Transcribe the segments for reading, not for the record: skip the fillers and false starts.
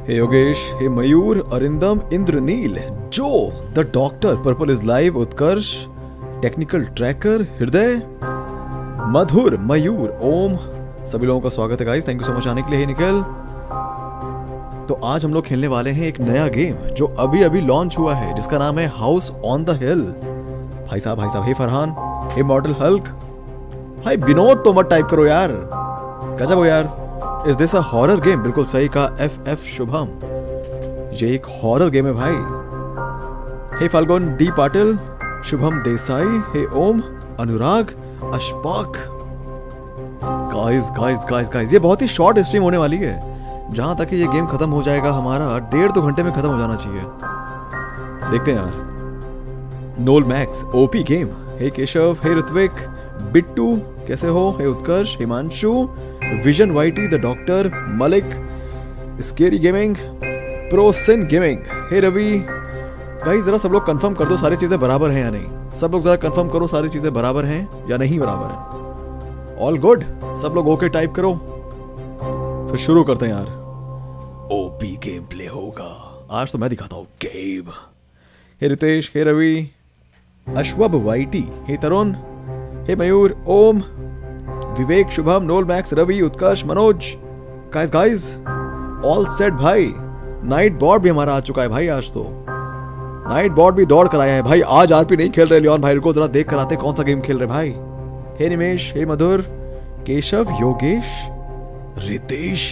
हे योगेश, हे मयूर, अरिंदम, इंद्रनील, जो the doctor, purple is live, Utkarsh, technical tracker, Hriday, Madhur, Mayur, Om, सभी लोगों का स्वागत है guys. Thank you so much आने के लिए। हे निखिल, तो आज हम लोग खेलने वाले हैं एक नया गेम जो अभी अभी लॉन्च हुआ है, जिसका नाम है हाउस ऑन द हिल। भाई साहब, hey Farhan, hey model hulk, भाई विनोद तो मत टाइप करो यार, गजब हो यार। Is this a horror game? बिल्कुल सही कहा एफ शुभम, ये एक हॉरर गेम है भाई। Hey Falgun, D Patil, Shubham Desai, hey Om, Anurag, Ashfaq. Guys ये बहुत ही शॉर्ट स्ट्रीम होने वाली है। जहां तक ये गेम खत्म हो जाएगा हमारा 1.5-2 घंटे में खत्म हो जाना चाहिए। देखते हैं यार। Noel Max, OP game, hey Keshav, hey Ritvik, Bittu कैसे हो, hey Utkarsh, Himanshu, vision YT, the doctor, Malik, scary gaming, प्रोसिन गेमिंग, हे रवि। गाइस जरा सब लोग कंफर्म कर दो सारी चीजें बराबर हैं या नहीं। सब लोग जरा कंफर्म करो सारी चीजें बराबर हैं या नहीं बराबर हैं। ऑल गुड, सब लोग ओके टाइप करो, फिर शुरू करते हैं यार। ओपी गेम प्ले होगा आज, तो मैं दिखाता हूं game. Hey Ritesh, hey Ravi, Ashwab YT, hey Tarun, hey Mayur, Om, Vivek, Shubham, Noel Max, Ravi, Utkarsh, Manoj. Guys all set भाई। नाइट बॉर्ड भी हमारा आ चुका है भाई। आज तो नाइट बॉर्ड भी दौड़ कर आया है भाई। आज आरपी नहीं खेल रहे लियोन भाई, रुको जरा देख कर आते कौन सा गेम खेल रहे भाई। Hey Nimesh, hey Madhur, Keshav, Yogesh, Ritesh.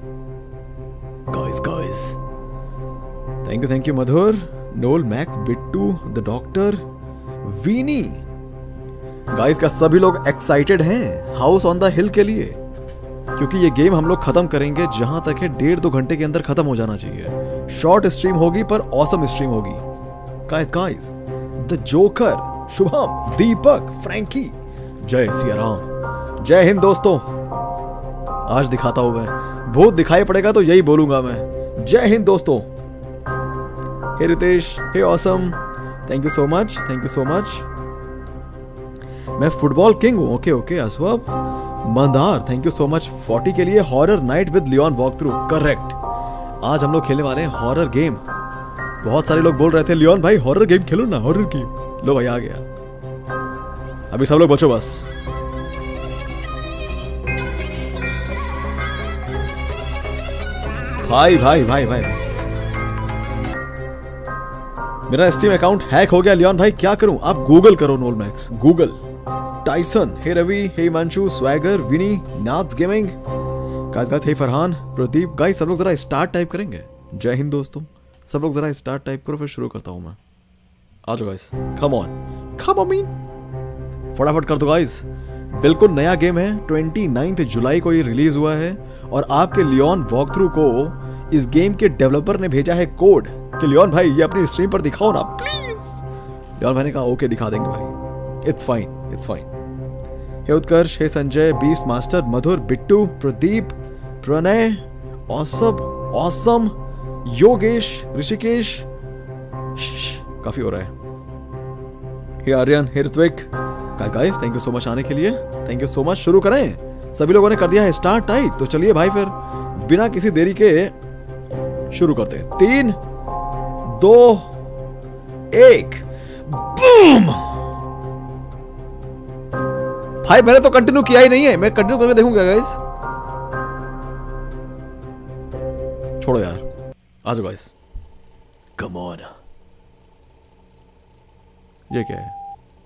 Guys thank you Madhur, Noel Max, Bittu, the doctor, Vini. Guys का सभी लोग एक्साइटेड हैं हाउस ऑन द हिल के लिए, क्योंकि ये गेम हम लोग खत्म करेंगे जहां तक है 1.5-2 घंटे के अंदर खत्म हो जाना चाहिए। शॉर्ट स्ट्रीम होगी पर ऑसम स्ट्रीम होगी। Guys the joker, Shubham, Deepak, Frankie, जय सिया राम, जय हिंद दोस्तों। आज दिखाता हूं मैं, भूत दिखाई पड़ेगा तो यही बोलूंगा मैं, जय हिंद दोस्तों। Hey Ritesh, hey awesome, thank you so much. मैं फुटबॉल किंग हूं। Okay Ashwab, Mandar, thank you so much 40 के लिए। Horror night with Leon walkthrough, correct. आज हम लोग खेलने वाले हैं हॉरर गेम। बहुत सारे लोग बोल रहे थे लियोन भाई हॉरर गेम खेलो ना, हॉरर गेम। लो भाई आ गया। अभी सब लोग बचो बस। भाई मेरा स्टीम अकाउंट हैक हो गया लियोन भाई, क्या करूं? आप गूगल करो Noel Max, Google. Tyson, hey Ravi, hey Himanshu, swagger, Vini, Nath gaming, guys, hey Farhan, Pradeep. Guys सब लोग जरा स्टार्ट टाइप करेंगे। जय हिंद दोस्तों, सब लोग जरा स्टार्ट टाइप करो, फिर शुरू करता हूं मैं। आ जाओ गाइस, कम ऑन फटाफट कर दो गाइस। बिल्कुल नया गेम है, 29 जुलाई को ये रिलीज हुआ है और आपके लियोन वॉक थ्रू को इस गेम के डेवलपर ने भेजा है कोड कि लियोन भाई ये अपनी स्ट्रीम पर दिखाओ ना प्लीज। लियोन भाई ने कहा ओके दिखा देंगे भाई, it's fine. Hey Utkarsh, hey Sanjay, beast master, Madhur, Bittu, Pradeep, Pranay, awesome, Yogesh, Hrishikesh, काफी हो रहा है। Hey Aryan, hey Ritvik. Guys thank you so much आने के लिए, थैंक यू सो मच। शुरू करें, सभी लोगों ने कर दिया है स्टार्ट टाइप, तो चलिए भाई फिर बिना किसी देरी के शुरू करते हैं। 3, 2, 1, बूम। भाई मैंने तो कंटिन्यू किया ही नहीं है, मैं कंटिन्यू करके देखूंगा गाइस। छोड़ो यार, आ जाओ गाइस, कम ऑन। ये क्या है?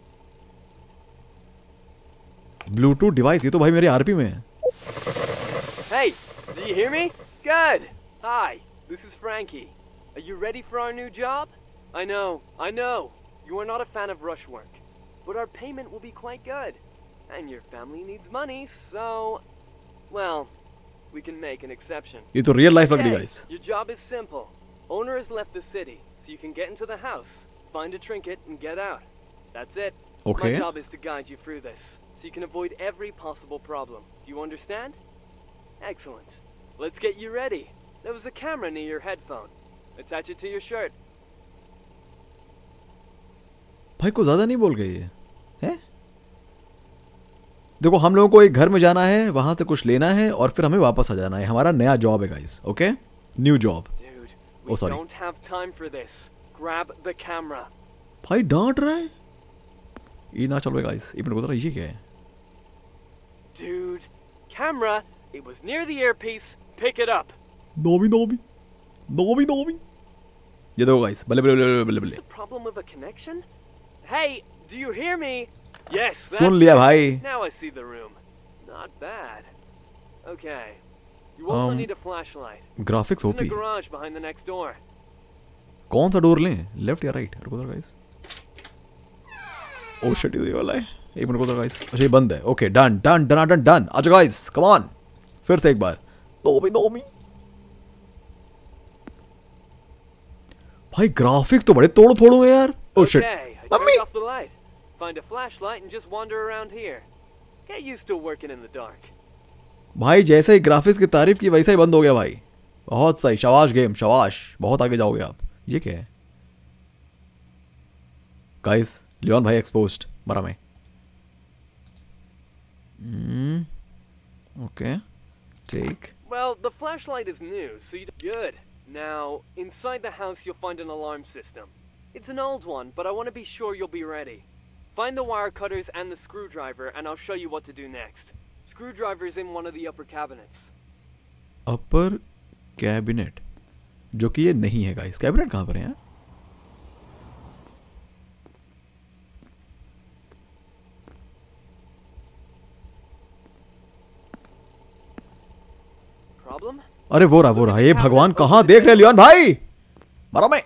ब्लूटूथ डिवाइस, ये तो भाई मेरे आरपी में है। Hey, do you hear me? Good. Hi, this is Frankie. Are you ready for our new job? I know. You are not a fan of rush work, but our payment will be quite good. And your family needs money, so, well, we can make an exception. ये तो real life लग रही है guys. Your job is simple. Owner has left the city, so you can get into the house, find a trinket, and get out. That's it. Okay. My job is to guide you through this, so you can avoid every possible problem. Do you understand? Excellent. Let's get you ready. There was a camera near your headphone. Attach it to your shirt. भाई को ज्यादा नहीं बोल गए ये हैं? देखो हम लोगों को एक घर में जाना है, वहां से कुछ लेना है और फिर हमें वापस आ जाना है। हमारा नया जॉब है guys. Okay new job. Dude, Oh, we sorry. don't have time for this. Grab the camera. भाई डांट रहा है। ये ना चल गाइस, ये मेरे को ये क्या है? Dude, camera, it was near the earpiece. Pick it up. नोबी। ये देखो गाइस, बल्ले। What's the problem with a connection? Hey, do you hear me? Yes, that's सुन लिया it. भाई। Now I see the room. Not bad. Okay. You also need a flashlight. Graphics It's in OP. the garage behind the next door. कौन सा door लें, left या right? रुको guys. ओ shit, ये वाला है। एक मिनट रुको गाइस। अच्छा ये बंद है। Okay done. आ जाओ गाइस, कम ऑन। फिर से एक बार। नोबी। भाई ग्राफिक्स तो बड़े तोड़ फोड़ हुए यार। Oh shit. Okay, I मम्मी। turned off the light. Find a flashlight and just wander around here. Get used to working in the dark. भाई जैसे ही ग्राफिक्स की तारीफ की वैसा ही बंद हो गया भाई। बहुत सही, शाबाश गेम, शाबाश। बहुत आगे जाओगे आप। ये क्या है गाइस? लियोन भाई एक्सपोज्ड, मरा मैं। Okay take. Well, the flashlight is new, so you good. Now, inside the house you'll find an alarm system. It's an old one, but I want to be sure you'll be ready. Find the wire cutters and the screwdriver, and I'll show you what to do next. Screwdriver's in one of the upper cabinets. Upper cabinet, जो कि ये नहीं है guys. Cabinet कहाँ पर है? Problem? अरे वो रहा। ये भगवान, कहाँ देख रहे लियोन भाई? मरा मैं।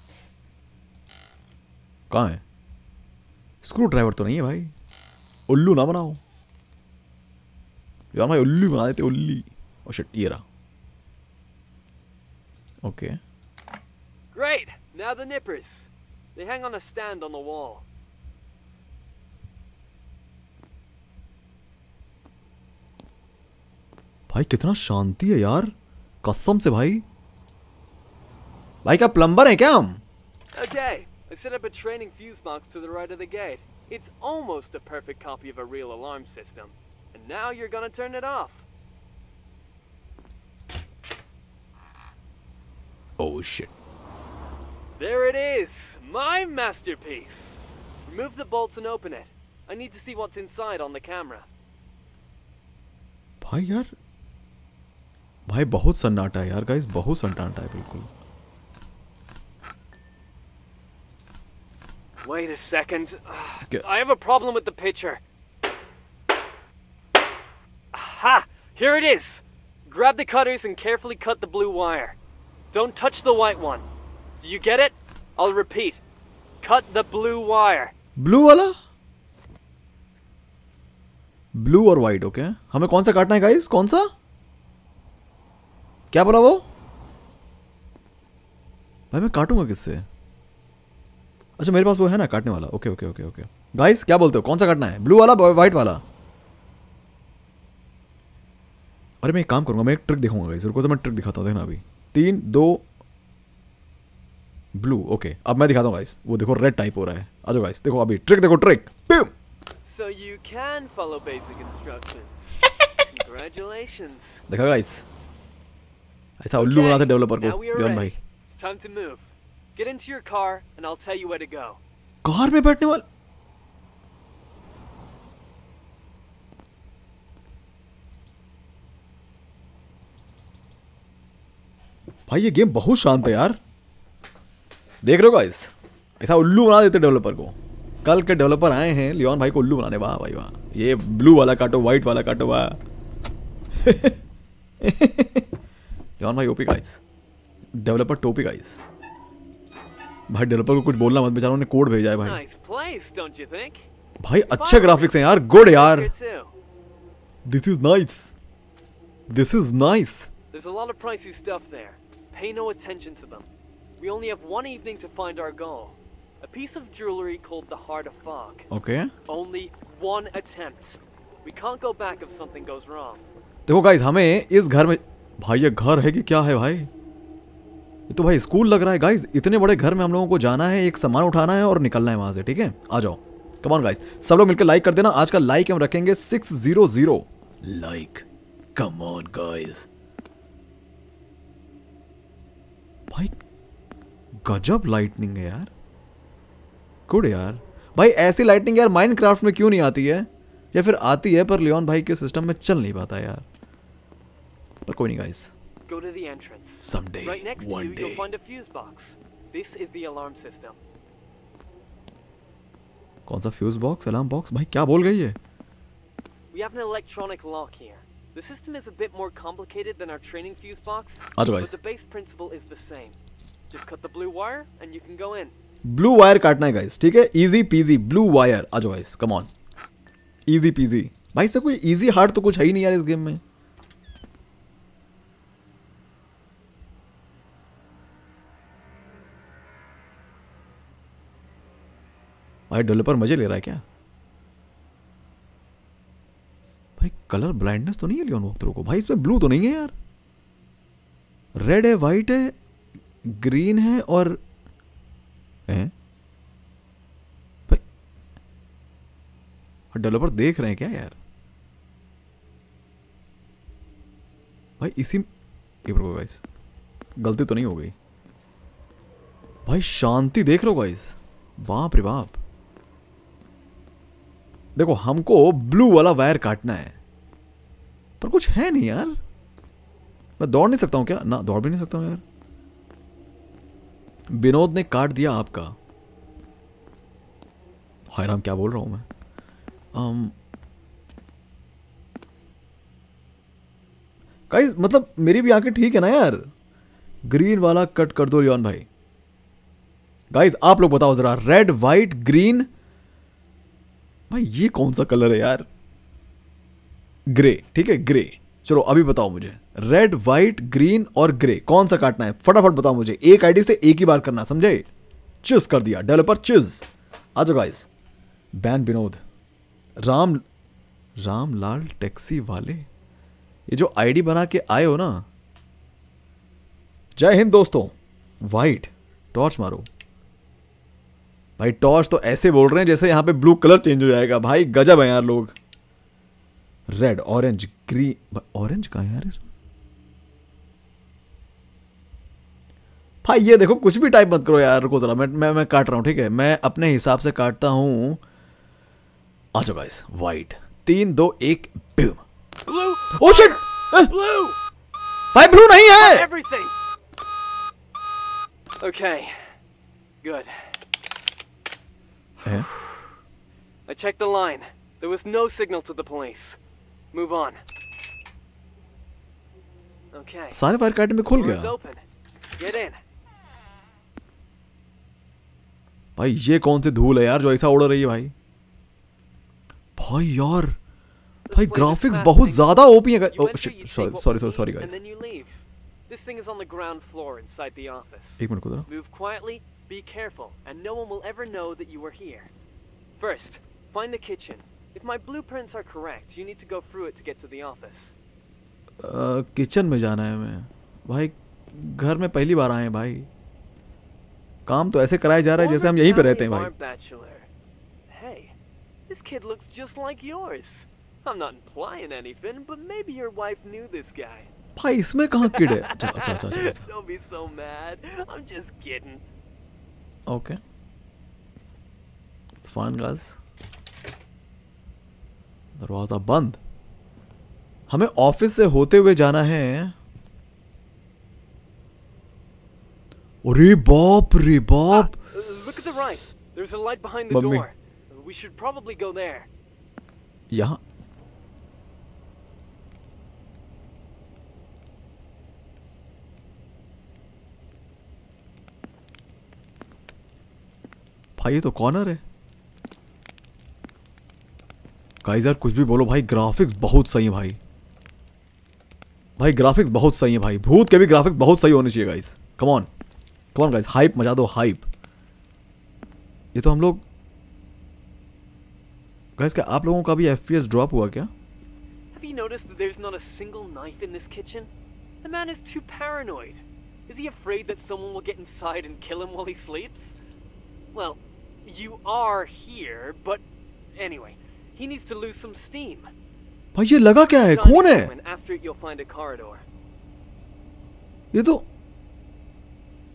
कहाँ है? स्क्रू ड्राइवर तो नहीं है भाई। उल्लू ना बनाओ लियोन भाई, उल्लू बना देते, उल्ली। ओ शिट, ये रहा। Okay Great! Now the nippers. They hang on a stand on the wall. भाई कितना शांति है यार, कसम से भाई। भाई क्या प्लम्बर है क्या हम? Okay, I set up a training fuse box to the right of the gate. It's almost a perfect copy of a real alarm system. And now you're gonna turn it off. Oh shit. There it is! My masterpiece! Remove the bolts and open it. I need to see what's inside on the camera. भाई यार, भाई बहुत सन्नाटा है यार guys, बहुत सन्नाटा है बिल्कुल। Wait a second. Get- I have a problem with the picture. Ha! Here it is! Grab the cutters and carefully cut the blue wire. Don't touch the white one. Do you get it? I'll repeat. Cut the blue wire. Blue वाला? Blue और white, okay. हमें कौन सा काटना है guys? कौन सा? क्या बोला वो? भाई मैं काटूंगा किससे? अच्छा मेरे पास वो है ना काटने वाला। Okay okay okay okay guys, क्या बोलते हो, कौन सा काटना है? ब्लू वाला, व्हाइट वाला? अरे मैं एक काम करूंगा, मैं एक ट्रिक दिखाऊंगा गाइस। रुको तो मैं ट्रिक दिखाता हूँ, देखना अभी। 3 2 ब्लू। ओके अब मैं दिखाता हूँ गाइस। वो देखो रेड टाइप हो रहा है। आ जाओ गाइस, देखो अभी ट्रिक देखो, trick. So you can follow basic instructions. Congratulations. देखा गाइस, ऐसा उल्लू बनाते डेवलपर now को we are लियोन ready. भाई। It's time to move. Get into your car and I'll tell you where to go. Car में बैठने वाला? भाई ये गेम बहुत शांत है यार, देख रहे हो गाइस? ऐसा उल्लू बना देते डेवलपर को। कल के डेवलपर आए हैं लियोन भाई को उल्लू बनाने। वाह भाई वाह। ये ब्लू वाला काटो, व्हाइट वाला काटो, वाह। लियोन भाई ओपी गाइस, डेवलपर टोपी गाइस। भाई डेवलपर को कुछ बोलना मत, बेचारों ने कोड भेजा है भाई। Nice place, don't you think? भाई अच्छे ग्राफिक्स हैं यार, गुड यार। Here too. This is nice, this is nice. There's a lot of pricey stuff there. Pay no attention to them. We only have one evening to find our goal. A piece of jewelry called the Heart of Fog. Okay Only one attempt. We can't go back if something goes wrong. देखो guys, हमें इस घर में, भाई ये घर है कि क्या है भाई? ये तो भाई स्कूल लग रहा है गाइस। इतने बड़े घर में हम लोगों को जाना है, एक सामान उठाना है और निकलना है वहां से, ठीक है? आ जाओ, कम ऑन गाइस, सब लोग मिलकर लाइक कर देना। आज का लाइक हम रखेंगे 600 लाइक। कम ऑन गाइस, भाई गजब लाइटनिंग है यार, गुड यार। भाई ऐसी लाइटनिंग यार माइनक्राफ्ट में क्यों नहीं आती है, या फिर आती है पर लियोन भाई के सिस्टम में चल नहीं पाता यार। पर कोई नहीं guys, Go to the entrance. someday, Right next to one you, day। you'll find a fuse box. This is the alarm system. कौन सा फ्यूज बॉक्स, अलार्म बॉक्स? भाई क्या बोल गई है? We have an electronic lock here. The system is a bit more complicated than our training fuse box, आजो but guys, the base principle is the same. Just cut the blue wire and you can go in. Blue wire काटना है guys, ठीक है? Easy peasy blue wire. आजो guys, come on, easy peasy. भाई इसमें कोई easy hard तो कुछ है ही नहीं यार इस गेम में। भाई डेवलपर मजे ले रहा है क्या? भाई कलर ब्लाइंडनेस तो नहीं है लियोन वॉकथ्रू को? भाई इसमें ब्लू तो नहीं है यार, रेड है, वाइट है, ग्रीन है और है? भाई डेवलपर देख रहे हैं क्या यार? भाई इसी गाइस गलती तो नहीं हो गई? भाई शांति देख रहे हो गाइस, बाप रे बाप। देखो हमको ब्लू वाला वायर काटना है, पर कुछ है नहीं यार। मैं दौड़ नहीं सकता हूं क्या? ना, दौड़ भी नहीं सकता हूं यार। विनोद ने काट दिया आपका। हाय राम, क्या बोल रहा हूं मैं? गाइस मतलब मेरी भी आंखें ठीक है ना यार? ग्रीन वाला कट कर दो लियोन भाई। गाइस आप लोग बताओ जरा, रेड वाइट ग्रीन, भाई ये कौन सा कलर है यार? ग्रे, ठीक है ग्रे। चलो अभी बताओ मुझे, रेड वाइट ग्रीन और ग्रे कौन सा काटना है? फटाफट बताओ मुझे, एक आईडी से एक ही बार करना, समझे? चिज कर दिया डेवलपर, चिज। आ जाओ गाइस। बैन विनोद, राम लाल टैक्सी वाले, ये जो आईडी बना के आए हो ना, जय हिंद दोस्तों। वाइट टॉर्च मारो। भाई टॉर्च तो ऐसे बोल रहे हैं जैसे यहां पे ब्लू कलर चेंज हो जाएगा। भाई गजब है यार लोग। रेड ऑरेंज ग्रीन, ऑरेंज कहां है यार इसमें? भाई ये देखो, कुछ भी टाइप मत करो यार, रुको जरा, मैं काट रहा हूं, ठीक है? मैं अपने हिसाब से काटता हूं। आ जाओ guys, white 3 2 1 boom. Blue! Oh shit, Blue! भाई ब्लू नहीं है। Everything! Okay. Good. है? I checked the line. There was no signal to the police. Move on. Okay. सारे वायर काटने में खुल Door's गया। open. Get in. भाई ये कौन सी धूल है यार जो ऐसा उड़ रही है भाई? भाई यार, भाई ग्राफिक्स बहुत ज्यादा ओपी है। You oh enter, shit, you say what sorry we sorry need, guys. and then you leave. This thing is on the ground floor inside the office. एक मिनट को जरा। Move quietly, be careful, and no one will ever know that you were here. First, find the kitchen. If my blueprints are correct, you need to go through it to get to the office. Kitchen में जाना है मैं। भाई घर में पहली बार आए हैं भाई, काम तो ऐसे कराया जा रहा है जैसे हम यहीं पे रहते हैं भाई। Former bachelor. Hey, this kid looks just like yours. I'm not implying anything, but maybe your wife knew this guy. भाई इसमें कहाँ किड है? अच्छा। Don't be so mad. I'm just kidding. Okay, fine guys. दरवाजा बंद। हमें office से होते हुए जाना है। अरे बाप रे बाप। Look at the right. There's a light behind the Mummy. door. We should probably go there. यहां भाई ये तो कॉर्नर है। गाइस यार कुछ भी बोलो भाई, ग्राफिक्स बहुत सही है भाई। भाई ग्राफिक्स बहुत सही है भाई, भूत के भी ग्राफिक्स बहुत सही होने चाहिए guys. Come on guys, hype मचा दो, हाइप। ये तो हम लोग गाइस, क्या आप लोगों का भी FPS ड्रॉप हुआ क्या? Have you noticed that there's not a single knife in this kitchen? The man is too paranoid. Is he afraid that someone will get inside and kill him while he sleeps? Well, you are here, but anyway, he needs to lose some steam. भाई ये लगा क्या है? खून है? And after it you'll find a corridor. ये तो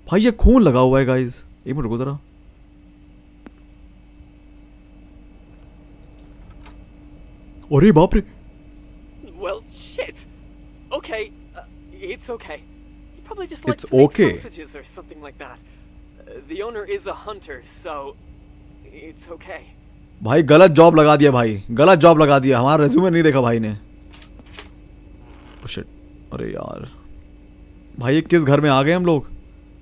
भाई ये खून लगा हुआ है गाइस, एक मिनट रुको जरा। अरे बाप रे। Well, shit. Okay, it's okay. He probably just likes It's to make okay. sausages or something like that. The owner is a hunter, so it's okay. भाई गलत जॉब लगा दिया, भाई गलत जॉब लगा दिया, हमारा रेज्यूमे नहीं देखा भाई ने। शिट, अरे यार भाई ये किस घर में आ गए हम लोग।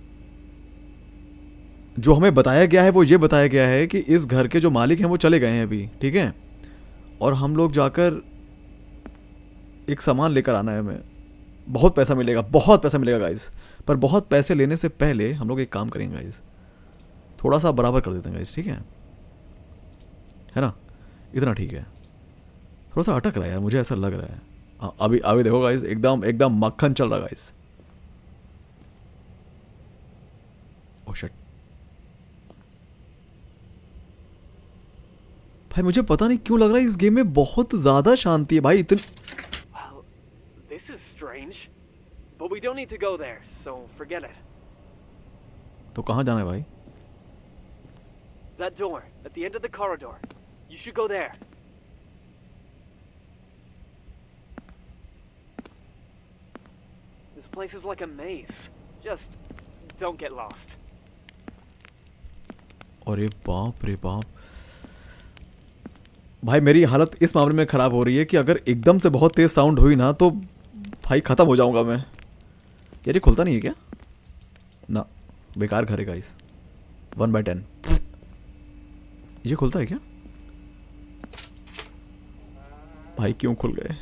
जो हमें बताया गया है वो ये बताया गया है कि इस घर के जो मालिक हैं वो चले गए हैं अभी, ठीक है, और हम लोग जाकर एक सामान लेकर आना है हमें। बहुत पैसा मिलेगा, बहुत पैसा मिलेगा गाइस, पर बहुत पैसे लेने से पहले हम लोग एक काम करेंगे गाइस, थोड़ा सा बराबर कर देते हैं गाइस, ठीक है ना, इतना ठीक है। थोड़ा सा अटक रहा है यार, मुझे ऐसा लग रहा है। अभी अभी देखो गाइस, एकदम एकदम मक्खन चल रहा है गाइस। ओह शिट, भाई मुझे पता नहीं क्यों लग रहा है इस गेम में बहुत ज्यादा शांति है भाई। इतनी Well, this is strange. But we don't need to go there, so forget it. तो कहाँ जाना है भाई? That door, at the end of the corridor. You should go there. This place is like a maze. Just don't get lost. अरे बाप रे बाप, भाई मेरी हालत इस मामले में ख़राब हो रही है कि अगर एकदम से बहुत तेज़ साउंड हुई ना तो भाई ख़त्म हो जाऊंगा मैं। यार ये खुलता नहीं है क्या? ना, बेकार घर है गाइस। 1/10 ये खुलता है क्या? भाई क्यों खुल गए?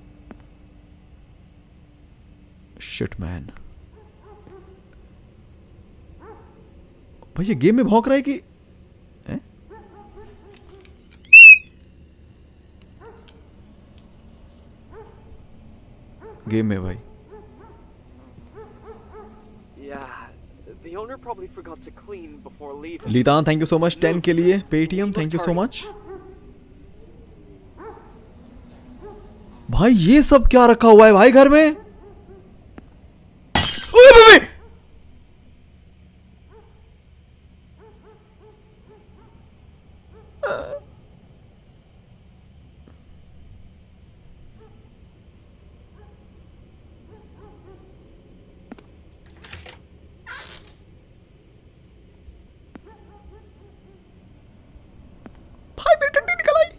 शिट मैन, भाई ये गेम में भौंक रहा है कि गेम में भाई? Yeah, the owner probably forgot to clean before leaving. लीतान थैंक यू सो मच 10 के लिए, Paytm thank you so much. भाई ये सब क्या रखा हुआ है भाई घर में? ओए बाबे! भाई मेरी टट्टी निकल आई।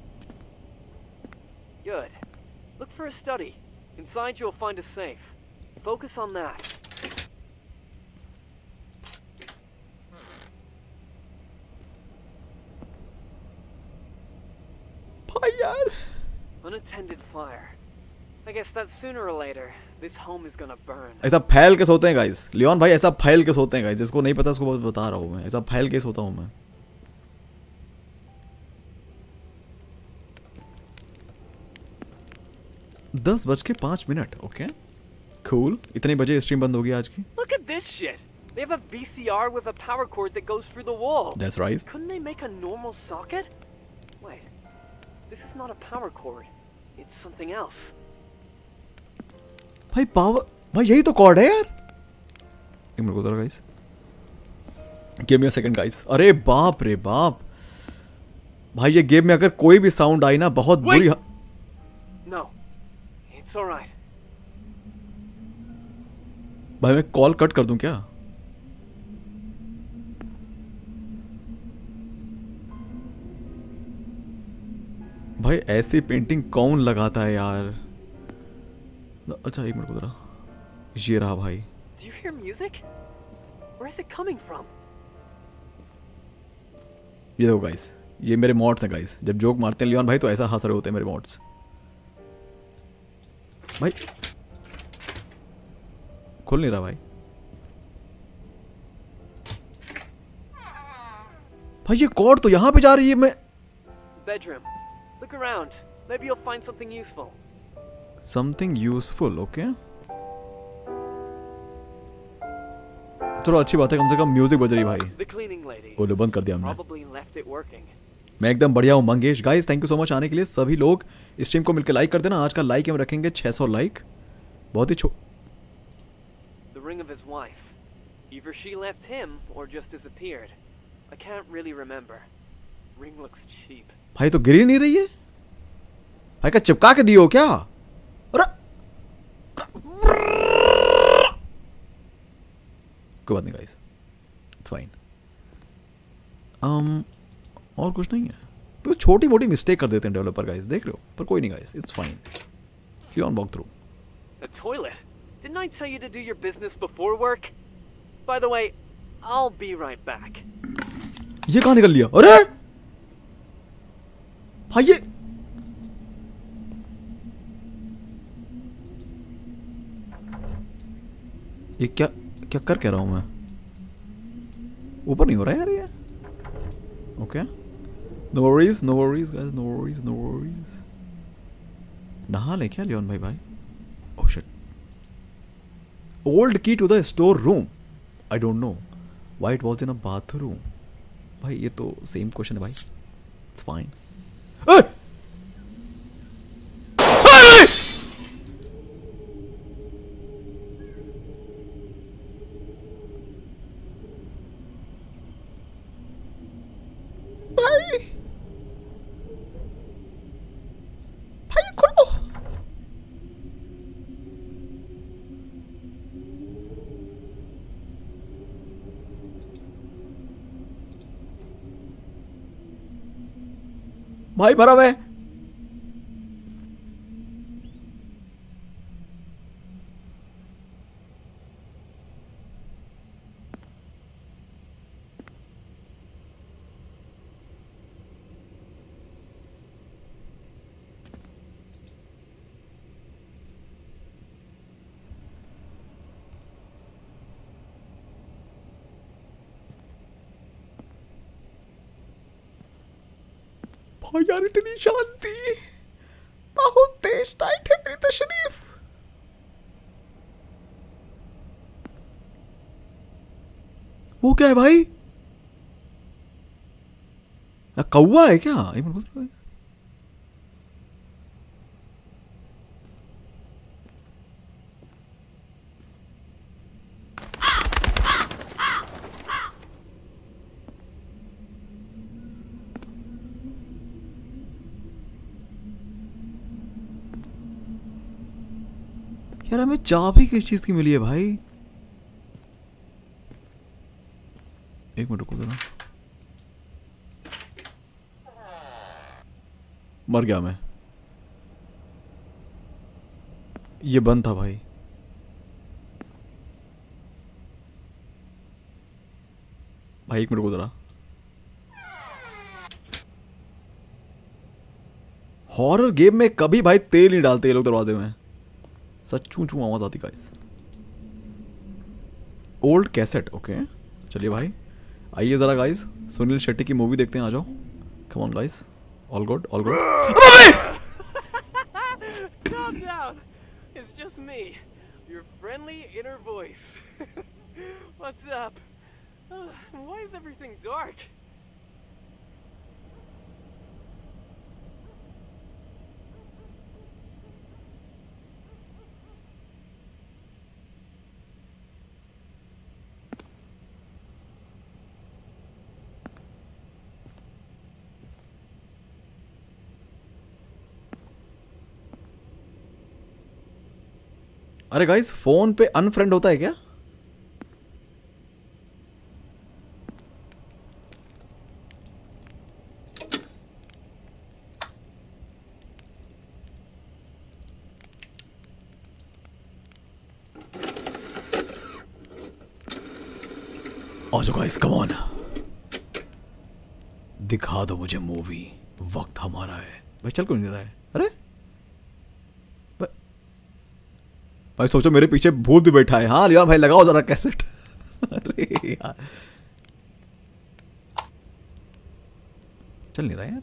Good. Look for a study. Inside you'll find a safe. Focus on that. भाई यार Unattended fire. I guess that sooner or later, this home is gonna burn. ऐसा फैल के सोते हैं गाइस, लियोन भाई ऐसा फैल के सोते हैं गाइस, जिसको नहीं पता उसको बता रहा हूँ मैं, ऐसा फैल के सोता हूँ मैं। दस बज के 5 मिनट, ओके कूल। इतने बजे स्ट्रीम बंद होगी आज की। Look at this shit. They have a VCR with a power cord that goes through the wall. That's right. Couldn't they make a normal socket? Wait. This is not a power cord. It's something else. भाई power, भाई यही तो cord है यार। एक minute को guys, give me a second guys. अरे बाप रे बाप, भाई ये गेम में अगर कोई भी साउंड आई ना बहुत बुरी। No. It's all right. भाई मैं कॉल कट कर दूं क्या? भाई ऐसी पेंटिंग कौन लगाता है यार? अच्छा एक मिनट को जरा, ये रहा भाई। Do you hear music? Where is it coming from? ये देखो गाइस, ये मेरे मॉड्स हैं गाइस। जब जोक मारते हैं लियोन भाई तो ऐसा हंस रहे होते हैं मेरे मॉड्स। भाई खुल नहीं रहा भाई। भाई ये कॉर्ड तो यहां पे जा रही है। मैं Bedroom. Look around. Maybe you'll find something useful. Something useful, okay चलो अच्छी बात है, कम से कम म्यूजिक बज रही भाई। The cleaning lady. वो बंद कर दिया हमने। Probably left it working. मैं एकदम बढ़िया हूँ Mangesh. Guys thank you so much आने के लिए। सभी लोग स्ट्रीम को मिलकर लाइक कर देना। आज का लाइक हम रखेंगे 600 लाइक। बहुत ही The ring of his wife. Either she left him or just disappeared. I can't really remember. Ring looks cheap. भाई तो गिर ही नहीं रही है भाई, का चिपका के दियो क्या? अरे कोई बात नहीं गाइस, इट्स फाइन। और कुछ नहीं है तो छोटी मोटी मिस्टेक कर देते हैं डेवलपर गाइस, देख रहे हो, पर कोई नहीं guys, it's fine. Beyond walkthrough. The toilet. Didn't I tell you to do your business before work? By the way, I'll be right back. ये कहाँ निकल लिया? अरे भाई ये क्या क्या कर कह रहा हूँ मैं? ऊपर नहीं हो रहा है यार ये। Okay, no worries guys, no worries. नहा ले क्या लियोन भाई? Oh shit, old key to the store room. I don't know why it was in a bathroom. भाई ये तो सेम क्वेश्चन है भाई, इट्स फाइन। भाई भरा हुआ है। भाई यार इतनी शांति, बहुत तेज टाइट है मेरी तशरीफ। वो क्या है भाई? कौवा है क्या? एक मिनट रुको। यार हमें चाबी किस चीज की मिली है भाई? एक मिनट रुको जरा, मर गया मैं। ये बंद था भाई। भाई एक मिनट रुको जरा। हॉरर गेम में कभी भाई तेल नहीं डालते ये लोग दरवाजे में, सच चू चू आवाज आती गाइस। ओल्ड कैसेट, ओके चलिए भाई आइए जरा गाइस, सुनील शेट्टी की मूवी देखते हैं, आ जाओ। Come on guys, all good all good. Calm down. It's just me, your friendly inner voice. What's up? Why is everything dark? अरे गाइस फोन पे अनफ्रेंड होता है क्या? आजो गाइस कम ऑन, दिखा दो मुझे मूवी, वक्त हमारा है। भाई चल क्यों नहीं रहा है? अरे भाई सोचो मेरे पीछे भूत भी बैठा है। हाँ लिया भाई लगाओ जरा कैसेट। अरे यार चल नहीं रहा यार।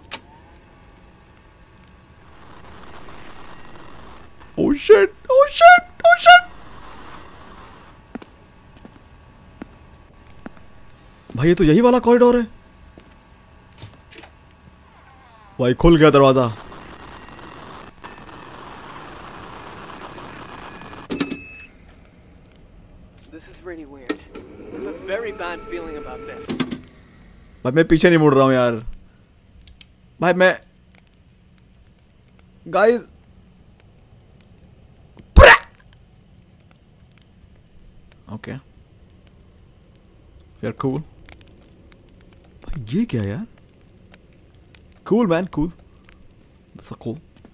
Oh shit oh shit oh shit. भाई ये तो यही वाला कॉरिडोर है। भाई खुल गया दरवाजा। This is really weird. भाई मैं पीछे नहीं मुड़ रहा हूँ यार भाई मैं गाइस ओके यार कूल भाई ये क्या यार cool man cool that's cool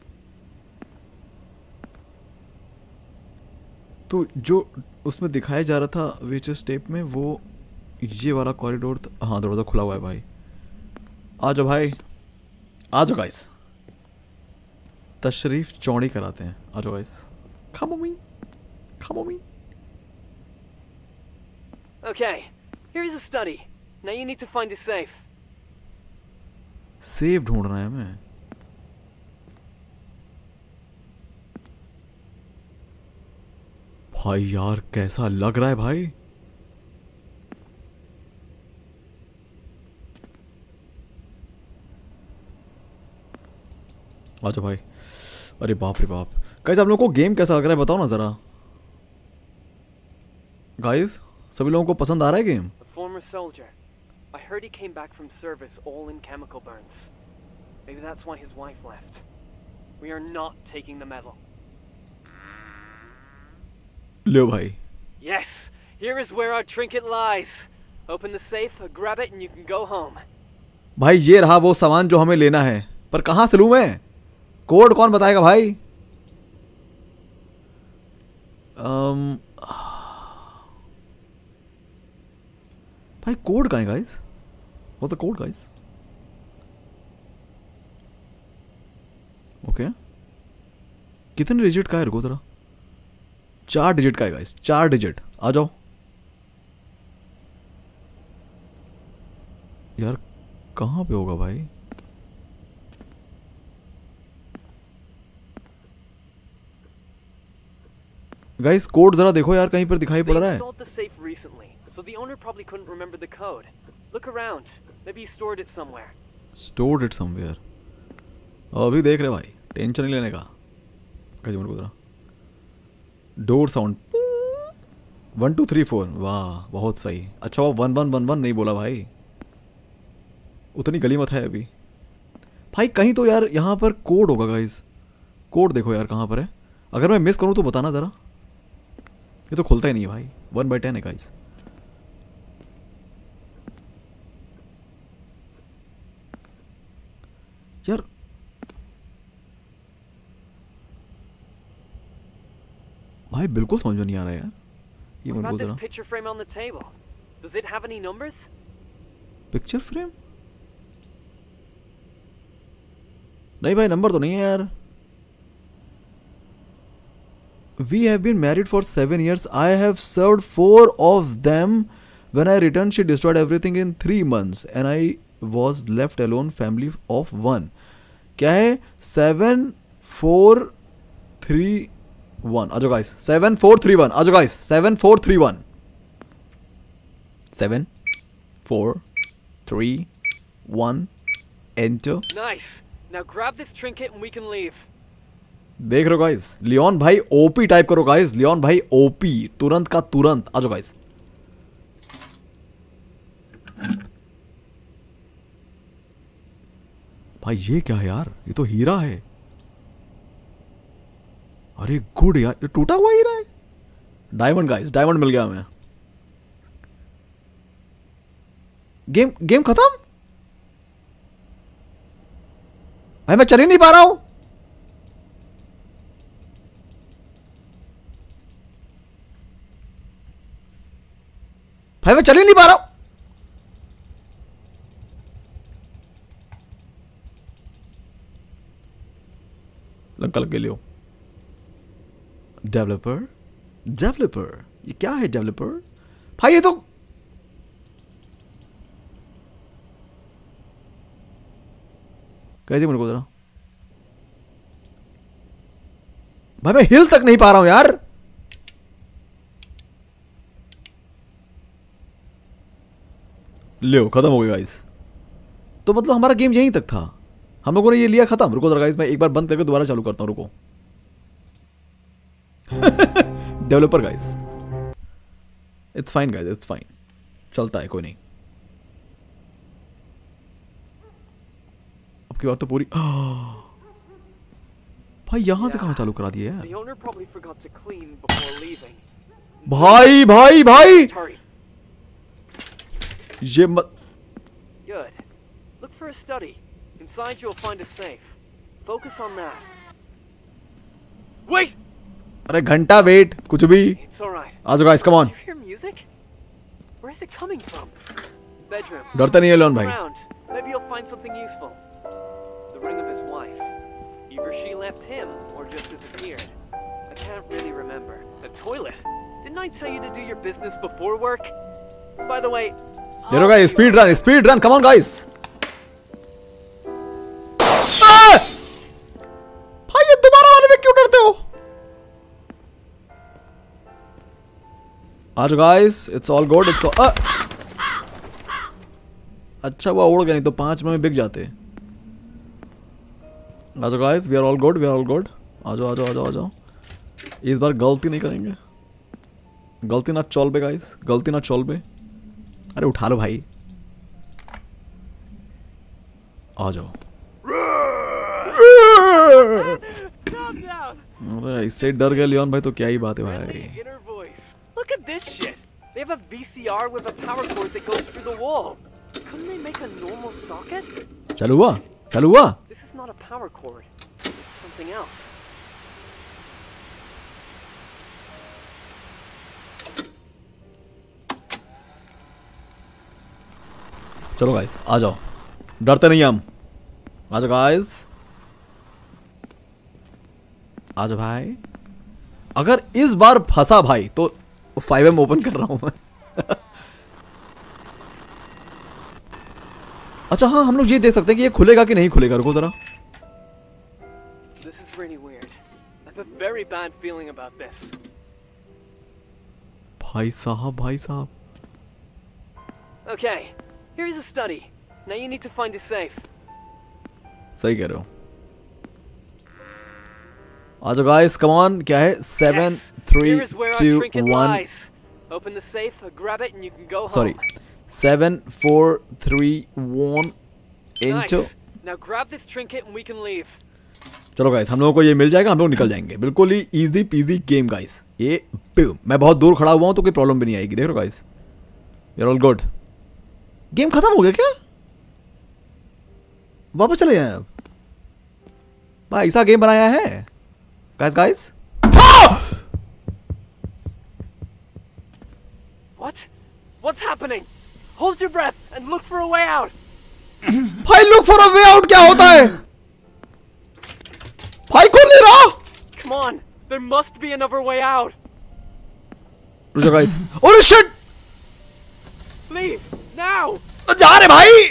तो जो उसमें दिखाया जा रहा था विच स्टेप में वो ये वाला कॉरिडोर हाँ दरवाजा खुला हुआ है भाई आ जाओ भाई आ जाओ गाइस तशरीफ चौड़ी कराते हैं आ जाओ guys come on me Okay, here's a study. Now you need to find a safe. Safe ढूंढना है हमें भाई यार कैसा लग रहा है भाई अच्छा भाई अरे बाप रे बाप गाइस आप लोगों को गेम कैसा लग रहा है बताओ ना जरा गाइस सभी लोगों को पसंद आ रहा है game A former soldier. I heard he came back from service all in chemical burns. Maybe that's why his wife left. We are not taking the medal. लो भाई Yes, here is where our trinket lies. Open the safe, grab it, and you can go home. भाई ये रहा वो सामान जो हमें लेना है पर कहां से लूं मैं कोड कौन बताएगा भाई भाई कोड कहाँ है guys what's the code guys okay कितने डिजिट का है रुको जरा 4 डिजिट का है गाइस 4 डिजिट आ जाओ यार कहाँ पे होगा भाई गाइस कोड जरा देखो यार कहीं पर दिखाई पड़ रहा है Installed the safe recently, so the owner probably couldn't remember the code. Look around. Maybe he stored it somewhere. stored it somewhere अभी देख रहे भाई टेंशन नहीं लेने का कैसे मेरे को जरा डोर साउंड 1 2 3 4 वाह बहुत सही अच्छा वो 1 1 1 1 नहीं बोला भाई उतनी गली मत है अभी भाई कहीं तो यार यहाँ पर कोड होगा गाइस कोड देखो यार कहाँ पर है अगर मैं मिस करूँ तो बताना ज़रा ये तो खुलता ही नहीं है भाई 1/10 है गाइस यार भाई बिल्कुल समझ में नहीं आ रहा यार ये What मत about बोल this जरा picture frame on the table? Does it have any numbers? Picture frame नहीं भाई नंबर तो नहीं है यार We have been married for 7 years. I have served 4 of them. When I returned, she destroyed everything in 3 months, and I was left alone. Family of 1. क्या है 7 4 3 1 आजो guys 7 4 3 1 आजो guys 7 4 3 1 7 4 3 1 enter. Nice. Now grab this trinket and we can leave. देख रहे हो guys Leon भाई OP type करो guys Leon भाई ओपी तुरंत का तुरंत आ जाओ गाइस भाई ये क्या है यार ये तो हीरा है अरे गुड यार ये टूटा हुआ हीरा है डायमंड गाइस डायमंड मिल गया हमें गेम खत्म भाई मैं चल ही नहीं पा रहा हूं भाई मैं चल ही नहीं पा रहा हूं लंका लग लियो डेवलपर ये क्या है डेवलपर भाई ये तो कैसे मेरे को जरा भाई मैं हिल तक नहीं पा रहा हूं यार लो खत्म हो गया गाइस तो मतलब हमारा गेम यहीं तक था हम लोगों ने ये लिया खत्म रुको जरा गाइस मैं एक बार बंद करके दोबारा चालू करता हूं रुको developer guys it's fine guys it's fine चलता है कोई नहीं अब की बार तो पूरी भाई यहाँ से कहाँ चालू करा दिया यार? The owner probably forgot to clean before leaving. भाई भाई भाई Hurry. ये मत Good. Look for a study. Inside you'll find a safe. Focus on that. Wait! अरे घंटा वेट कुछ भी It's alright. आ जाओ guys come on. You hear music? Where is it coming from? Bedroom. डरता नहीं है लियोन भाई. Around. Maybe you'll find something useful. The ring of his wife. Either she left him or just disappeared. I can't really remember. The toilet. Didn't I tell you to do your business before work? By the way, देखो guys speed run come on guys. भाई ये दोबारा वाले में क्यों डरते हो? आज guys it's all good it's all अच्छा हुआ उड़ गए नहीं तो 5 में बिक जाते. आ जाओ guys we are all good आ जाओ इस बार गलती नहीं करेंगे. गलती ना चल बे गाइस गलती ना चल बे. अरे उठा लो भाई आ जाओ. calm down. अरे इससे डर गए लियोन भाई तो क्या ही बात है भाई. Inner voice. Look at this shit. They have a VCR with a power cord that goes through the wall. Couldn't they make a normal socket? चालू हुआ This is not a power cord. It's something else. चलो guys आ जाओ डरते नहीं हम. आ जाओ guys आ जाओ भाई. अगर इस बार फंसा भाई तो 5M ओपन कर रहा हूं मैं. अच्छा हाँ हम लोग ये देख सकते हैं कि ये खुलेगा कि नहीं खुलेगा. रुको जरा. This is really weird. I have a very bad feeling about this. भाई साहब Okay, here's a study. Now you need to find a safe. सही कह रहे हो. आ जाओ गाइस कम ऑन. क्या है 7 Here 3 is where our 2 trinket 1 lies. Open the safe, grab it, and you can go Sorry. home. 7 4 3 1 Nice. into. Now grab this trinket and we can leave. चलो guys हम लोगों को ये मिल जाएगा. हम लोग निकल जाएंगे. बिल्कुल ही इजी पीजी गेम गाइस. ये मैं बहुत दूर खड़ा हुआ हूं तो कोई प्रॉब्लम भी नहीं आएगी. देख रहे हो guys we are all good. Game खत्म हो गया क्या? वापस चले जाएं अब. भाई ऐसा गेम बनाया है guys. What? What's happening? Hold your breath and look for a way out. भाई look for a way out क्या होता है? भाई खोल नहीं रहा. Come on, there must be another way out. रुको guys. Oh shit. Leave now. जा रहे भाई.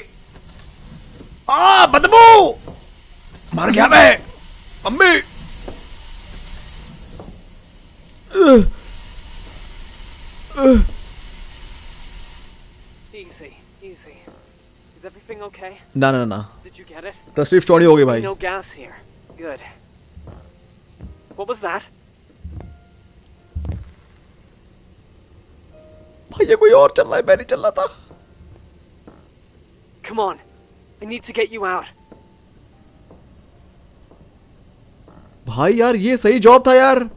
बदबू मर गया मैं. Mummy Easy. Is everything okay? ना Did you get it? तशरीफ चौड़ी हो गई भाई. No gas here. Good. What was that? भाई ये कोई और चल रहा है. मैं नहीं चल रहा था. Come on. I need to get you out. भाई यार ये सही जॉब था यार.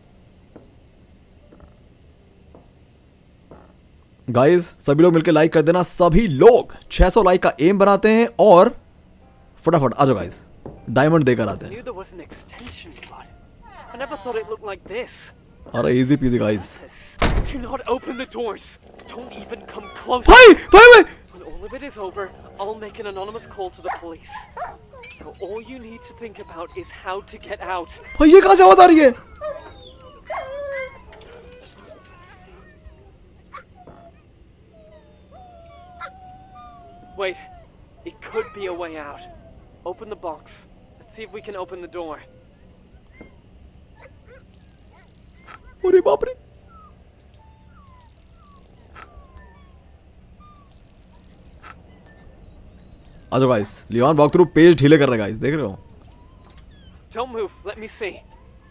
गाइस सभी लोग मिलकर लाइक कर देना. सभी लोग 600 लाइक का एम बनाते हैं और फटाफट आ जाओ गाइस डायमंड देकर आते I हैं. knew there was an extension, but I never thought it looked like this. अरे easy peasy guys. Do not open the doors. Don't even come close. भाई भाई भाई. When all of it is over, I'll make an anonymous call to the police. So all you need to think about is how to get out. भाई ये कहां से आवाज आ रही है? Wait, it could be a way out. Open the box. Let's see if we can open the door. अरे बाप रे. आ जाओ guys. Leon walkthrough page ढीले कर रहा है गाइस. देख रहे हो? Don't move. Let me see.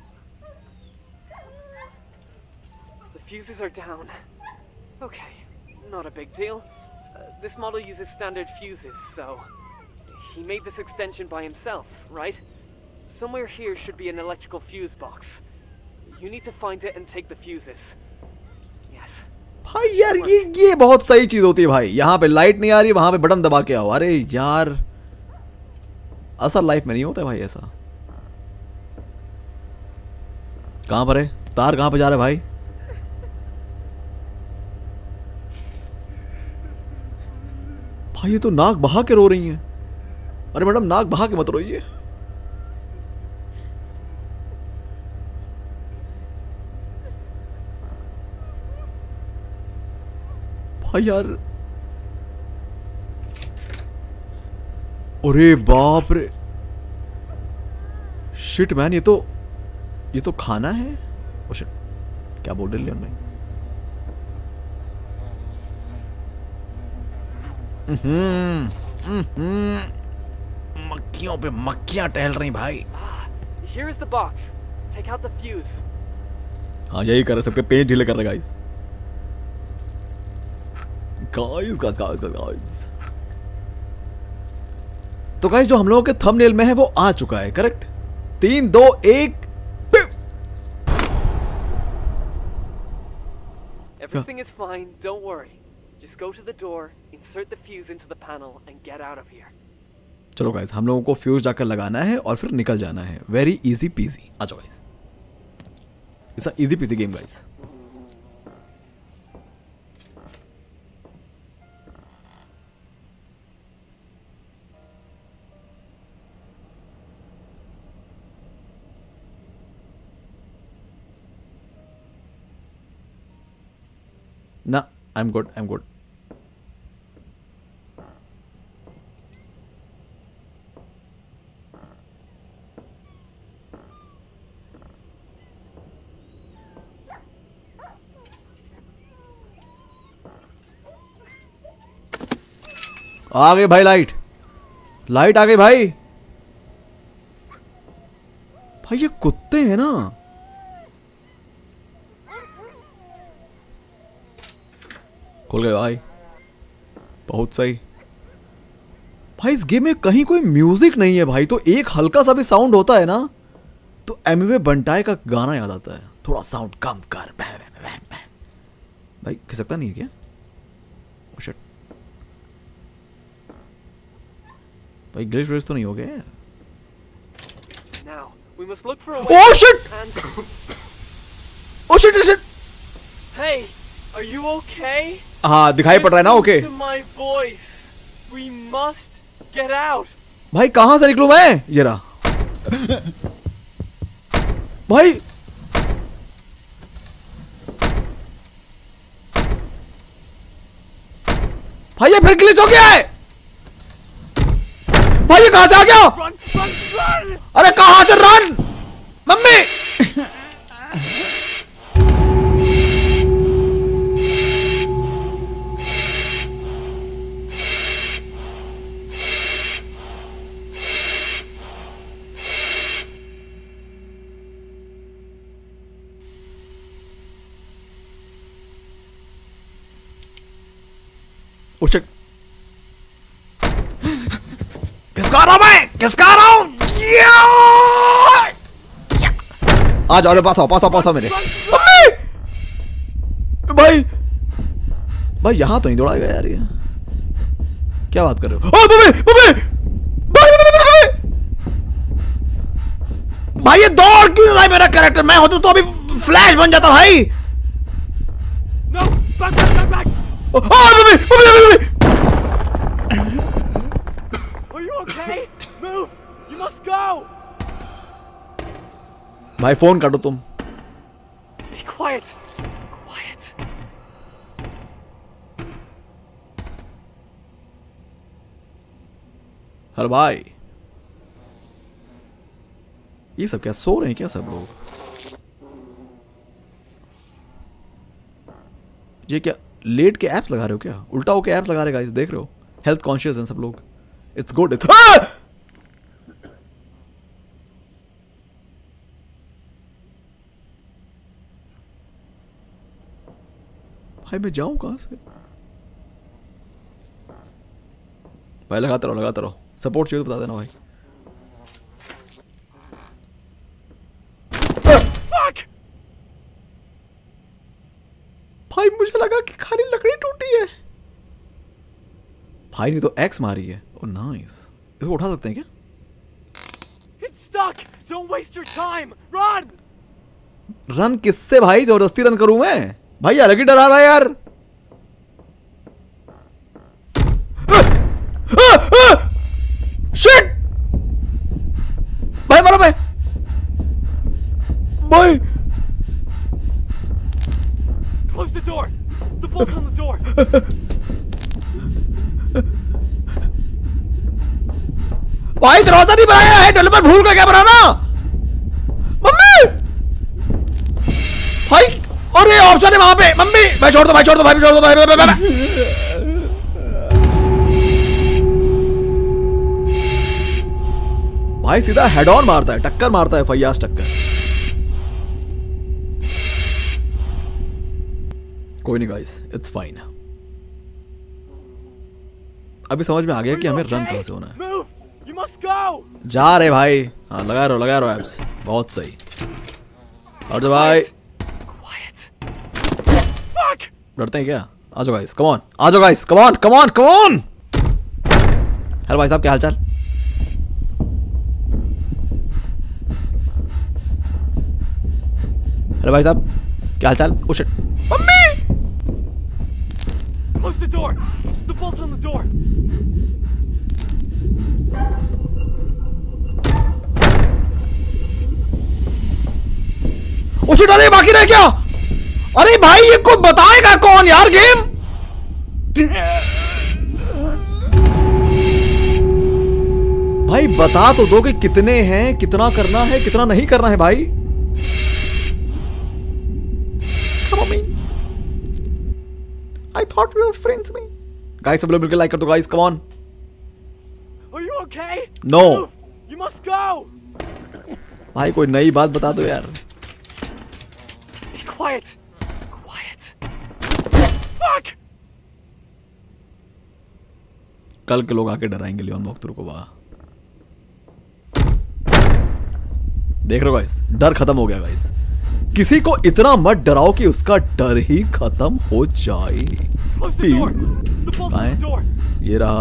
The fuses are down. Okay, not a big deal. This model uses standard fuses, so he made this extension by himself, right? Somewhere here should be an electrical fuse box. You need to find it and take the fuses. Yes. भाई यार ये बहुत सही चीज होती है भाई। यहाँ पे लाइट नहीं आ रही, वहां पे बटन दबा के आओ। अरे यार असल लाइफ में नहीं होता है भाई ऐसा। कहां पर है तार, कहां पे जा रहा है भाई? भाई ये तो नाक बहा के रो रही है। अरे मैडम नाक बहा के मत रोइए। भाई यार अरे बाप रे शिट मैन, ये तो खाना है। ओ शिट, क्या बोल रहे लियोन भाई? मक्खियों पे मक्खियां टहल रही भाई। Here is the box. Take out the fuse. हाँ यही कर रहे, सबके पेज ढीले कर रहे गाइस। गाइस तो गाइस जो हम लोगों के थंबनेल में है वो आ चुका है, correct? 3 2 1 Everything is fine, don't worry. Just go to the door, insert the fuse into the panel and get out of here. चलो गाइस हम लोगों को फ्यूज जाकर लगाना है और फिर निकल जाना है। Very easy peasy. आ जाओ guys, it's a easy peasy game guys. ना I am good, I am good. आ गई भाई लाइट, लाइट आ गई भाई। भाई ये कुत्ते हैं ना। खुल गए भाई, बहुत सही। भाई इस गेम में कहीं कोई म्यूजिक नहीं है भाई, तो एक हल्का सा भी साउंड होता है ना तो एमवे बंटाई का गाना याद आता है। थोड़ा साउंड कम कर। भाई खिसकता नहीं है क्या? Oh shit. भाई ग्लिच व्लिच तो नहीं हो गया यार? Now, we must look for a way. Oh shit! Oh shit! Shit! Hey, are you okay? हाँ दिखाई पड़ रहा है ना? Okay. Listen to my voice. We must get out. भाई कहां से निकलूं मैं? ये रहा। भाई भाई ये फिर ग्लिच हो गया है। भाई ये कहां से आ गया? Run, run, run! अरे कहां से रन? मम्मी उसे किसका रहा मैं? किसका रहा हूं? आ जाओ, पास आओ, पास आओ, पास आओ मेरे। भाई भाई यहां तो नहीं दौड़ाएगा यार ये। क्या बात कर रहे हो? भाई ये दौड़ क्यों रहा है मेरा कैरेक्टर? मैं होता तो अभी फ्लैश बन जाता भाई। No, back, back, back, back! Are you okay? Move! You must go! भाई फोन काटो तुम। Be quiet. Quiet. हेलो भाई, ये सब क्या सो रहे हैं क्या सब लोग? ये क्या लेट के ऐप्स लगा रहे हो क्या? उल्टा होके ऐप्स लगा रहे गाइस, देख रहे हो? हेल्थ कॉन्शियस हैं सब लोग। It's good. भाई मैं जाऊं कहां से? भाई लगाते रहो, लगाते रहो। सपोर्ट चाहिए तो बता देना भाई। भाई मुझे लगा कि खाली लकड़ी टूटी है। भाई ने तो एक्स मारी है। Oh nice. इसको उठा सकते हैं क्या? It's stuck. Don't waste your time. Run. Run किससे भाई? जबरदस्ती रन करूं मैं? भाई अलग ही डरा रहा है यार। शिट! भाई मारो भाई। भाई Close the door. The bolt's on the door. भाई दरवाजा नहीं बनाया है, डेवलपर भूल का क्या बनाना? मम्मी! भाई और ये ऑप्शन है वहां पे। मम्मी भाई छोड़ दो, भाई छोड़ दो, भाई छोड़ दो, भाई। भाई सीधा हेड ऑन मारता है, टक्कर मारता है, फैयाज टक्कर। कोई नहीं गाइस, इट्स फाइन। अभी समझ में आ गया कि हमें रन कहां से होना है। Move. You must go. जा रहे भाई। हाँ लगा रहो एप्स। बहुत सही। और जो भाई Fuck. डरते हैं क्या? आ जाओ गाइस, कम ऑन, आ जाओ guys, come on come on come on. Hello भाई साहब, क्या हालचाल? हेलो भाई साहब, क्या हालचाल? Oh shit, mummy! Close the door. The bolt's on the door. Oh shit, अरे बाकी रह क्या? अरे भाई ये को बताएगा कौन यार गेम? भाई बता तो दो कि कितने हैं, कितना करना है, कितना नहीं करना है भाई। Come on, man. I thought we were friends, man. Guys, सब लोग मिलकर लाइक कर दो guys, come on. Are you okay? No. Move. You must go. भाई कोई नई बात बता दो यार। Be quiet. Quiet. Fuck. कल के लोग आके डराएंगे लियोन वॉकथ्रू को। वाह, देख रहे हो गाइस, डर खत्म हो गया गाइस। किसी को इतना मत डराओ कि उसका डर ही खत्म हो जाए। Close the door. The bolt's on the door. ये रहा।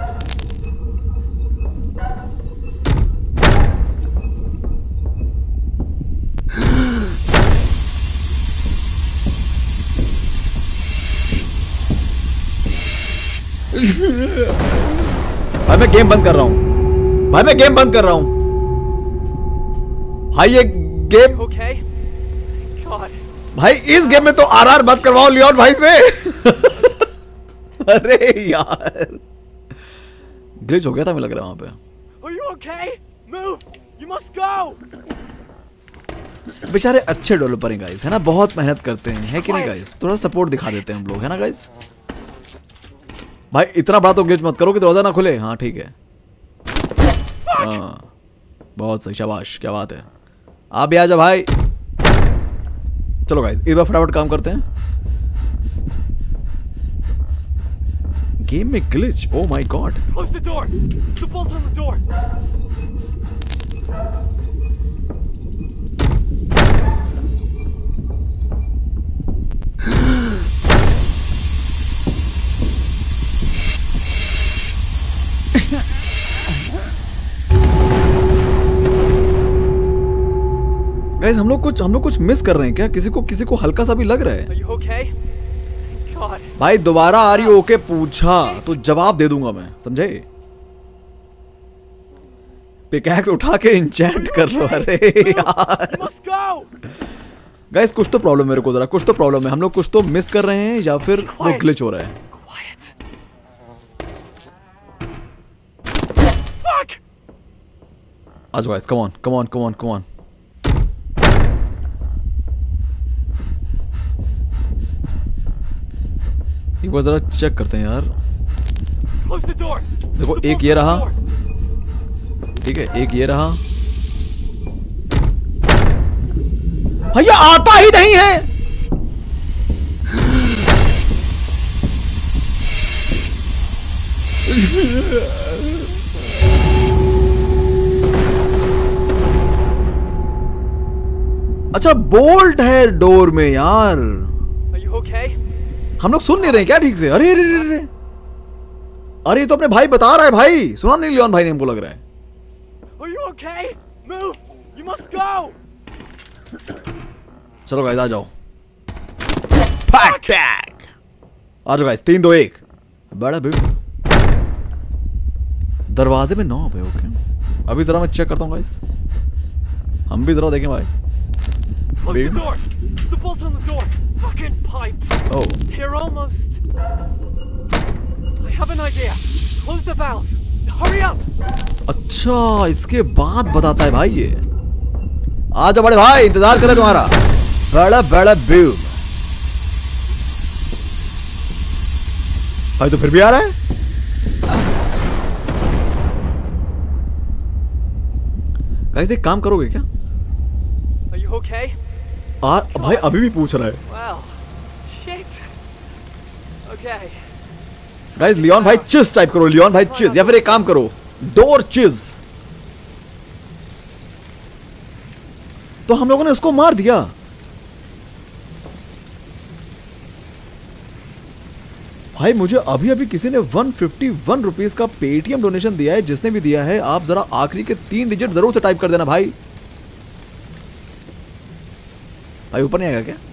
भाई मैं गेम बंद कर रहा हूं। भाई मैं गेम बंद कर रहा हूं। भाई ये गेम, Okay. God. भाई इस गेम में तो आरआर मत करवाओ लियोन भाई से। अरे यार ग्लिच हो गया था, मुझे लग रहा है वहां पे। Are you okay? Move. You must go. बेचारे अच्छे डेवलपर हैं गाइस, है ना, बहुत मेहनत करते हैं, है कि नहीं गाइस? थोड़ा सपोर्ट दिखा देते हैं हम लोग, है ना गाइस? भाई इतना बड़ा तो ग्लिच मत करो कि दरवाजा ना खुले। हाँ ठीक है, हाँ बहुत सही, शाबाश, क्या बात है। आप भी आ जाओ भाई। चलो गाइस इस बार फटाफट काम करते हैं। गेम में glitch, oh my god. Close the door. The bolt's on the door. Guys हम लोग कुछ मिस कर रहे हैं क्या? किसी को हल्का सा भी लग रहा है। Are you okay? God. भाई दोबारा आ रही ओके पूछा तो जवाब दे दूंगा मैं, समझे? पिकैक्स उठा के इंचेंट कर लो। अरे यार You must go. गाइस कुछ तो प्रॉब्लम, मेरे को जरा कुछ तो प्रॉब्लम है। हम लोग कुछ तो मिस कर रहे हैं या फिर वो ग्लिच हो रहा है। Quiet. Fuck. आ जाओ guys, come on come on come on come on. एक बार जरा चेक करते हैं यार। Close the door. देखो The एक bolt's ये on the रहा, door. ठीक है, एक ये रहा। भैया आता ही नहीं है। अच्छा बोल्ट है डोर में यार। Are you okay? हम लोग सुन नहीं रहे क्या ठीक से? अरे अरे अरे अरे ये तो अपने भाई बता रहा है भाई, सुना नहीं लियोन भाई ने हमको लग रहा है। Are you okay? Move! You must go! चलो गाइस आ जाओ। टैग आ जाओ गाइस, 3 2 1। बड़ा बिग दरवाजे में नॉब है। ओके अभी जरा मैं चेक करता हूँ गाइस, हम भी जरा देखें भाई। Close the door! The bolt on the door! Fucking pipes! Oh. They're almost... I have an idea! Close the valve! Hurry up! अच्छा इसके बाद बताता है भाई ये। आ जाओ बड़े भाई, इंतजार कर रहे तुम्हारा। बड़ा बड़ा व्यू भाई, तो फिर भी आ रहा है। गाइस एक काम करोगे क्या? Are you okay? भाई अभी भी पूछ रहा है। Well, shit. Okay. Guys Leon भाई चिज टाइप करो, लियोन भाई चिज, या फिर एक काम करो डोर चिज। तो हम लोगों ने उसको मार दिया। भाई मुझे अभी अभी किसी ने 151 रुपीज का पेटीएम डोनेशन दिया है। जिसने भी दिया है आप जरा आखिरी के 3 डिजिट जरूर से टाइप कर देना भाई। भाई ऊपर नहीं आएगा क्या?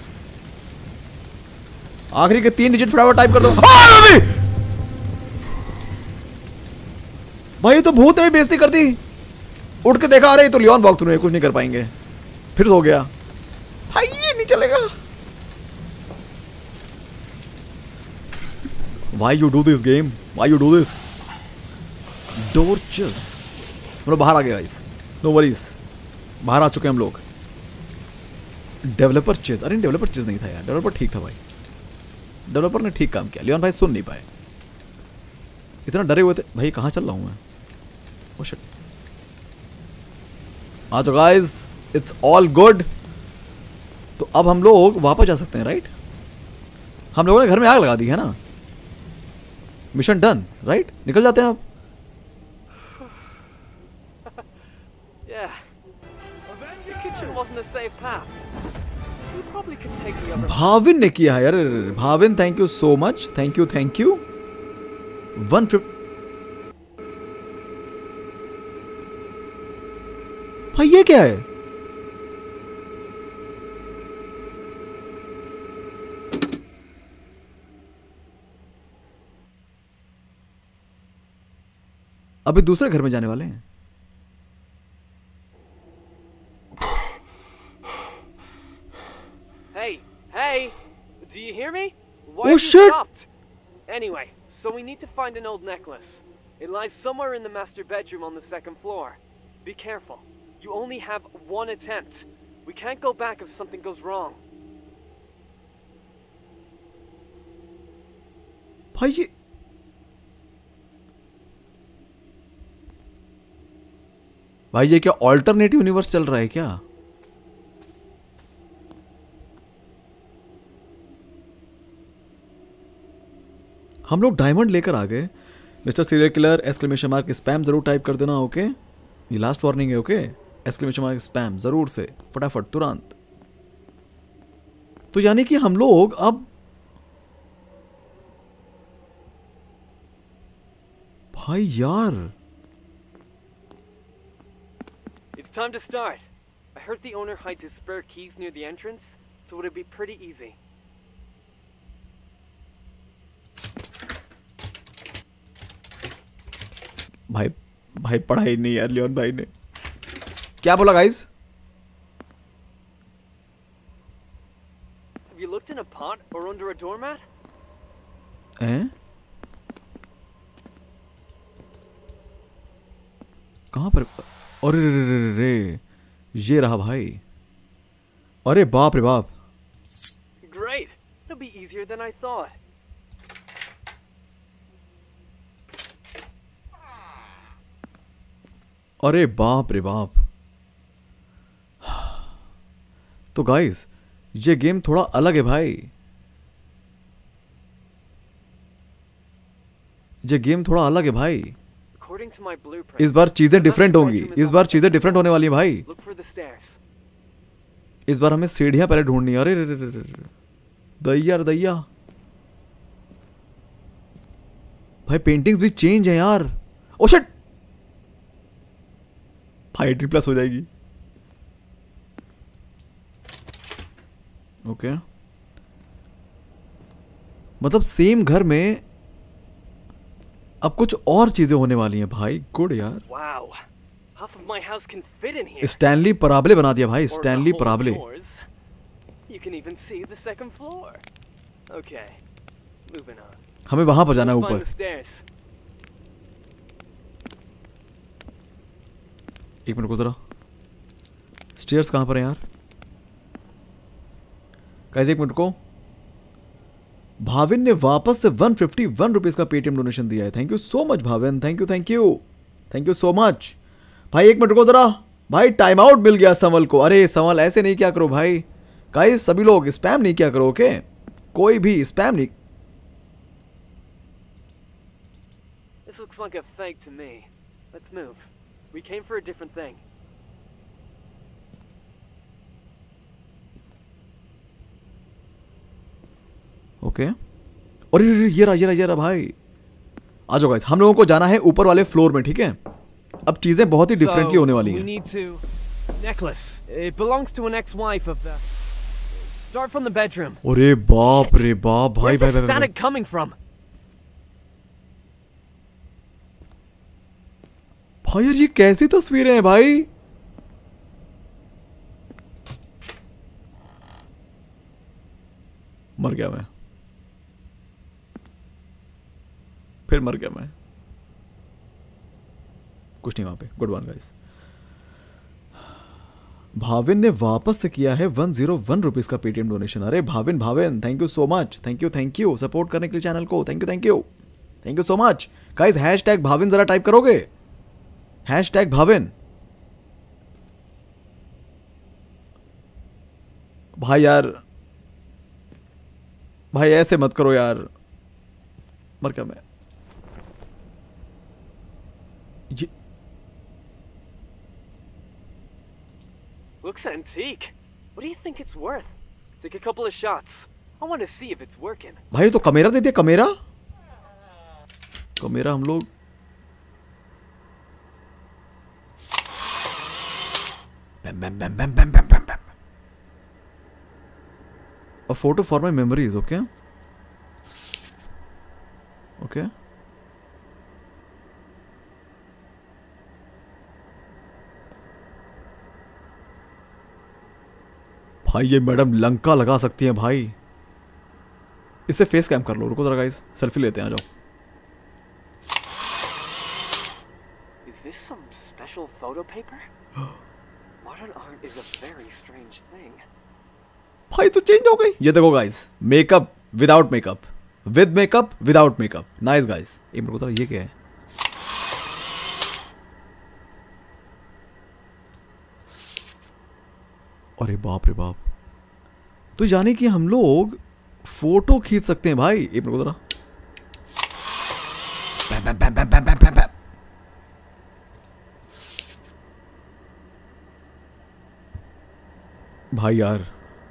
आखिरी के 3 डिजिट फटाफट टाइप कर दो। भाई तो भूत ने बेइज्जती कर दी। उठ के देखा, अरे तो लियोन वॉक थ्रू है, कुछ नहीं कर पाएंगे। फिर हो गया भाई, ये नहीं चलेगा। Why you do this game? Why you do this? Door cheers. हम लोग बाहर आ गए गाइस, नो वरीज, बाहर आ चुके हैं हम लोग। डेवलपर चेज, अरे डेवलपर चेज नहीं था यार, डेवलपर ठीक था भाई, डेवलपर ने ठीक काम किया। लियोन भाई सुन नहीं पाए, इतना डरे हुए थे भाई। कहाँ चल रहा हूँ मैं? Oh shit. आ जाओ गाइस, इट्स ऑल गुड। तो अब हम लोग वापस जा सकते हैं राइट? हम लोगों ने घर में आग लगा दी है ना। Mission done right? निकल जाते हैं अब। Yeah. The kitchen wasn't a safe path. We probably could take the other. Bhavin ने किया है यार। Bhavin thank you so much, thank you thank you. 150 भाई ये क्या है? अभी दूसरे घर में जाने वाले हैं। Hey, hey, do you hear me? Why Oh, have you shit. stopped? Anyway, so we need to find an old necklace. It lies somewhere in the master bedroom on the 2nd floor. Be careful. You only have 1 attempt. We can't go back if something goes wrong. भाई ये क्या alternative universe चल रहा है क्या? हम लोग diamond लेकर आ गए। Mister serial killer exclamation mark spam जरूर टाइप कर देना। ओके ये लास्ट वार्निंग है। ओके एक्सक्लेमेशन मार्क स्पैम जरूर से, फटाफट तुरंत। तो यानी कि हम लोग अब भाई यार It's time to start. I heard the owner hides his spare keys near the entrance, so it'll be pretty easy. भाई पढ़ाई नहीं यार लियोन भाई ने। क्या बोला guys? Have you looked in a pot or under a doormat? हैं? कहाँ पर? अरे रे, ये रहा भाई। अरे बाप रे बाप। Great. It'll be easier than I thought. अरे बाप रे बाप। तो गाइस ये गेम थोड़ा अलग है भाई, ये गेम थोड़ा अलग है भाई। According to my blueprint, इस बार चीजें डिफरेंट होंगी, इस बार चीजें डिफरेंट होने वाली है भाई। look for the stairs. इस बार हमें सीढ़ियां पहले ढूंढनी है। अरे रे रे रे रे रे। दैया रे दैया। भाई पेंटिंग्स भी चेंज है यार। ओ शिट, भाई 18+ हो जाएगी। ओके मतलब सेम घर में अब कुछ और चीजें होने वाली हैं भाई। गुड यार। Wow, half of my house can fit in here. Stanley Parable बना दिया भाई, Or the Stanley whole Parable. floors. You can even see the second floor. Okay, moving on. हमें वहां पर जाना है Let's find ऊपर। the stairs. एक मिनट को जरा, स्टेयर्स कहां पर है यार? गाइस एक मिनट को। भाविन ने वापस से 151 रुपीज का पेटीएम डोनेशन दिया है। Thank you so much Bhavin, thank you thank you thank you so much. भाई एक मिनट को जरा, भाई टाइम आउट मिल गया समल को। अरे समल ऐसे नहीं क्या करो भाई। गाइस सभी लोग स्पैम नहीं क्या करो, ओके? कोई भी स्पैम नहीं। This looks like a fake to me. Let's move. We came for a different thing. Okay और ये रहा भाई। आ जाओ गाइस, हम लोगों को जाना है ऊपर वाले फ्लोर में, ठीक है? अब चीजें बहुत ही डिफरेंटली होने वाली We हैं। need to necklace. It belongs to an ex-wife of the. Start from the bedroom. अरे बाप रे बाप भाई भाई Where's भाई the भाई। static coming from? भाई यार ये कैसी तस्वीरें हैं भाई। मर गया मैं, फिर मर गया मैं। कुछ नहीं वहां पे। Good one guys. भाविन ने वापस से किया है 101 रुपीज का पेटीएम डोनेशन। अरे Bhavin Bhavin thank you so much, thank you support करने के लिए चैनल को। Thank you so much guys. Hashtag Bhavin जरा टाइप करोगे? हैशटैग भाविन। भाई यार, भाई ऐसे मत करो यार। मर क्या मैं। ये Looks antique. What do you think it's worth? Take a couple of shots. I want to see if it's working. भाई तो कमेरा दे दिया, कमेरा हम लोग। बैम बैम बैम बैम बैम बैम बैम बैम। A photo for my memories, okay? Okay. भाई ये मैडम लंका लगा सकती हैं भाई। इससे फेस कैम कर लो। रुको जरा गाइस, सेल्फी लेते हैं, आ जाओ। Is this some special photo paper? Modern art is a very strange thing. भाई तो चेंज हो गई। ये देखो guys, makeup without makeup, with makeup without makeup. Nice guys. एक मिनट को जरा, ये क्या है? अरे बाप रे बाप। तो यानी कि हम लोग फोटो खींच सकते हैं भाई। एक मिनट को जरा। बैम बैम बैम बैम बैम बैम बैम। भाई यार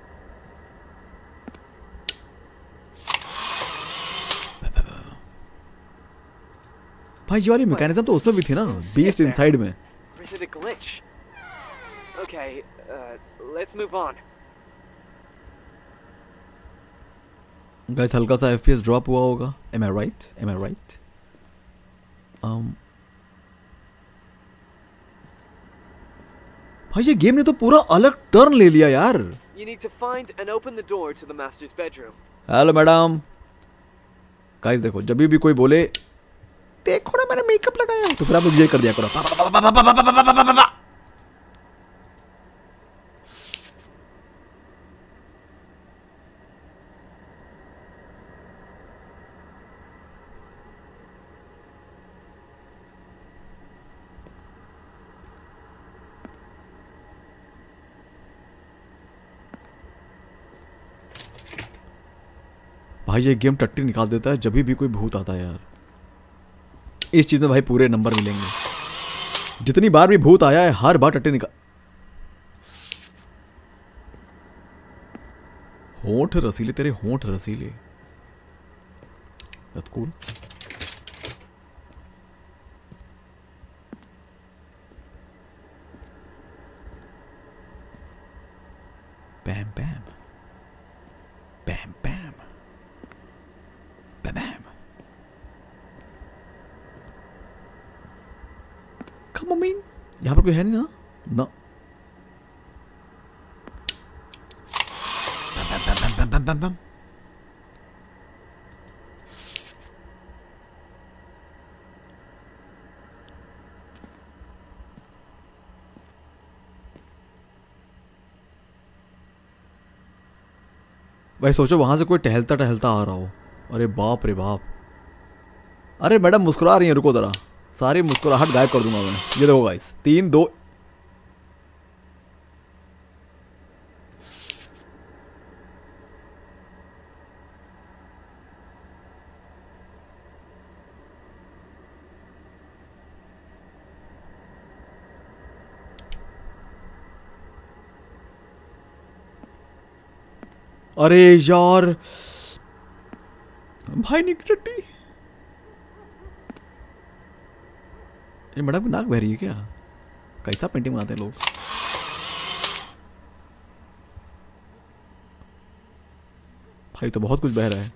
भाई ये वाली मैकेनिज्म तो उसमें भी थी ना, बीस्ट इनसाइड में। Or is it a glitch? Okay, let's move on. Guys हल्का सा FPS ड्रॉप हुआ होगा। Am I right? भाई ये गेम ने तो पूरा अलग टर्न ले लिया यार। You need to find and open the door to the master's bedroom. Hello madam. Guys देखो, जब भी कोई बोले देखो ना मैंने मेकअप लगाया है, तो फिर आप लोग ये कर दिया करो। भाई ये गेम टट्टी निकाल देता है जब भी कोई भूत आता है यार। इस चीज में भाई पूरे नंबर मिलेंगे। जितनी बार भी भूत आया है हर बार टट्टी निकाल। होंठ रसीले, तेरे होंठ रसीले। That's cool. Bam bam. Bam bam. Bam bam. Come on, man. यहाँ पर कोई है नहीं ना? ना। Bam bam bam bam bam bam bam. भाई सोचो वहां से कोई टहलता टहलता आ रहा हो। अरे बाप रे बाप। अरे मैडम मुस्कुरा रही हैं, रुको जरा, सारी मुस्कुराहट गायब कर दूंगा मैं। ये देखो गाइस, 3 2। अरे यार भाई निक टट्टी, ये मैडम की नाक बह रही है क्या? कैसा पेंटिंग बनाते हैं लोग। भाई तो बहुत कुछ बह रहा है।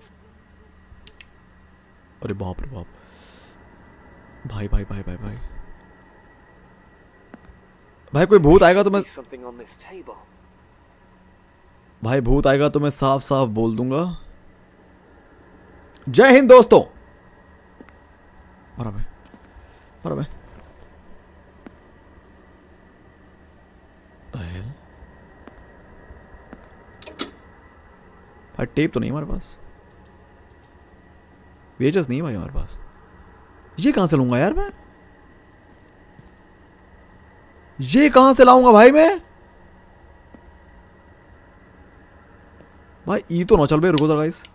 अरे बाप रे बाप। भाई भाई भाई भाई भाई भाई कोई भूत आएगा तो मैं, भाई भूत आएगा तो मैं साफ साफ बोल दूंगा। जय हिंद दोस्तों। मरा भाई, मरा भाई। भाई टेप तो नहीं हमारे पास, वेजेस नहीं भाई हमारे पास। ये कहां से लूंगा यार मैं, ये कहां से लाऊंगा भाई मैं? भाई ई तो ना चल भाई, रुको जरा गाइस।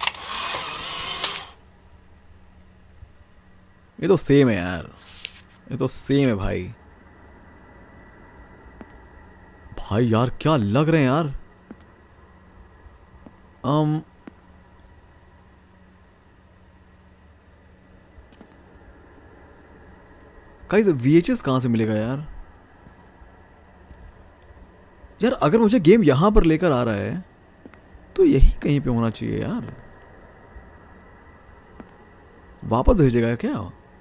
ये तो सेम है यार, ये तो सेम है भाई। भाई यार क्या लग रहे हैं यार। गाइस VHS कहां से मिलेगा यार? यार अगर मुझे गेम यहां पर लेकर आ रहा है तो यही कहीं पे होना चाहिए यार। वापस भेजेगा क्या?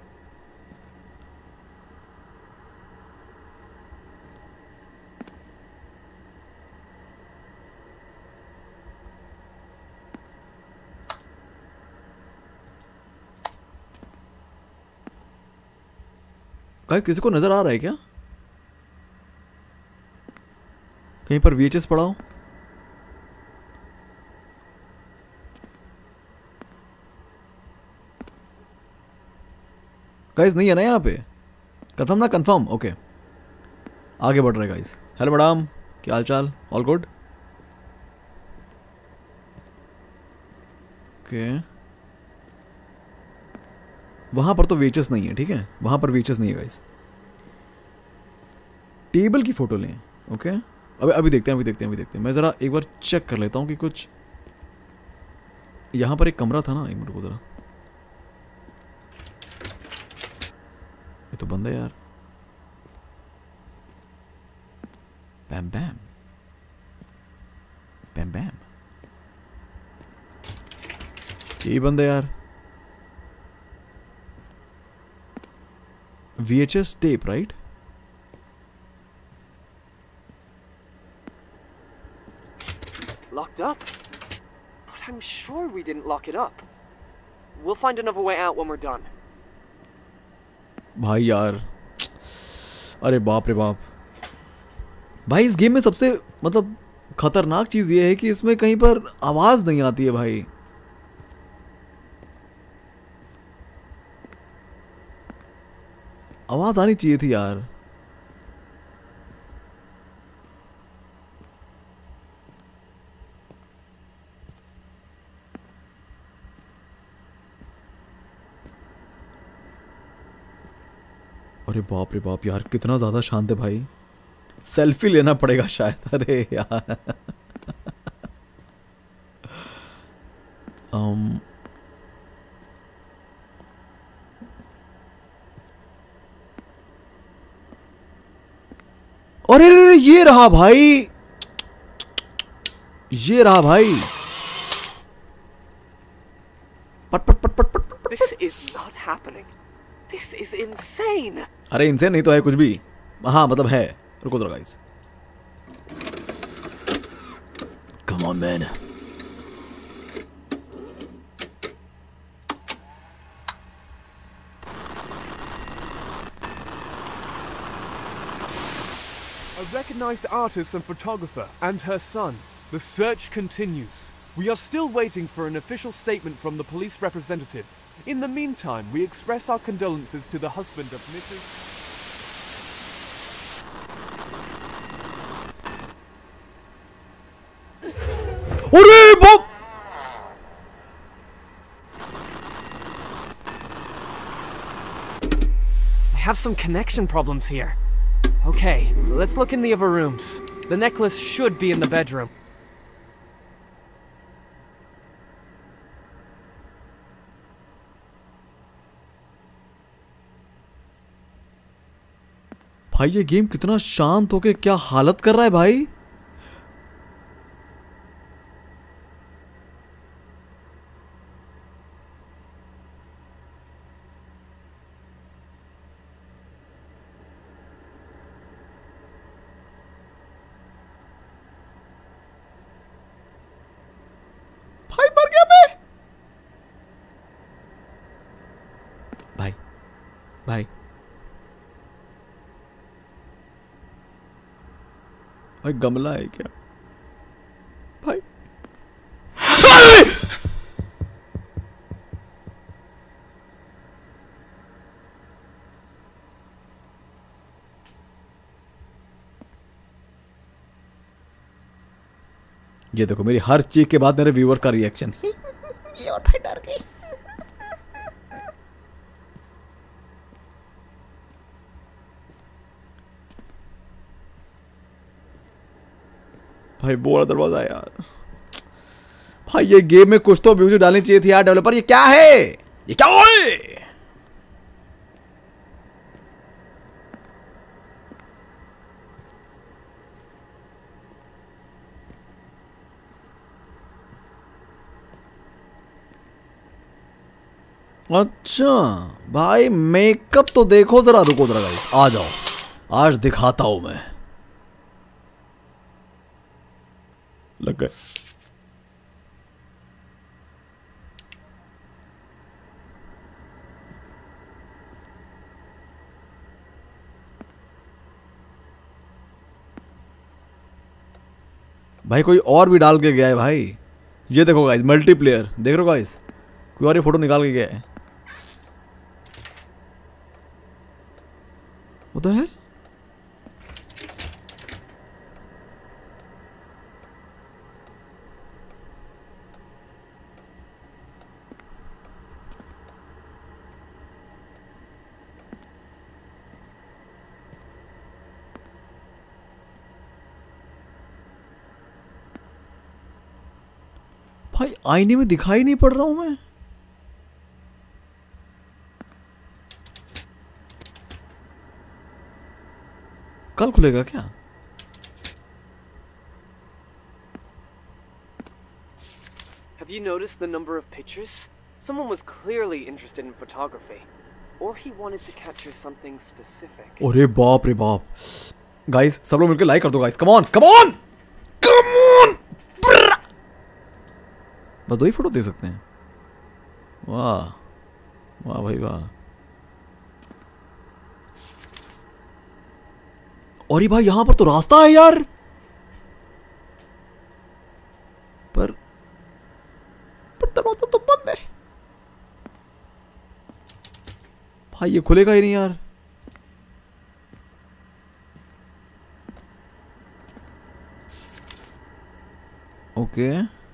गाइस किसी को नजर आ रहा है क्या? कहीं पर VHS पड़ा हो? गाइस नहीं है ना यहाँ पे? कंफर्म ना? Confirm, okay. आगे बढ़ रहे गाइस। हेलो मैडम, क्या हाल चाल? All good? ओके, वहां पर तो VHS नहीं है, ठीक है, वहां पर VHS नहीं है गाइस। टेबल की फोटो लें, ओके। अभी देखते हैं, अभी देखते हैं, अभी देखते हैं। मैं जरा एक बार चेक कर लेता हूँ कि कुछ यहां पर एक कमरा था ना, एक मिनट को जरा। ये तो बंद है यार। बैम बैम बैम बैम, यही बंद है यार। VHS tape, right? Locked up? But I'm sure we didn't lock it up. We'll find another way out when we're done. भाई यार, अरे बाप रे बाप। भाई इस गेम में सबसे मतलब खतरनाक चीज ये है कि इसमें कहीं पर आवाज नहीं आती है भाई। आवाज आनी चाहिए थी यार। अरे बाप रे बाप यार, कितना ज्यादा शांत है भाई। सेल्फी लेना पड़ेगा शायद। अरे यार अरे ये रहा भाई, ये रहा भाई। पट पट पट पट पट। This is not happening. This is insane. अरे इंसेन नहीं तो है कुछ भी। हाँ मतलब है। रुको जरा guys. Come on man. A recognized artist and photographer and her son. The search continues. We are still waiting for an official statement from the police representative. In the meantime, we express our condolences to the husband of Mrs. अरे बाप! I have some connection problems here. Okay, let's look in the other rooms. The necklace should be in the bedroom. भाई ये game कितना शांत होके क्या हालत कर रहा है भाई। भाई मर गया मैं। भाई भाई भाई गमला है क्या भाई? ये देखो मेरी हर चीज के बाद मेरे व्यूअर्स का रिएक्शन। ये और भाई डर गई। भाई बोला दरवाजा है यार। भाई ये गेम में कुछ तो म्यूजिक डालनी चाहिए थी यार डेवलपर। ये क्या है? ये क्या है? अच्छा भाई मेकअप तो देखो जरा। रुको जरा गाइस, आ जाओ, आज दिखाता हूं मैं। लग गए। भाई कोई और भी डाल के गया है भाई। ये देखो गाइस, मल्टीप्लेयर देख रहे हो गाइस, कोई और ही फोटो निकाल के गया है। What the hell? भाई आईने में दिखाई नहीं पड़ रहा हूं मैं। कल खुलेगा क्या? Have you noticed the number of pictures? Someone was clearly interested in photography. Or he wanted to capture something specific. अरे बाप रे बाप। गाइस सब लोग मिलकर लाइक कर दो guys. Come on come on come on. बस दो ही फोटो दे सकते हैं। वाह वाह भाई वाह। और ये भाई यहां पर तो रास्ता है यार। पर दरवाजा तो बंद है भाई। ये खुलेगा ही नहीं यार। Okay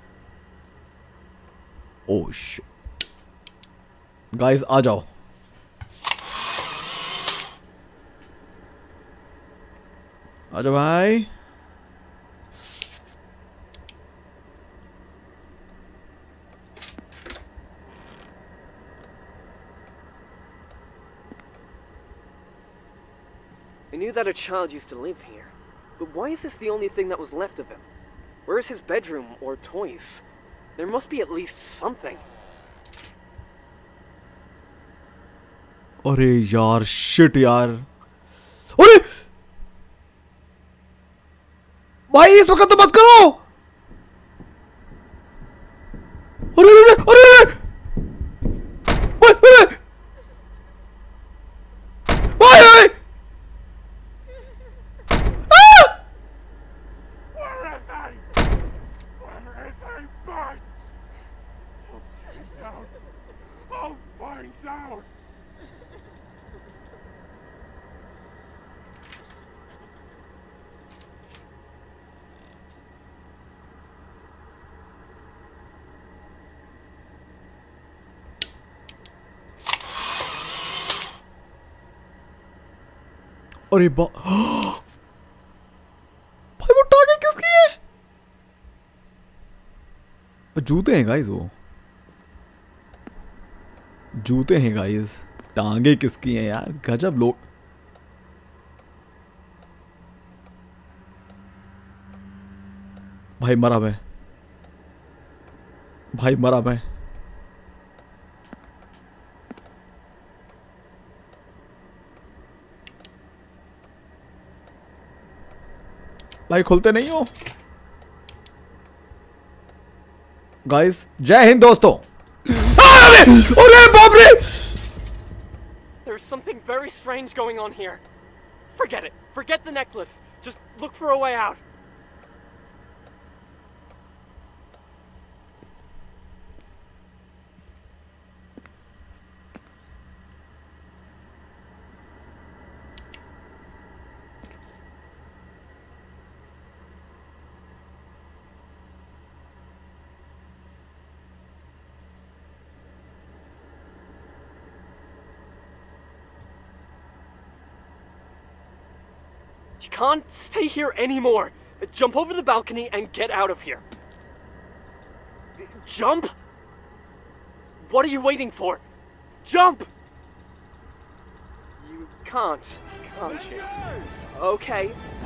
oh shit. गाइस आ जाओ। आजा भाई। that a child used to live here. But why is this the only thing that was left of him? Where is his bedroom or toys? There must be at least something. अरे यार shit यार, अरे भाई इस वक्त तो मत करो। अरे अरे अरे अरे भाई भाई भाई Where is he? Where is he, Bart? I'll find out. I'll find out. अरे भाई वो टांगे किसकी है? जूते हैं गाइस, वो जूते हैं गाइस, टांगे किसकी हैं यार? गजब लोग। भाई मरा मैं, भाई मरा मैं। भाई खुलते नहीं हो गाइस। जय हिंद दोस्तों। अरे बाप रे, There's something very strange going on here. Forget it. Forget the necklace. Just look for a way out. You can't stay here anymore. Jump over the balcony and get out of here. Jump? What are you waiting for? Jump! You can't you? Okay.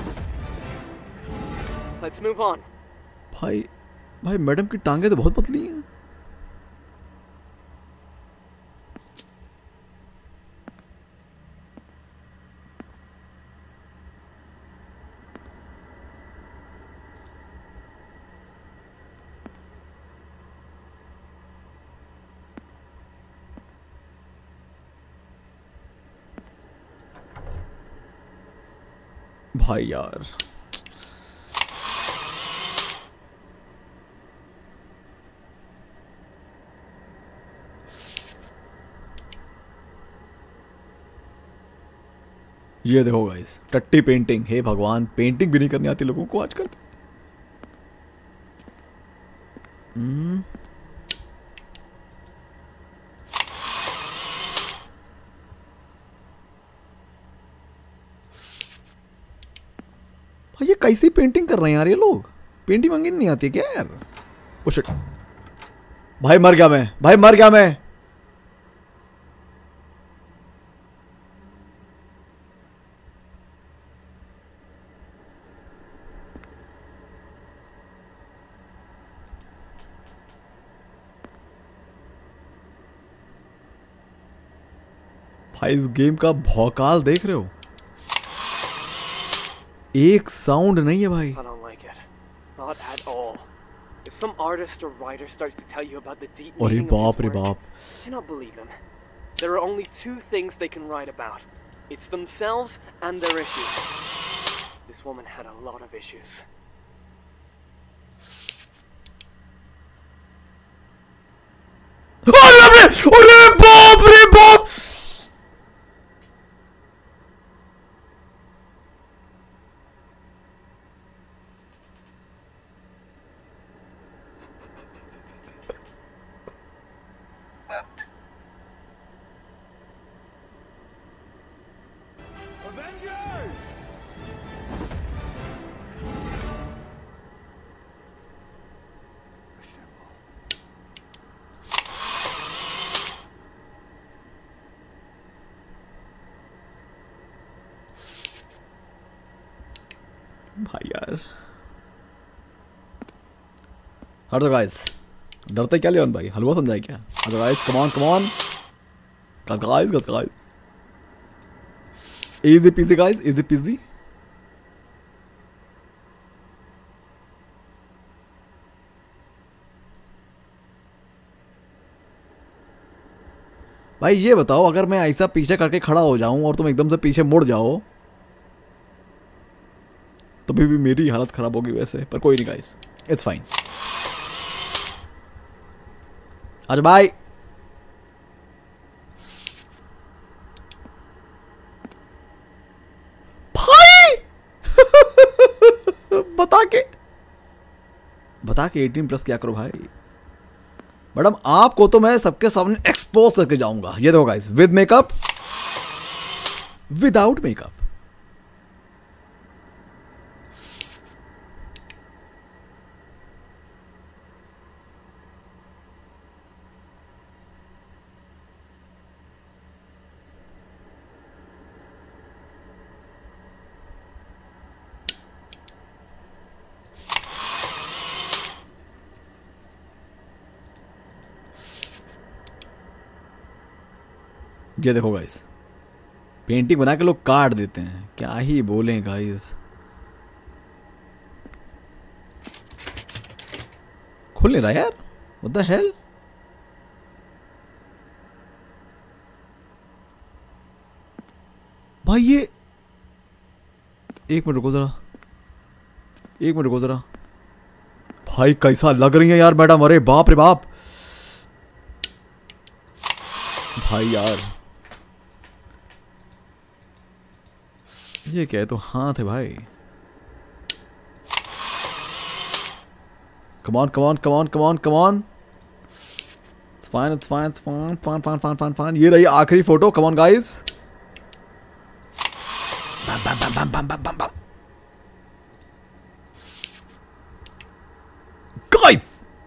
Let's move on. भाई भाई madam की टांगे तो बहुत पतली हैं। भाई यार ये देखो गाइस, टट्टी पेंटिंग। हे भगवान, पेंटिंग भी नहीं करनी आती लोगों को आजकल। भाई ये कैसी पेंटिंग कर रहे हैं यार ये लोग? पेंटिंग वंगिंग नहीं आती है क्या यार? ओ शिट, भाई मर गया मैं, भाई मर गया मैं। भाई इस गेम का भौकाल देख रहे हो? एक साउंड नहीं है भाई। I don't like it. Not at all. If some artist or writer starts to tell you about the deep अरे meaning of बाप his रे work, बाप। do not believe him. There are only two things they can write about. It's themselves and their issues. This woman had a lot of issues. अरे बाप रे बाप। भाई यार हट दो गाइस, डरते क्या लियोन भाई, हलवा समझाए क्या? हट दो guys, come on come on guys, easy peasy guys, easy peasy. भाई ये बताओ, अगर मैं ऐसा पीछे करके खड़ा हो जाऊं और तुम एकदम से पीछे मुड़ जाओ तो भी मेरी हालत खराब होगी वैसे, पर कोई नहीं गाइस, इट्स फाइन। अच्छा भाई भाई बता के 18+ क्या करो भाई? मैडम आपको तो मैं सबके सामने एक्सपोज करके जाऊंगा। ये देखो guys, with makeup, without makeup. ये देखो गाइस, पेंटिंग बना के लोग काट देते हैं, क्या ही बोलें गाइस। खुल नहीं रहा यार, व्हाट द हेल। भाई ये एक मिनट रुको जरा, भाई कैसा लग रही है यार मैडम, अरे बाप रे बाप भाई यार, ये क्या है? तो हाथ है भाई। Come on. It's fine. ये रही आखिरी photo, come on guys. Bam. Guys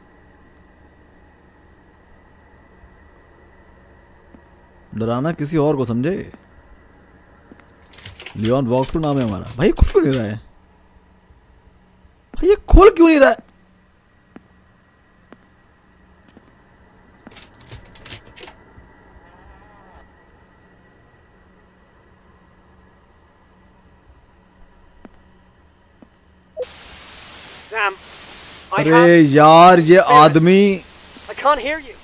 डराना किसी और को समझे। लियोन वॉक थ्रू नाम है हमारा। भाई खुल क्यों नहीं रहा है? भाई ये खोल क्यों नहीं रहा है? Sam, अरे यार ये आदमी। I can't hear you.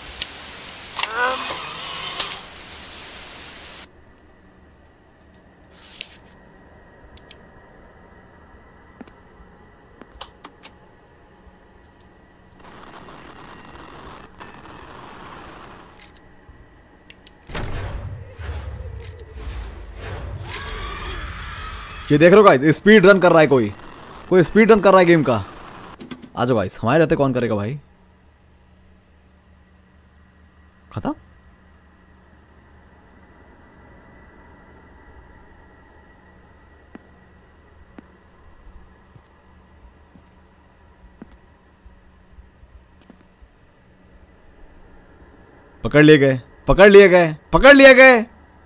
ये देख रहे हो गाइस, स्पीड रन कर रहा है कोई स्पीड रन कर रहा है गेम का। आ जाओ गाइस, हमारे रहते कौन करेगा भाई? खत्म। पकड़ लिए गए।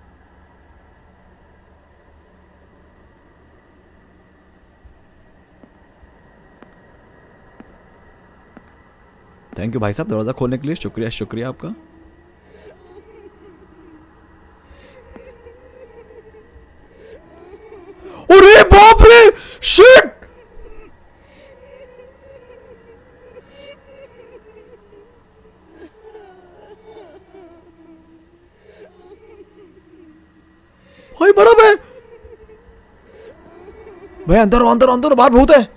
थैंक यू भाई साहब दरवाजा खोलने के लिए, शुक्रिया आपका। अरे बाप रे शिट। भाई बड़ा भाई अंदर बाहर भूत है।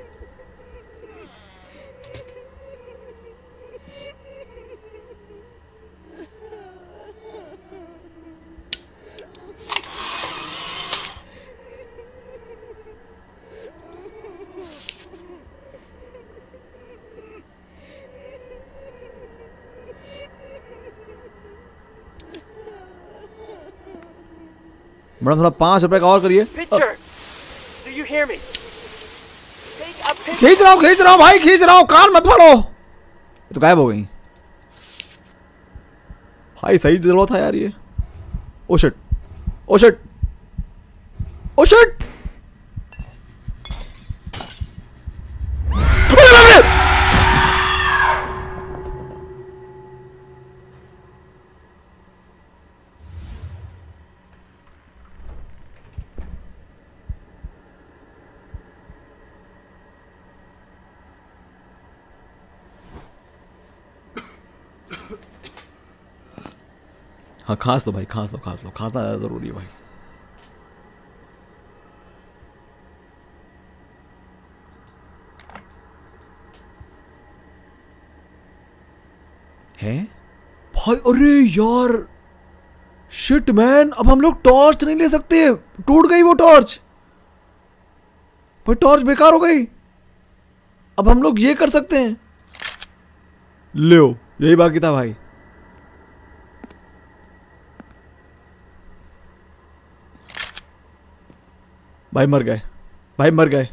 मैडम थोड़ा 5 रुपए का और करिए। Picture. Do you hear me? Take a picture. खींच रहा हूँ भाई, खींच रहा हूँ, कान मत फाड़ो। ये तो गायब हो गई भाई, सही जरूरत था यार ये। Oh shit. हाँ खांस लो भाई, खांस लो, खांस लो, खांसना ज़्यादा ज़रूरी है भाई। हैं भाई, अरे यार शिट मैन, अब हम लोग टॉर्च नहीं ले सकते, टूट गई वो टॉर्च भाई, टॉर्च बेकार हो गई। अब हम लोग ये कर सकते हैं, लो यही बाकी था भाई। भाई मर गए, भाई मर गए।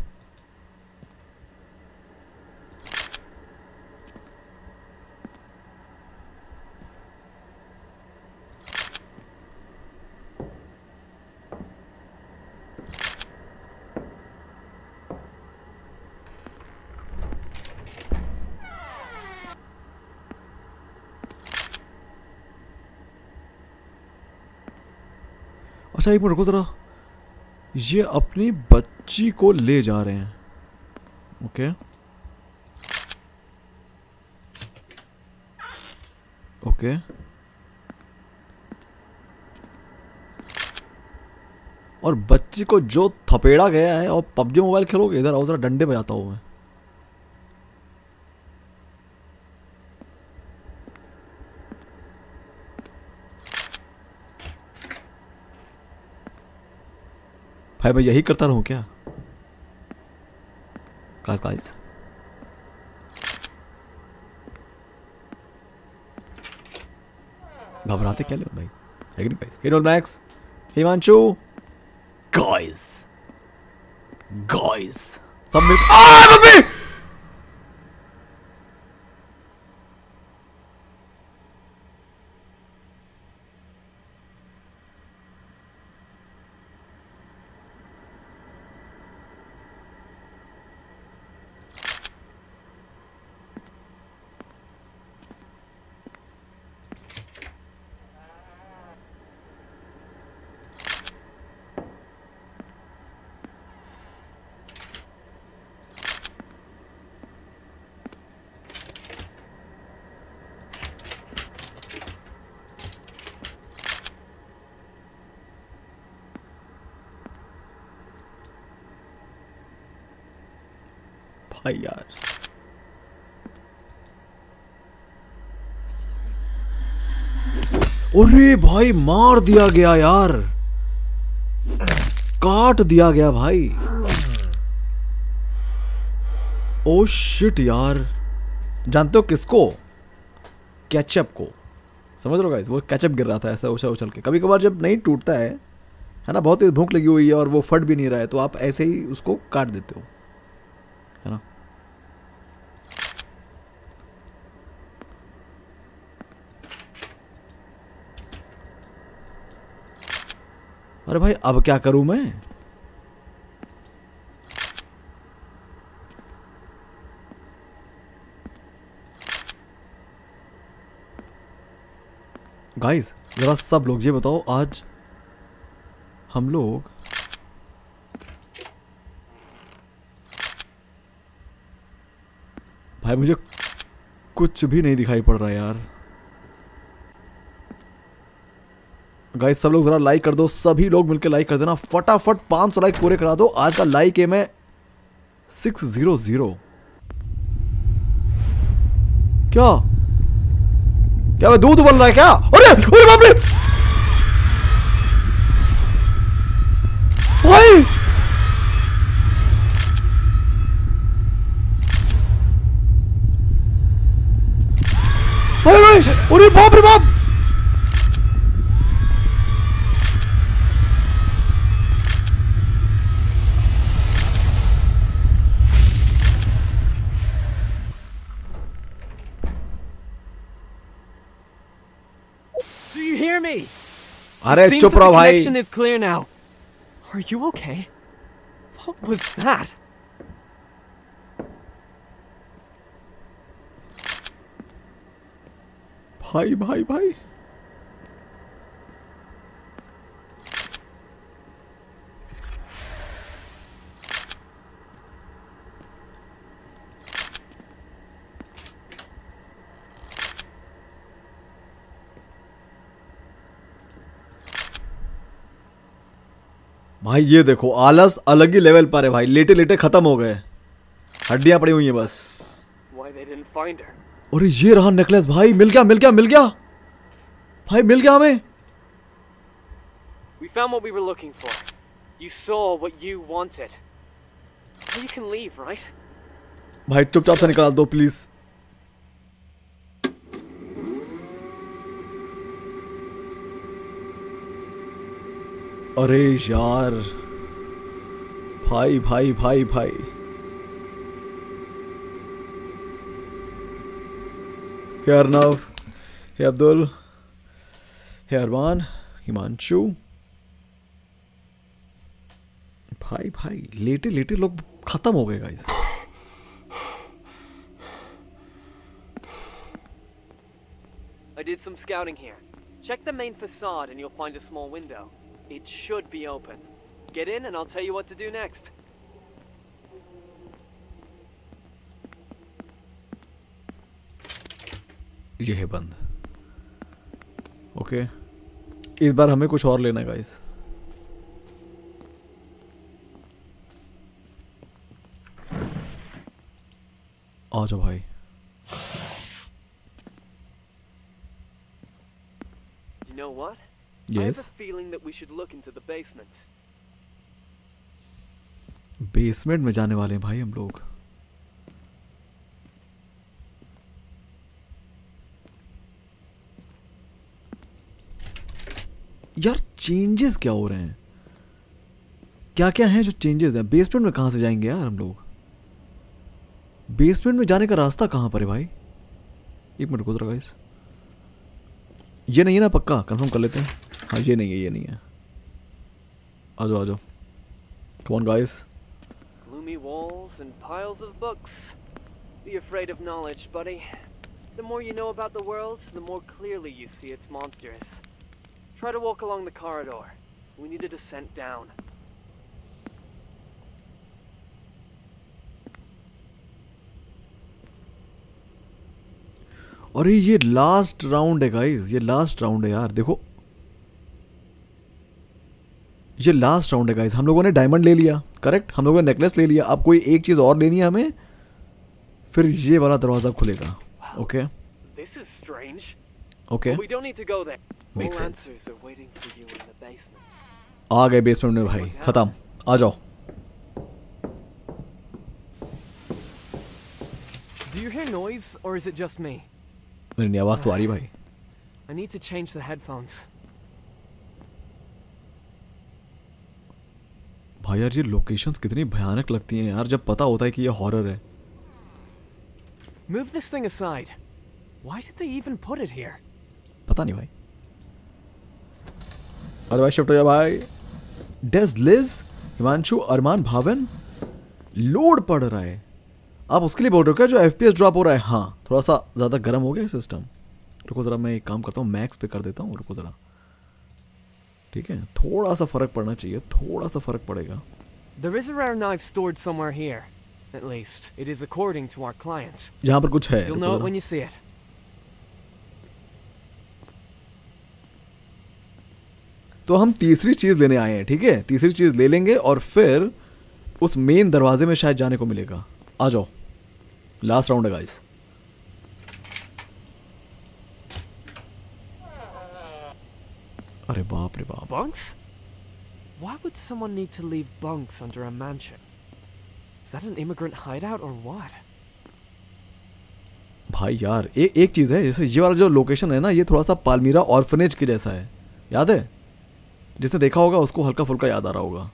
अच्छा एक मिनट रुको जरा, ये अपनी बच्ची को ले जा रहे हैं, ओके ओके। और बच्ची को जो थपेड़ा गया है, और पबजी मोबाइल खेलोगे, इधर आओ जरा, डंडे बजाता हूँ मैं। भाई मैं यही करता रहूं क्या? गाइस घबराते क्या लोग भाई, है कि नहीं guys? Hey Max, Himanshu, guys guys सब मिल, मम्मी भाई यार, अरे भाई मार दिया गया यार, काट दिया गया भाई। ओ शिट यार, जानते हो किसको? केचप को, समझ रहे हो गाइस? वो केचप गिर रहा था ऐसा उछल उछल के। कभी कभार जब नहीं टूटता है ना, बहुत तेज भूख लगी हुई है और वो फट भी नहीं रहा है, तो आप ऐसे ही उसको काट देते हो, है ना? अरे भाई अब क्या करूं मैं? गाइस जरा सब लोग ये बताओ, आज हम लोग भाई मुझे कुछ भी नहीं दिखाई पड़ रहा है यार। गाइस सब लोग जरा लाइक कर दो, सभी लोग मिलकर लाइक कर देना फटाफट, 500 लाइक पूरे करा दो। आज का लाइक है मैं 600। क्या क्या मैं दूध उबल रहा है क्या? अरे अरे बाप रे भाई, अरे बाप रे बाप, अरे चुप रहो भाई। The connection is clear now. Are you okay? What was that? भाई भाई भाई, भाई ये देखो आलस अलग ही लेवल पर है भाई, लेटे लेटे खत्म हो गए, हड्डियां पड़ी हुई हैं बस। Why they didn't find her? और ये रहा नेकलेस भाई, मिल गया मिल गया मिल गया भाई, मिल गया हमें। We found what we were looking for. You saw what you wanted. Now you can leave, right? भाई चुपचाप से निकाल दो प्लीज। अरे यार भाई भाई भाई भाई, हे अर्नव, हे अब्दुल, हे अरमान, हिमांशु, भाई भाई लेटे लेटे लोग खत्म हो गए guys. I did some scouting here. Check the main facade and you'll find a small window. It should be open. Get in and I'll tell you what to do next. ये है बंद। ओके, इस बार हमें कुछ और लेना है guys. आ जाओ भाई। You know what? I have yes, a feeling that we should look into the basement. Basement में जाने वाले हैं भाई हम लोग। यार चेंजेस क्या हो रहे हैं, क्या क्या हैं जो चेंजेस हैं? बेसमेंट में कहां से जाएंगे यार हम लोग? बेसमेंट में जाने का रास्ता कहां पर है भाई? एक मिनट गुजरा गाइस, ये नहीं है ना? पक्का कंफर्म कर लेते हैं। हाँ ये नहीं है, ये नहीं है। आ जाओ आ जाओ, come on guys. Gloomy walls and piles of books. Be afraid of knowledge, buddy. The more you know about the world, the more clearly you see its monsters. Try to walk along the corridor. We need a descent down. अरे ये last round है guys, ये last round है यार। देखो ये last round है guys. हम लोगों ने डायमंड ले लिया, करेक्ट, हम लोगों ने नेकलेस ले लिया। अब कोई एक चीज और लेनी है हमें, फिर ये वाला दरवाजा खुलेगा। Okay This is strange. Okay, We don't need to go there. Makes All sense. answers are waiting for you in the basement. आ गए बेसमेंट में भाई, खत्म। आ जाओ। Do you hear noise or is it just me? नहीं आवाज तो आ रही भाई। I need to change the headphones. भाई यार ये लोकेशंस कितनी भयानक लगती हैं यार, जब पता होता है कि ये हॉरर है। Move this thing aside. Why did they even put it here? पता नहीं भाई। अरे भाई शिफ्ट हो जा भाई। डेज, लिज, हिमांशु, अरमान, भावन, लोड पड़ रहा है। आप उसके लिए बोल रहे हो क्या जो FPS ड्रॉप हो रहा है? हाँ थोड़ा सा ज़्यादा गर्म हो गया सिस्टम। रुको ज़रा, मैं एक काम करता हूँ, मैक्स पे कर देता हूँ। रुको ज़रा, ठीक है, थोड़ा सा फर्क पड़ना चाहिए, थोड़ा सा फर्क पड़ेगा। There is a rare knife stored somewhere here. At least, it is according to our client. जहाँ पर कुछ है, You'll रुको know it ज़रा। when you see it. तो हम तीसरी चीज़ लेने आए हैं, ठीक है? तीसरी चीज़ ले लेंगे और फिर उस मेन दरवाजे में शायद जाने को मिलेगा। आ जाओ, लास्ट राउंड है गाइस। अरे बाप रे बाप। Bunks? Why would someone need to leave bunks under a mansion? Is that an immigrant hideout or what? भाई यार एक चीज़ है, जैसे ये वाला जो लोकेशन है ना, ये थोड़ा सा पालमीरा ऑर्फनेज के जैसा है। याद है? जिसने देखा होगा उसको हल्का फुल्का याद आ रहा होगा।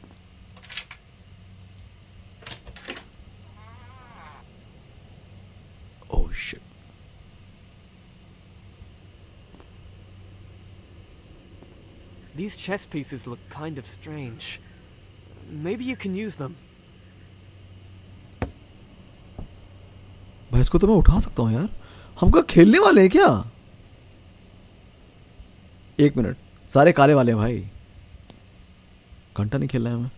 Oh shit. These chess pieces look kind of strange. Maybe you can use them. भाई इसको तो मैं उठा सकता हूँ यार। हम क्या खेलने वाले हैं क्या? एक मिनट, सारे काले वाले हैं भाई, घंटा नहीं खेलना है हमें।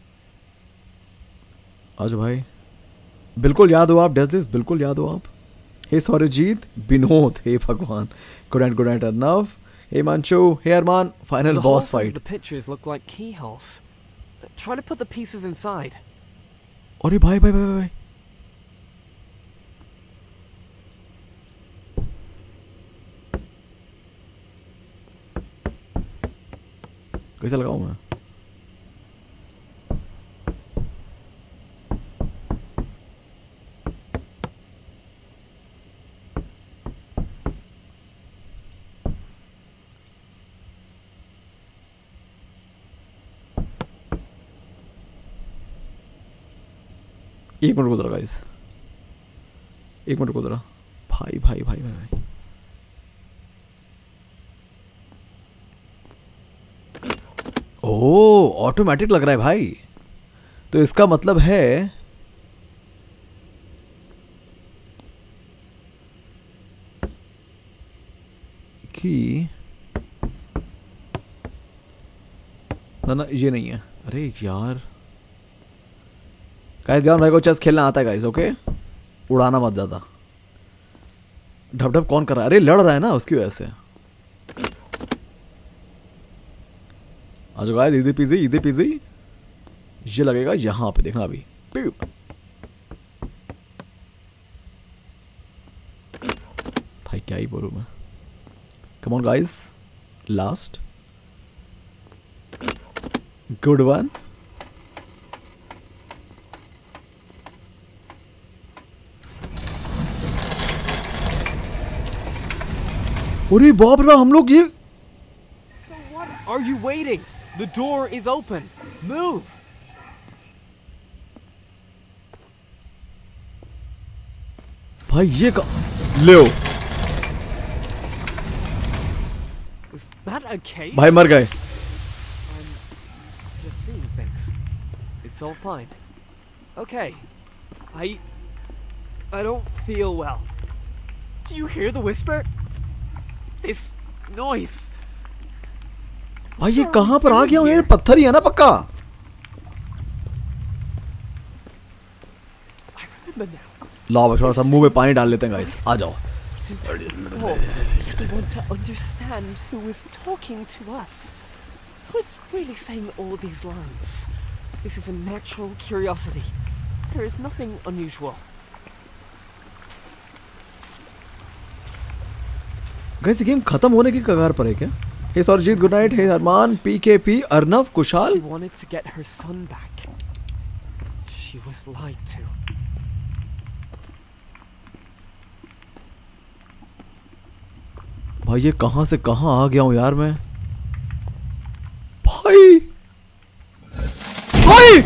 आज भाई बिल्कुल याद हो आप, डज दिस, बिल्कुल याद हो आप। हे सौरजीत, विनोद, हे भगवान, good night Arnav, hey Manshu, hey Arman, final The boss holes in fight. the pictures look like keyholes. Try to put the pieces inside. अरे भाई भाई भाई भाई कैसे लगाऊं मैं? एक मिनट रुको जरा गाइस, एक मिनट रुको जरा। भाई भाई भाई भाई भाई ओह ऑटोमेटिक लग रहा है भाई। तो इसका मतलब है कि ना ये नहीं है। अरे यार गाइस, ध्यान भाई को चेस खेलना आता है गाइस, ओके? उड़ाना मत ज्यादा। ढप ढप कौन कर रहा है? अरे लड़ रहा है ना, उसकी वजह से। आ जाओ guys, easy peasy easy peasy. ये लगेगा यहां पे, देखना अभी। भाई क्या ही बोलूं मैं। Come on guys, last good one. अरे बाप रे, हम लोग ये What are you waiting? The door is open. Move. भाई ये ले Is that a case? भाई मर गए। I'm just seeing things. It's all fine. Okay. I don't feel well. Do you hear the whisper? This noise. भाई ये कहां पर आ गया हूं? ये पत्थर ही है ना पक्का। I remember now. लाओ थोड़ा सा मुंह में पानी डाल लेते हैं गाइस, आ जाओ। I want to understand who is talking to us. Who is really saying all these lines? This is a natural curiosity. There is nothing unusual. Guys ये गेम खत्म होने की कगार पर है क्या? Hey Sarjit, good night. Hey Arman, PKP, Arnav, Kushal. She wanted to get her son back. She was lied to. भाई ये कहां से कहां आ गया हूं यार मैं। भाई भाई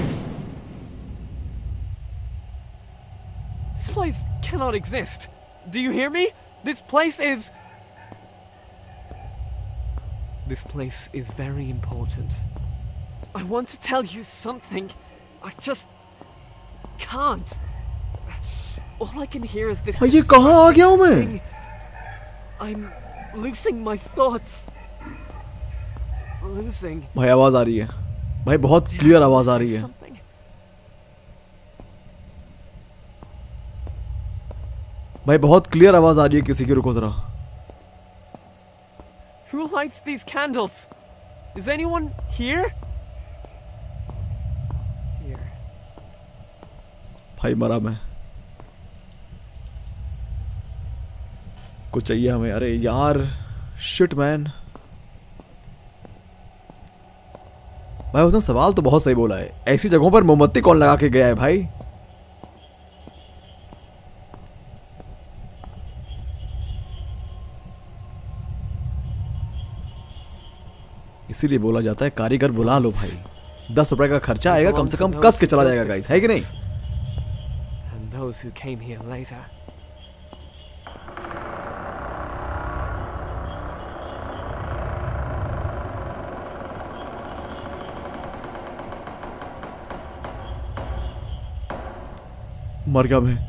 This place cannot exist. Do you hear me? This place is very important. I want to tell you something. I just can't. All I can hear is this. भाई ये कहां आ गया हूं मैं? I'm losing my thoughts. Losing. भाई आवाज आ रही है भाई, बहुत क्लियर आवाज आ रही है। Something. भाई बहुत क्लियर आवाज आ रही है किसी की, रुको जरा। Who lights these candles? Is anyone here? Here. भाई मरा मैं, कुछ चाहिए हमें। अरे यार शिट मैन। भाई उसने सवाल तो बहुत सही बोला है, ऐसी जगहों पर मोमबत्ती कौन लगा के गया है भाई? इसीलिए बोला जाता है कारीगर बुला लो भाई, 10 रुपए का खर्चा आएगा कम से कम, कस के चला जाएगा गाइस, है कि नहीं? And those who came here later. मर गया मैं।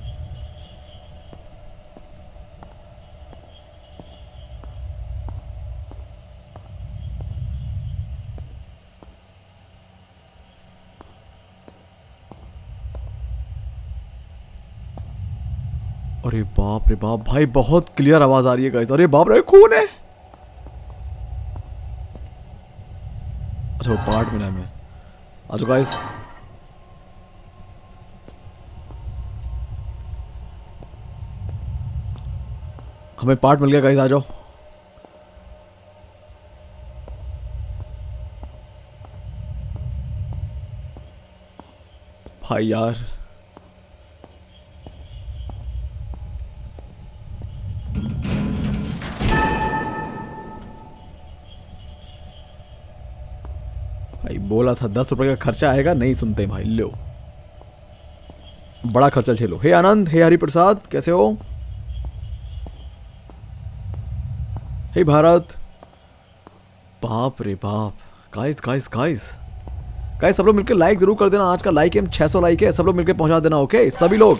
अरे बाप रे बाप भाई, बहुत क्लियर आवाज आ रही है गाइस। अरे बाप रे, खून है। अच्छा वो पार्ट मिला है मैं। आ जाओ गाइस। हमें पार्ट मिल गया गाइस, आ जाओ। भाई यार भाई बोला था 10 रुपए का खर्चा आएगा, नहीं सुनते भाई। लो बड़ा खर्चा झेलो। हे आनंद, हे हरिप्रसाद, कैसे हो? हे भारत। बाप रे बाप। गाइस गाइस गाइस गाइस, सब लोग मिलकर लाइक जरूर कर देना। आज का लाइक एम 600 लाइक है, सब लोग मिलकर पहुंचा देना। ओके सभी लोग।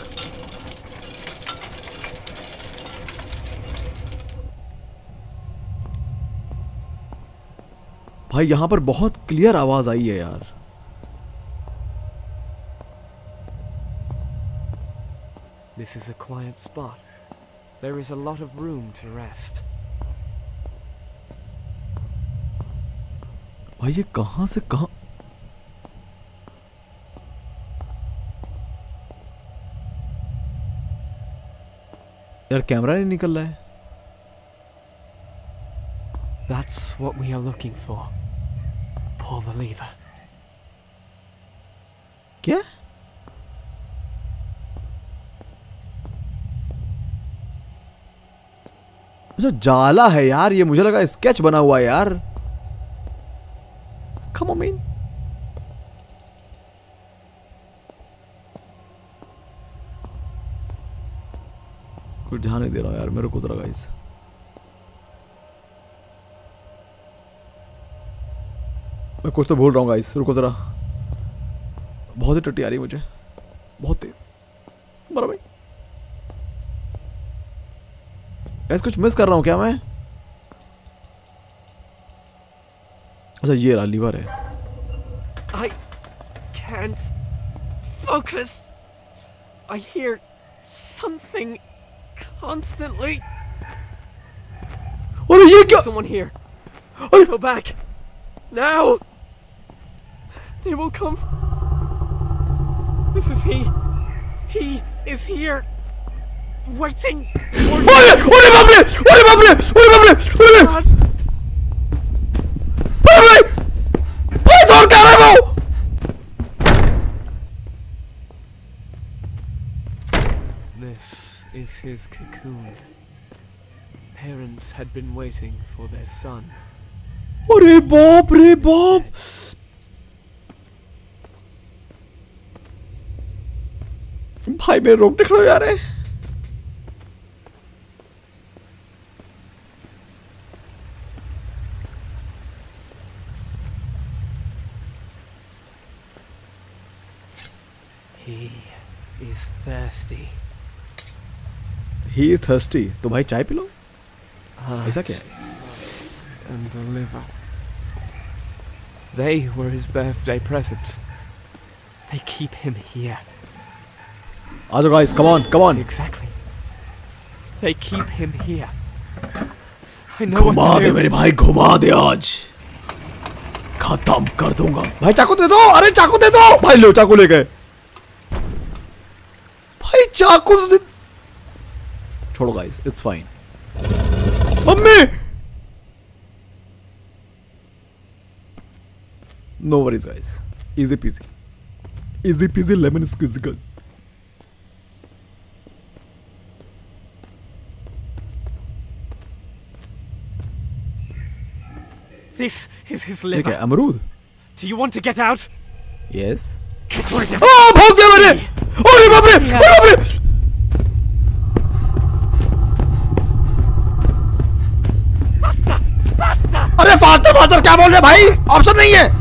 भाई यहां पर बहुत क्लियर आवाज आई है यार। This is a quiet spot. There is a lot of room to rest. भाई ये कहां से कहां? यार कैमरा नहीं निकल रहा है। That's what we are looking for. Pull the lever. क्या? अच्छा जाला है यार, ये मुझे लगा स्केच बना हुआ है यार। Come on man. कुछ ध्यान नहीं दे रहा हूं यार, मेरे को उतरा गाइस। मैं कुछ तो भूल रहा हूँ गाइस, रुको जरा। बहुत ही टट्टी आ रही है मुझे, बहुत तेज। मरा भाई। गाइस कुछ मिस कर रहा हूँ क्या मैं? अच्छा ये रहा लीवर है। I can't focus. I hear something constantly. अरे ये क्या? Someone here. अरे Go back. Now. They will come. This is he. He is here. Waiting. अरे अरे बाप रे, अरे बाप रे, अरे बाप रे, अरे बाप रे, अरे भाई भाई जोर क्या रहा है वो? This is his cocoon. Parents had been waiting for their son. अरे बाप रे बाप। भाई मेरे रोकटे खड़े हो जा रहे हैं। He is thirsty. He is thirsty. तो भाई चाय पी लो। ऐसा क्या है? And the liver. They were his birthday present. They keep him here. आ जाओ guys, come on, come on. Exactly. They keep him here. I know घुमा what to they do. मेरे भाई, घुमा दे आज। खत्म कर दूंगा। भाई चाकू दे दो, अरे चाकू दे दो। भाई लो चाकू ले गए। भाई चाकू दे। छोड़ो guys, it's fine. Mummy. No worries guys, easy peasy, easy peasy lemon squeezy guys. This is his ये क्या liver. है, अमरूद? Do you want to get out? Yes. Get rid of आ भाग गया मैंने। अरे बाप रे, अरे बाप रे। अरे फास्टर फास्टर क्या बोल रहे भाई? ऑप्शन नहीं है।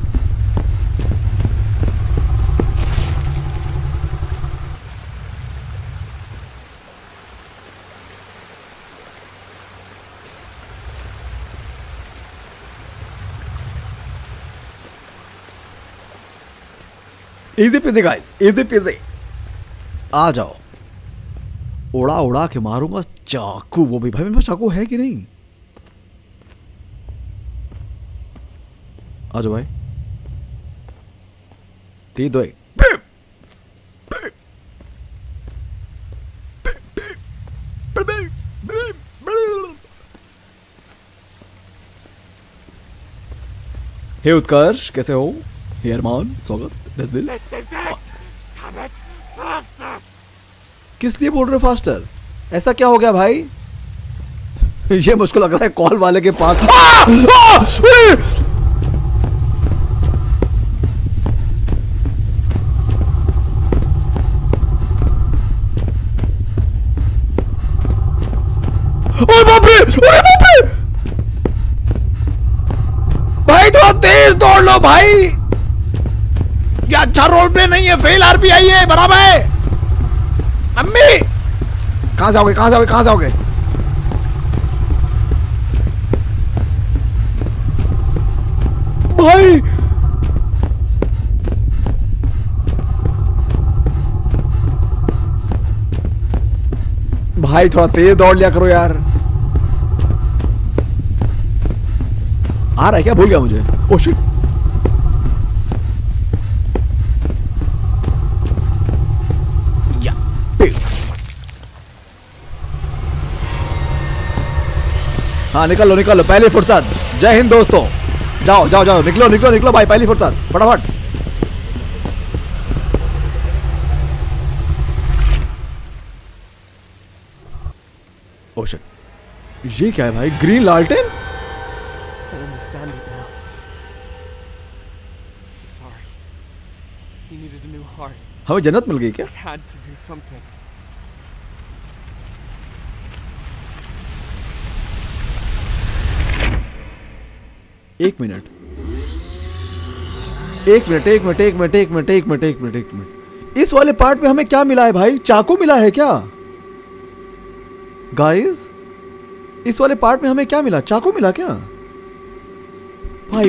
Easy peasy guys, easy peasy. आ जाओ। उड़ा उड़ा के मारूंगा चाकू, वो भी भाई मेरे पास चाकू है कि नहीं? आ जाओ भाई। 3 2 1 हे उत्कर्ष, कैसे हो? हे अरमान, स्वागत। किस लिए बोल रहे हो फास्टर? ऐसा क्या हो गया भाई? ये मुझको लग रहा है कॉल वाले के पास। ओए बाप रे! ओए बाप रे! भाई थोड़ा तेज दौड़ लो भाई। ये अच्छा रोल प्ले नहीं है, फेल आरपीआई है, बराबर है। अम्मी कहां से आओगे, कहां से आओगे, कहां से आओगे? भाई भाई थोड़ा तेज दौड़ लिया करो यार। आ रहा है क्या? भूल गया मुझे। Oh shit. या हाँ निकल लो पहली फुर्सत। जय हिंद दोस्तों। जाओ जाओ जाओ, निकलो निकलो निकलो भाई, पहली फुर्सत फटाफट। ओह शिट, ये क्या है भाई? ग्रीन लालटेन? हमें जन्नत मिल गई क्या? एक मिनट इस वाले पार्ट में हमें क्या मिला है भाई? चाकू मिला है क्या गाइस? इस वाले पार्ट में हमें क्या मिला? चाकू मिला क्या भाई?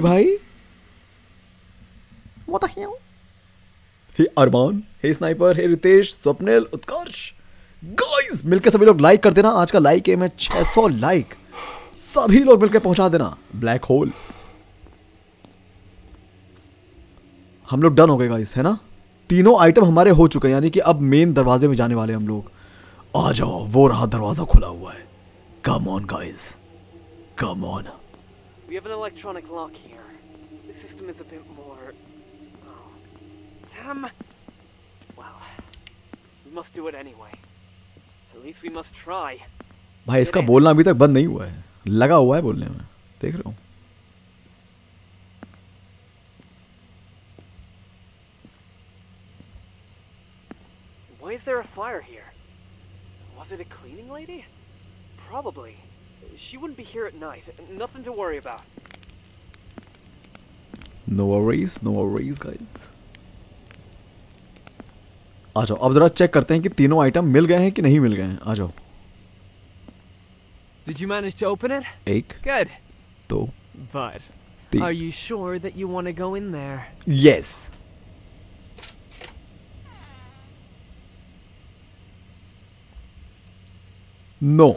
What the hell? Hey Arman, hey sniper, hey Ritesh, Swapnil, Utkarsh, guys मिलकर सभी लोग लाइक कर देना। आज का लाइक एम है 600 लाइक। सभी लोग मिलकर पहुंचा देना। ब्लैक होल हम लोग डन हो गए गाइस, है ना? तीनों आइटम हमारे हो चुके हैं, यानी कि अब मेन दरवाजे में जाने वाले हम लोग। आ जाओ, वो रहा दरवाजा खुला हुआ है। Come on guys, come on. We have an electronic lock here. The system is a bit more... Oh. Damn! Well, we must do it anyway. At least we must try. भाई इसका बोलना अभी तक बंद नहीं हुआ है, लगा हुआ है बोलने में, देख रहे हो? Why is there a fire here? Was it a cleaning lady? Probably. She wouldn't be here at night. Nothing to worry about. No worries guys. आ जाओ, अब जरा चेक करते हैं कि तीनों आइटम मिल गए हैं कि नहीं मिल गए हैं। आ जाओ। Did you manage to open it? एक, Good. दो, But तीन। are you sure that you want to go in there? Yes. No.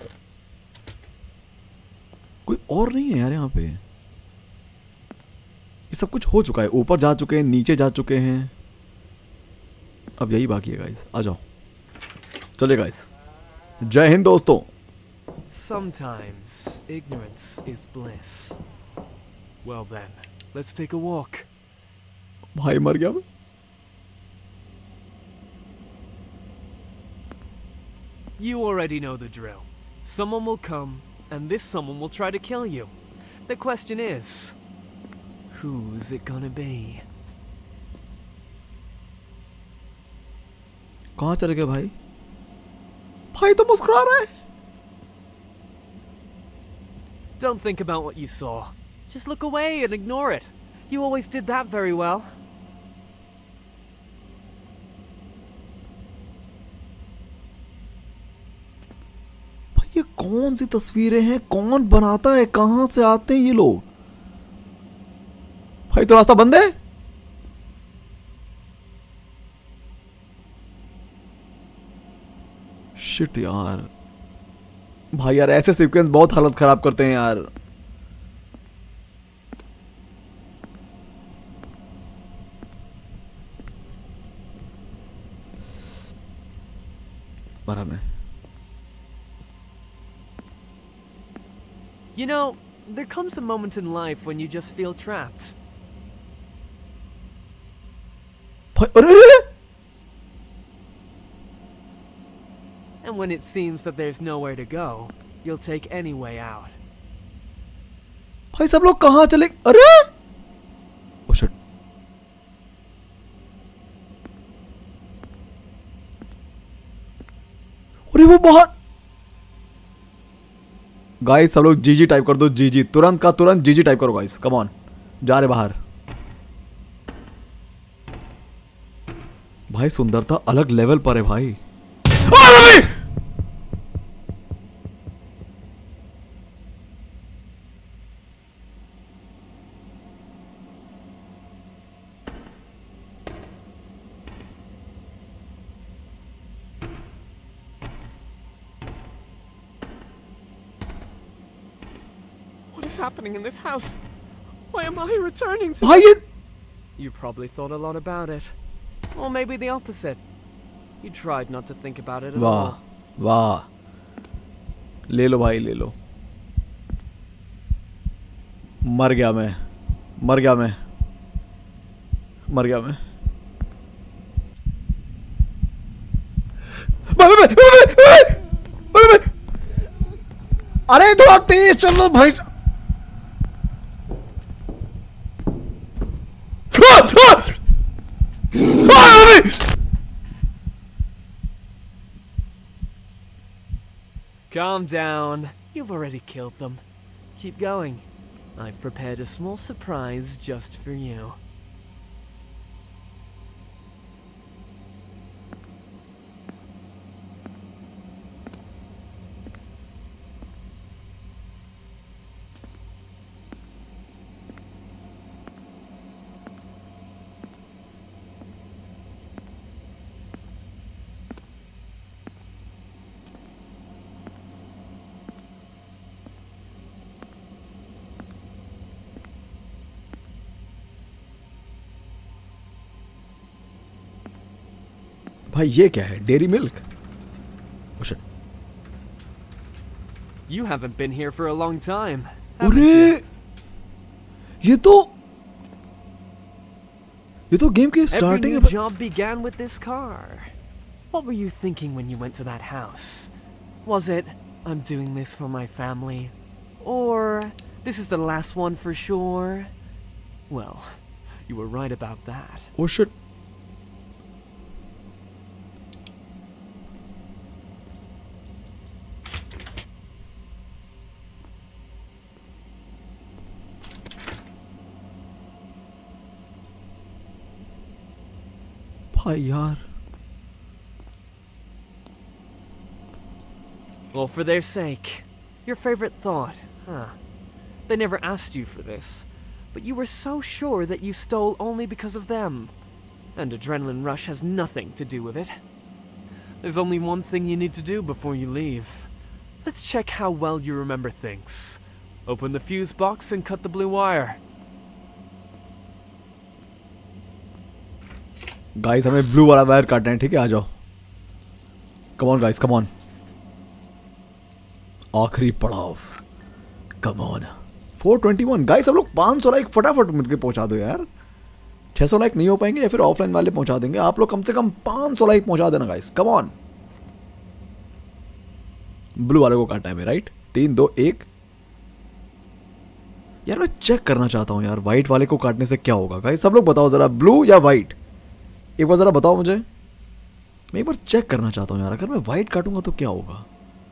कोई और नहीं है यार यहाँ पे। ये सब कुछ हो चुका है, ऊपर जा चुके हैं, नीचे जा चुके हैं, अब यही बाकी है गाइस। आ जाओ, चलिए गाइस। जय हिंद दोस्तों। Sometimes ignorance is bliss. Well then, let's take a walk. भाई मर गया मैं। You already know the drill. Someone will come, and this someone will try to kill you. The question is, who's it gonna be? कहाँ चले गए भाई? भाई तो मुस्कुरा रहा है। Don't think about what you saw. Just look away and ignore it. You always did that very well. भाई ये कौन सी तस्वीरें हैं? कौन बनाता है? कहां से आते हैं ये लोग? भाई तो रास्ता बंद है। शिट यार, भाई यार ऐसे सीक्वेंस बहुत हालत खराब करते हैं यार। मारा मैं। You know, there comes a moment in life when you just feel trapped. अरे अरे And when it seems that there's nowhere to go, you'll take any way out. भाई सब लोग कहाँ चले? अरे ओ शिट, अरे वो बाहर। गाइस सब लोग जीजी टाइप कर दो, जीजी तुरंत का तुरंत जीजी टाइप करो गाइस, कम ऑन। जा रहे बाहर। भाई सुंदरता अलग लेवल पर है भाई। What is happening in this house? Why am I returning to... भाई ये You probably thought a lot about it. Or maybe the opposite. You tried not to think about it at वाह all. वाह, ले लो भाई ले लो। मर गया मैं, मर गया मैं, मर गया मैं। अरे थोड़ा तेज चलो भाई। Calm down. You've already killed them. Keep going. I've prepared a small surprise just for you. भाई ये क्या है? Dairy Milk? Oh shit. You haven't been here for a long time. haven't अरे you? ये तो गेम की Every starting new है। job began with this car. What were you thinking when you went to that house? Was it, I'm doing this for my family? Or, this is the last one for sure? Well, you were right about that. Oh shit. भाई यार, Well, for their sake. Your favorite thought, huh? They never asked you for this, but you were so sure that you stole only because of them. And adrenaline rush has nothing to do with it. There's only one thing you need to do before you leave. Let's check how well you remember things. Open the fuse box and cut the blue wire. Guys हमें blue वाला wire काटना है, ठीक है? आ जाओ, come on guys, come on. आखिरी पड़ाव, कम ऑन। 421 गाइस, सब लोग 500 लाइक फटाफट मिलके पहुंचा दो यार। 600 लाइक नहीं हो पाएंगे या फिर ऑफलाइन वाले पहुंचा देंगे। आप लोग कम से कम 500 लाइक पहुंचा देना गाइस, कम ऑन। ब्लू वाले को काटना है मैं, राइट? 3 2 1। यार मैं चेक करना चाहता हूं यार, व्हाइट वाले को काटने से क्या होगा गाइस? सब लोग बताओ जरा, ब्लू या व्हाइट? एक बार जरा बताओ मुझे, मैं एक बार चेक करना चाहता हूं यार। अगर मैं व्हाइट काटूंगा तो क्या होगा?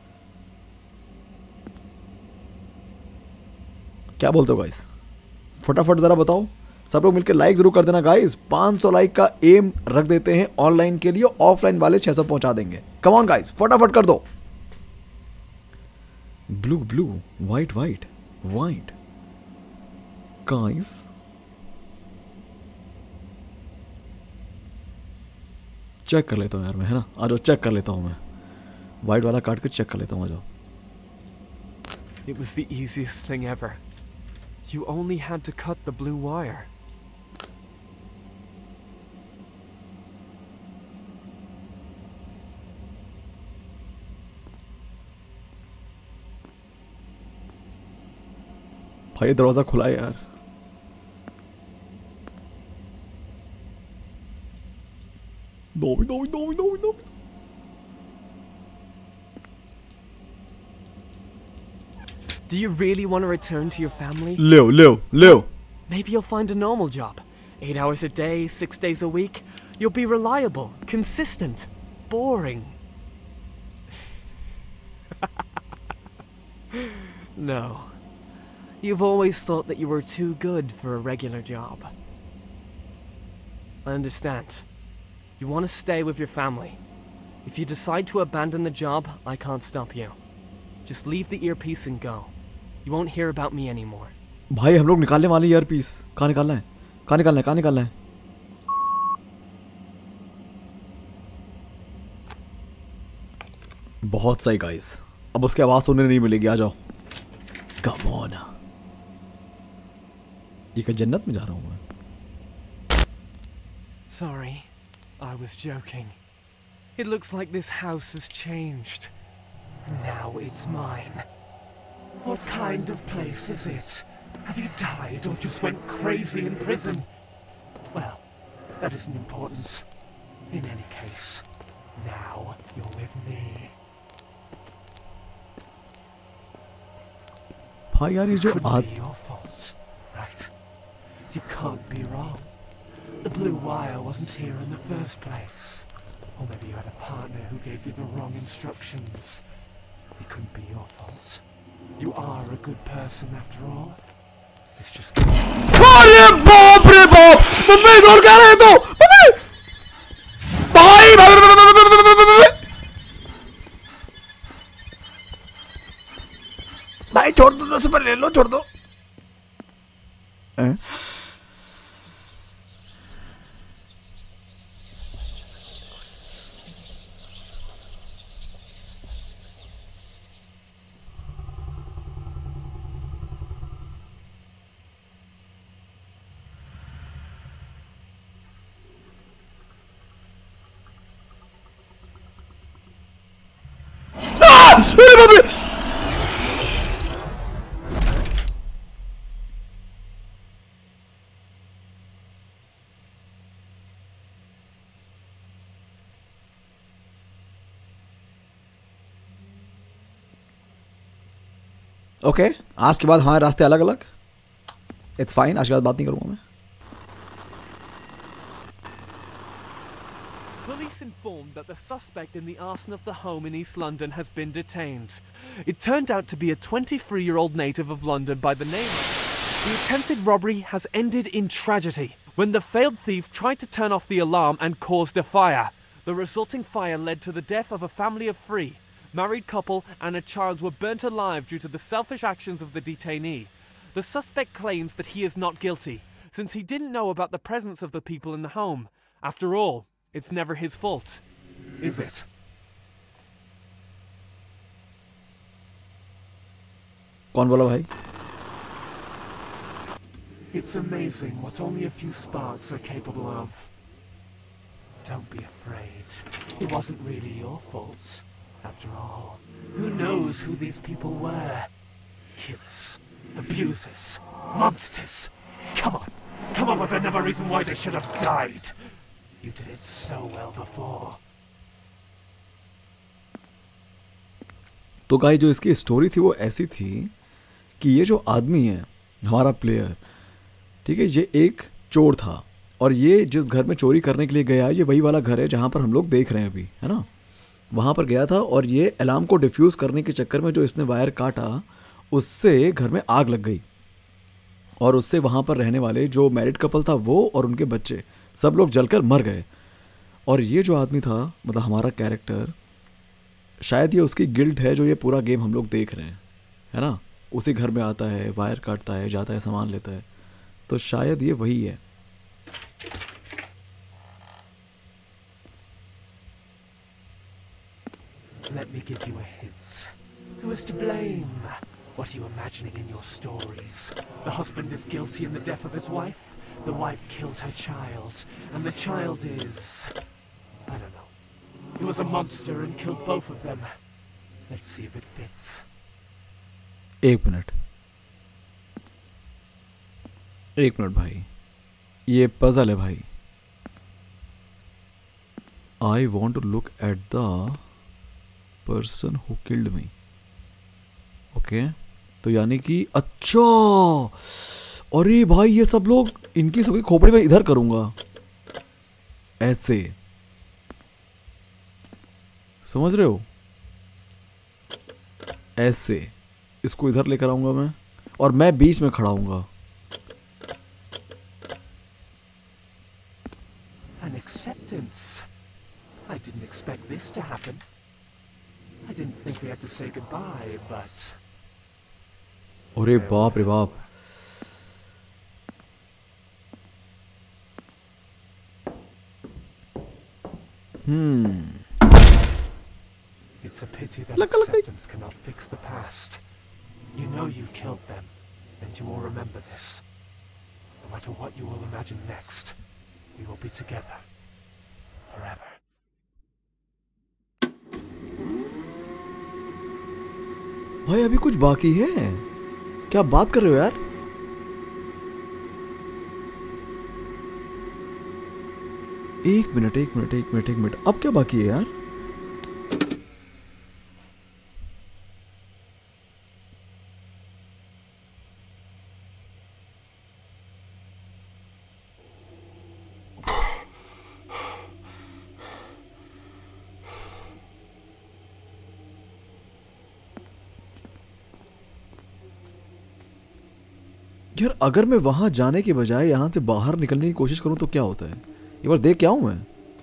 क्या बोलते हो गाइस? फटाफट जरा बताओ। सब लोग मिलकर लाइक जरूर कर देना गाइस। 500 लाइक का एम रख देते हैं ऑनलाइन के लिए, ऑफलाइन वाले 600 पहुंचा देंगे। कम ऑन गाइस, फटाफट कर दो। Blue blue, white white white guys. Check कर लेता हूँ यार मैं, है ना? आ जाओ, चेक कर लेता हूँ मैं। व्हाइट वाला काट के चेक कर लेता हूँ, आ जाओ। It was the easiest thing ever. You only had to cut the blue wire. भाई दरवाजा खुला है यार। दो भी। Do you really want to return to your family? ले Maybe you'll find a normal job. 8 hours a day, 6 days a week. You'll be reliable, consistent, boring. No. You've always thought that you were too good for a regular job. I understand. You want to stay with your family. If you decide to abandon the job, I can't stop you. Just leave the earpiece and go. You won't hear about me anymore. भाई हम लोग निकालने वाले year piece. कहाँ निकालना है? बहुत सही गाइस। अब उसकी आवाज सुनने नहीं मिलेगी। आ जाओ। Come on. ये क्या जन्नत में जा रहा हूँ मैं? Sorry, I was joking. It looks like this house has changed. Now it's mine. What kind of place is it? Have you died or just went crazy in prison? Well, that isn't important. In any case, now you're with me. भाई यार ये जो Couldn't be your fault, right? You can't be wrong. The blue wire wasn't here in the first place. Or maybe you had a partner who gave you the wrong instructions. It couldn't be your fault. You are a good person after all. It's just... अरे बाप रे बाप! Mummy जोर क्या रहे तो? Mummy! भाई छोड़ दो, 10 रुपए ले लो, छोड़ दो। ओके, आज के बाद हमारे रास्ते अलग अलग। इट्स फाइन, आज के बाद बात नहीं करूंगा मैं। Police informed that the suspect in the arson of the home in East London has been detained. It turned out to be a 23-year-old native of London by the name of... The attempted robbery has ended in tragedy when the failed thief tried to turn off the alarm and caused a fire. The resulting fire led to the death of a family of 3. Married couple and a child were burnt alive due to the selfish actions of the detainee. The suspect claims that he is not guilty, since he didn't know about the presence of the people in the home. After all, it's never his fault. Is it? कौन बोला भाई? It's amazing what only a few sparks are capable of. Don't be afraid. It wasn't really your fault. After all, who knows who these people were? Killers, abusers, monsters. Come on with another reason why they should have died. You did it so well before. तो guys जो इसकी story थी वो ऐसी थी कि ये जो आदमी है हमारा प्लेयर, ठीक है, ये एक चोर था और ये जिस घर में चोरी करने के लिए गया है ये वही वाला घर है जहाँ पर हम लोग देख रहे हैं अभी, है ना। वहाँ पर गया था और ये अलार्म को डिफ्यूज़ करने के चक्कर में जो इसने वायर काटा उससे घर में आग लग गई और उससे वहाँ पर रहने वाले जो मैरिड कपल था वो और उनके बच्चे सब लोग जलकर मर गए। और ये जो आदमी था, मतलब हमारा कैरेक्टर, शायद ये उसकी गिल्ड है जो ये पूरा गेम हम लोग देख रहे हैं, है ना। उसी घर में आता है, वायर काटता है, जाता है, सामान लेता है, तो शायद ये वही है। Let me give you a hint. Who is to blame? What are you imagining in your stories? The husband is guilty in the death of his wife. The wife killed her child. And the child is... I don't know. He was a monster and killed both of them. Let's see if it fits. एक minute, एक minute भाई, ये puzzle है भाई। I want to look at the person who killed me. Okay, तो यानी कि अच्छा, अरे भाई ये सब लोग, इनकी सबकी खोपड़ी में इधर करूंगा ऐसे, समझ रहे हो? ऐसे इसको इधर लेकर आऊंगा मैं, और मैं बीच में खड़ा हूंगा। An acceptance. I didn't expect this to happen. I didn't think we had to say goodbye, but अरे बाप रे बाप। it's a pity that acceptance cannot fix the past. You know you killed them, and you will remember this. No matter what you will imagine next, we will be together forever. भाई अभी कुछ बाकी है? क्या बात कर रहे हो यार? एक मिनट, अब क्या बाकी है यार? यार अगर मैं वहां जाने के बजाय यहां से बाहर निकलने की कोशिश करूं तो क्या होता है? एक बार देख के आऊं मैं।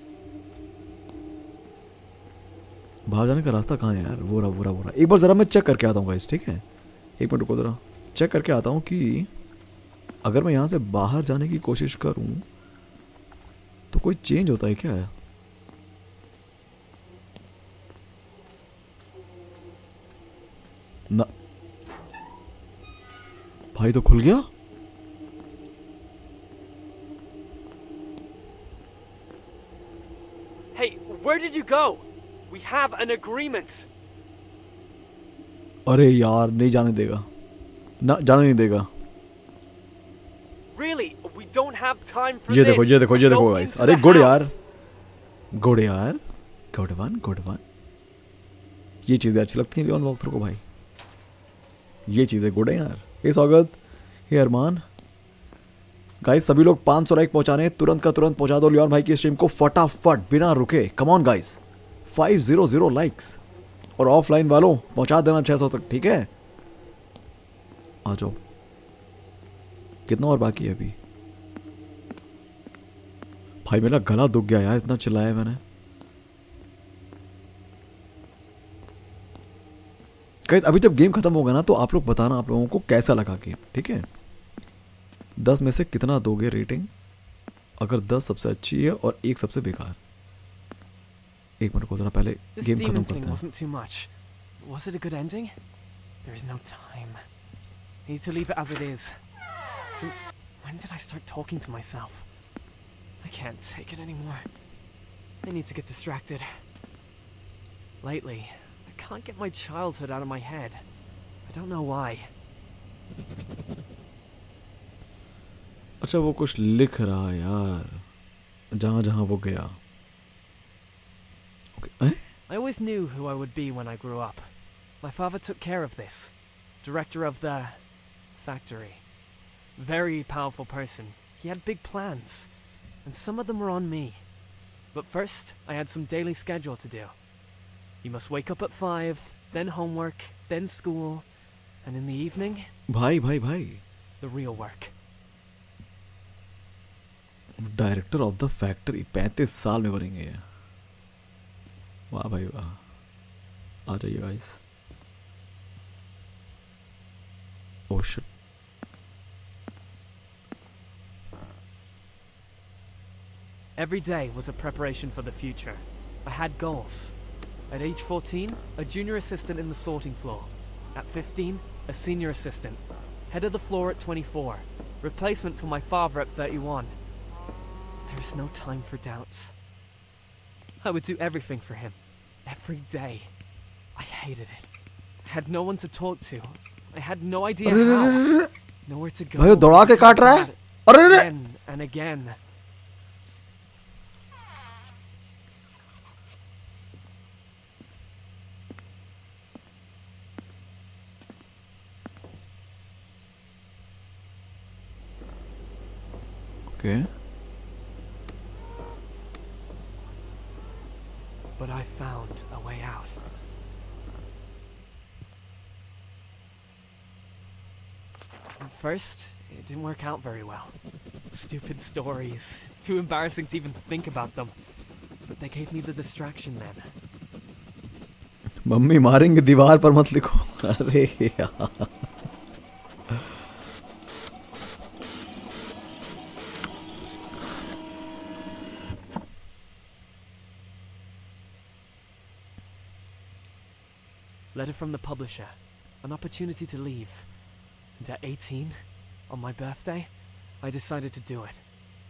बाहर जाने का रास्ता कहाँ है यार? वो रहा। एक बार जरा मैं चेक करके आता हूँ गाइस, ठीक है? एक मिनट रुको, जरा चेक करके आता हूँ कि अगर मैं यहाँ से बाहर जाने की कोशिश करूँ तो कोई चेंज होता है क्या? ना भाई, तो खुल गया। Hey, where did you go? We have an agreement. अरे यार नहीं जाने देगा, ना जाने नहीं देगा। Really? We don't have time for ये this. देखो गाइस। अरे गुड यार, गुड वन। ये चीजें अच्छी लगती हैं लियोन वॉकथ्रू को भाई, ये चीजें गुड है यार। हे स्वागत, हे अरमान। गाइस सभी लोग 500 लाइक पहुंचाने, तुरंत का तुरंत पहुंचा दो लियोन भाई की स्ट्रीम को फटाफट बिना रुके। कम ऑन गाइस, 500 लाइक्स, और ऑफलाइन वालों पहुंचा देना 600 तक, ठीक है? आ जाओ। कितना और बाकी है अभी? भाई मेरा गला दुख गया यार, इतना चिल्लाया मैंने। गाइस अभी जब गेम खत्म होगा ना तो आप लोग बताना आप लोगों को कैसा लगा गेम, ठीक है? 10 में से कितना दोगे रेटिंग? अगर 10 सबसे अच्छी है और 1 सबसे बेकार। एक मिनट को जरा पहले गेम खत्म करते हैं। Was it a good ending? There is no time. I need to leave it as it is. Since when did I start talking to myself? I can't take it anymore. I need to get distracted. Lately, I can't get my childhood out of my head. I don't know why. अच्छा वो कुछ लिख रहा है यार, जहाँ जहाँ वो गया। Okay. I always knew who I would be when I grew up. My father took care of this. Director of the factory. Very powerful person. He had big plans, and some of them were on me. But first, I had some daily schedule to do. You must wake up at 5, then homework, then school, and in the evening, भाई the real work. Director of the factory 35 साल में बनेंगे। वाह भाई वाह, आ जाइए guys. Oh shit, Every day was a preparation for the future. I had goals. At age 14, a junior assistant in the sorting floor. At 15, a senior assistant. Head of the floor at 24. Replacement for my father at 31. There is no time for doubts. I would do everything for him. Every day. I hated it. I had no one to talk to. I had no idea how. Nowhere to go. भाई वो दौड़ा के काट रहा है। अरे अरे again and again. Okay But I found a way out. At first, it didn't work out very well. Stupid stories. It's too embarrassing to even think about them. But they gave me the distraction then. Mummy मारेंगे दीवार पर मत लिखो अरे यार Letter from the publisher. An opportunity to leave. And at 18, on my birthday, I decided to do it.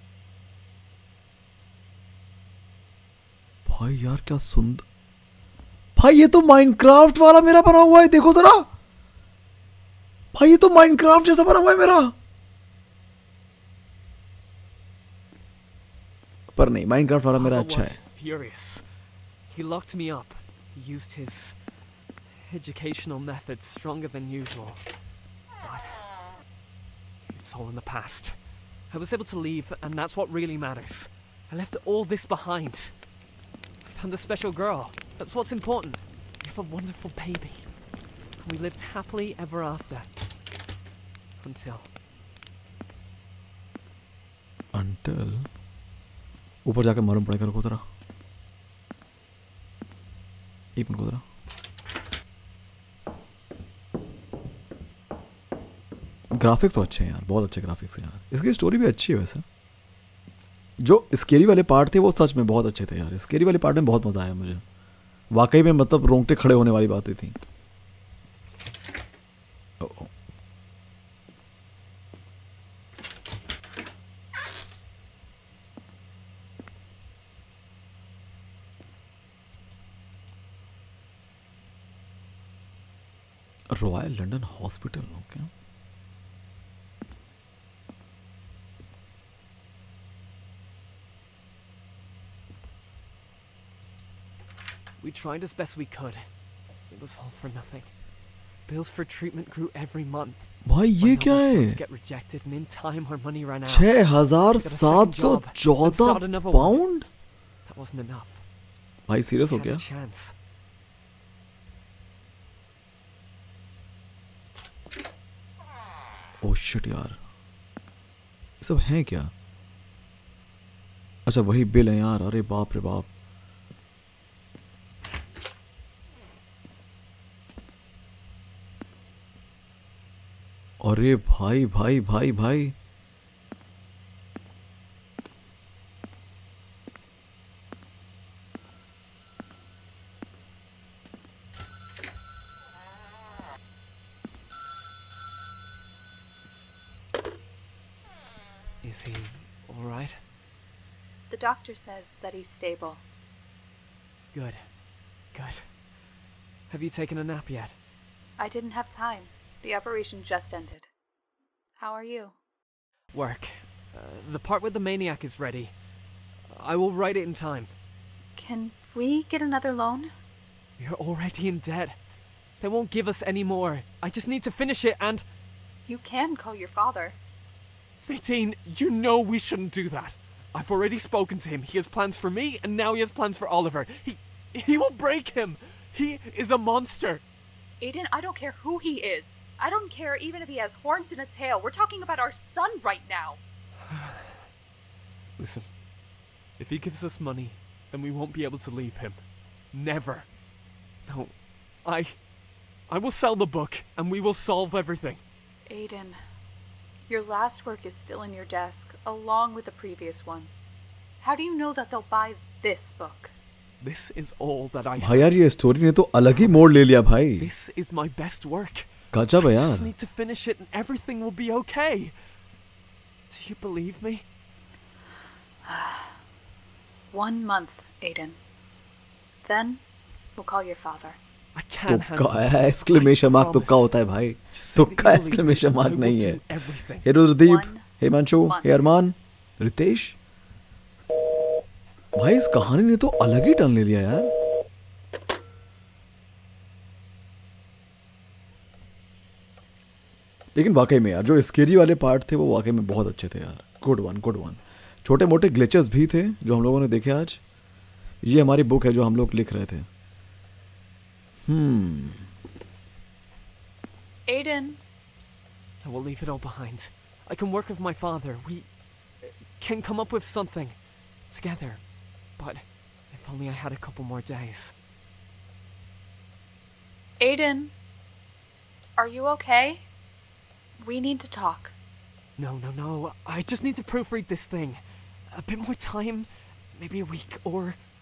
भाई यार क्या सुंदर भाई ये तो माइनक्राफ्ट वाला मेरा बना हुआ है देखो जरा भाई ये तो माइनक्राफ्ट जैसा बना हुआ है मेरा पर नहीं माइनक्राफ्ट वाला मेरा Papa अच्छा was है furious. He locked me up. He used his educational methods stronger than usual. But it's all in the past. I was able to leave, and that's what really matters. I left all this behind. I found a special girl. That's what's important. We have a wonderful baby. And we lived happily ever after. Until... Until ऊपर जाकर मालूम पड़ेगा रुको जरा एक minute को जरा graphics तो अच्छे हैं यार बहुत अच्छे ग्राफिक्स हैं यार इसकी स्टोरी भी अच्छी है वैसे जो स्केरी वाले पार्ट थे वो सच में बहुत अच्छे थे यार स्केरी वाले पार्ट में बहुत मजा आया मुझे वाकई में मतलब रोंगटे खड़े होने वाली बातें थी Royal London Hospital okay We tried as best we could. It was all for nothing. Bills for treatment grew every month. भाई ये My क्या novel started है to get rejected, and in time our money ran out. 6,714 pound That wasn't enough. भाई serious हो We had गया a chance. Oh shit यार ये सब है क्या अच्छा वही बिल है यार अरे बाप रे बाप अरे भाई भाई भाई भाई Is he all right? The doctor says that he's stable. Good. Good. Have you taken a nap yet? I didn't have time. The operation just ended. How are you? Work. The part with the maniac is ready. I will write it in time. Can we get another loan? We are already in debt. They won't give us any more. I just need to finish it and... You can call your father. Nadine, you know we shouldn't do that. I've already spoken to him. He has plans for me, and now he has plans for Oliver. He will break him. He is a monster. Aiden, I don't care who he is. I don't care even if he has horns and a tail. We're talking about our son right now. Listen, if he gives us money, then we won't be able to leave him. Never. No, I will sell the book, and we will solve everything. Aiden, your last work is still in your desk, along with the previous one. How do you know that they'll buy this book? This is all that I भाई यार ये story ने तो अलग ही मोड़ ले लिया भाई This is my best work. गजब है I just यार need to finish it and everything will be okay. Do you believe me? 1 month, Aiden. Then, we'll call your father. I can handle तुक्का it. है exclamation mark तुक्का होता है भाई Just say that तुक्का you believe me exclamation and I mark will नहीं है do everything. ये रुद्रदीप 1 हे मंशु, हे अरमान, रितेश। भाई इस कहानी ने तो अलग ही टर्न ले लिया यार। लेकिन वाकई में यार जो स्केरी वाले पार्ट थे वो वाकई में बहुत अच्छे थे यार। Good one, good one. छोटे मोटे ग्लिचेस भी थे जो हम लोगों ने देखे आज। ये हमारी बुक है जो हम लोग लिख रहे थे। Aiden. I will leave it all behind. I can work with my father. We can come up with something together. But if only I had a couple more days. Aiden. Are you okay? We need to talk. No. I just need to proofread this thing. A bit more time, maybe a week, or...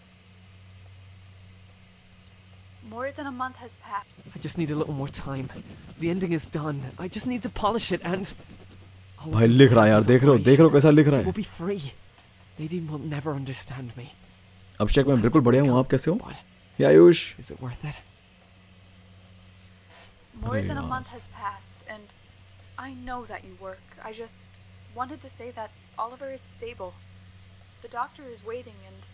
More than a month has passed. I just need a little more time. The ending is done. I just need to polish it and... भाई लिख रहा है यार, देख रहे हो कैसा लिख रहा है। We'll be free. Nadine will never understand me. अभिषेक मैं बिल्कुल बढ़िया हूँ, आप कैसे हो? या Ayush? Is it worth it? More than a month has passed, and I know that you work. I just wanted to say that Oliver is stable. The doctor is waiting, and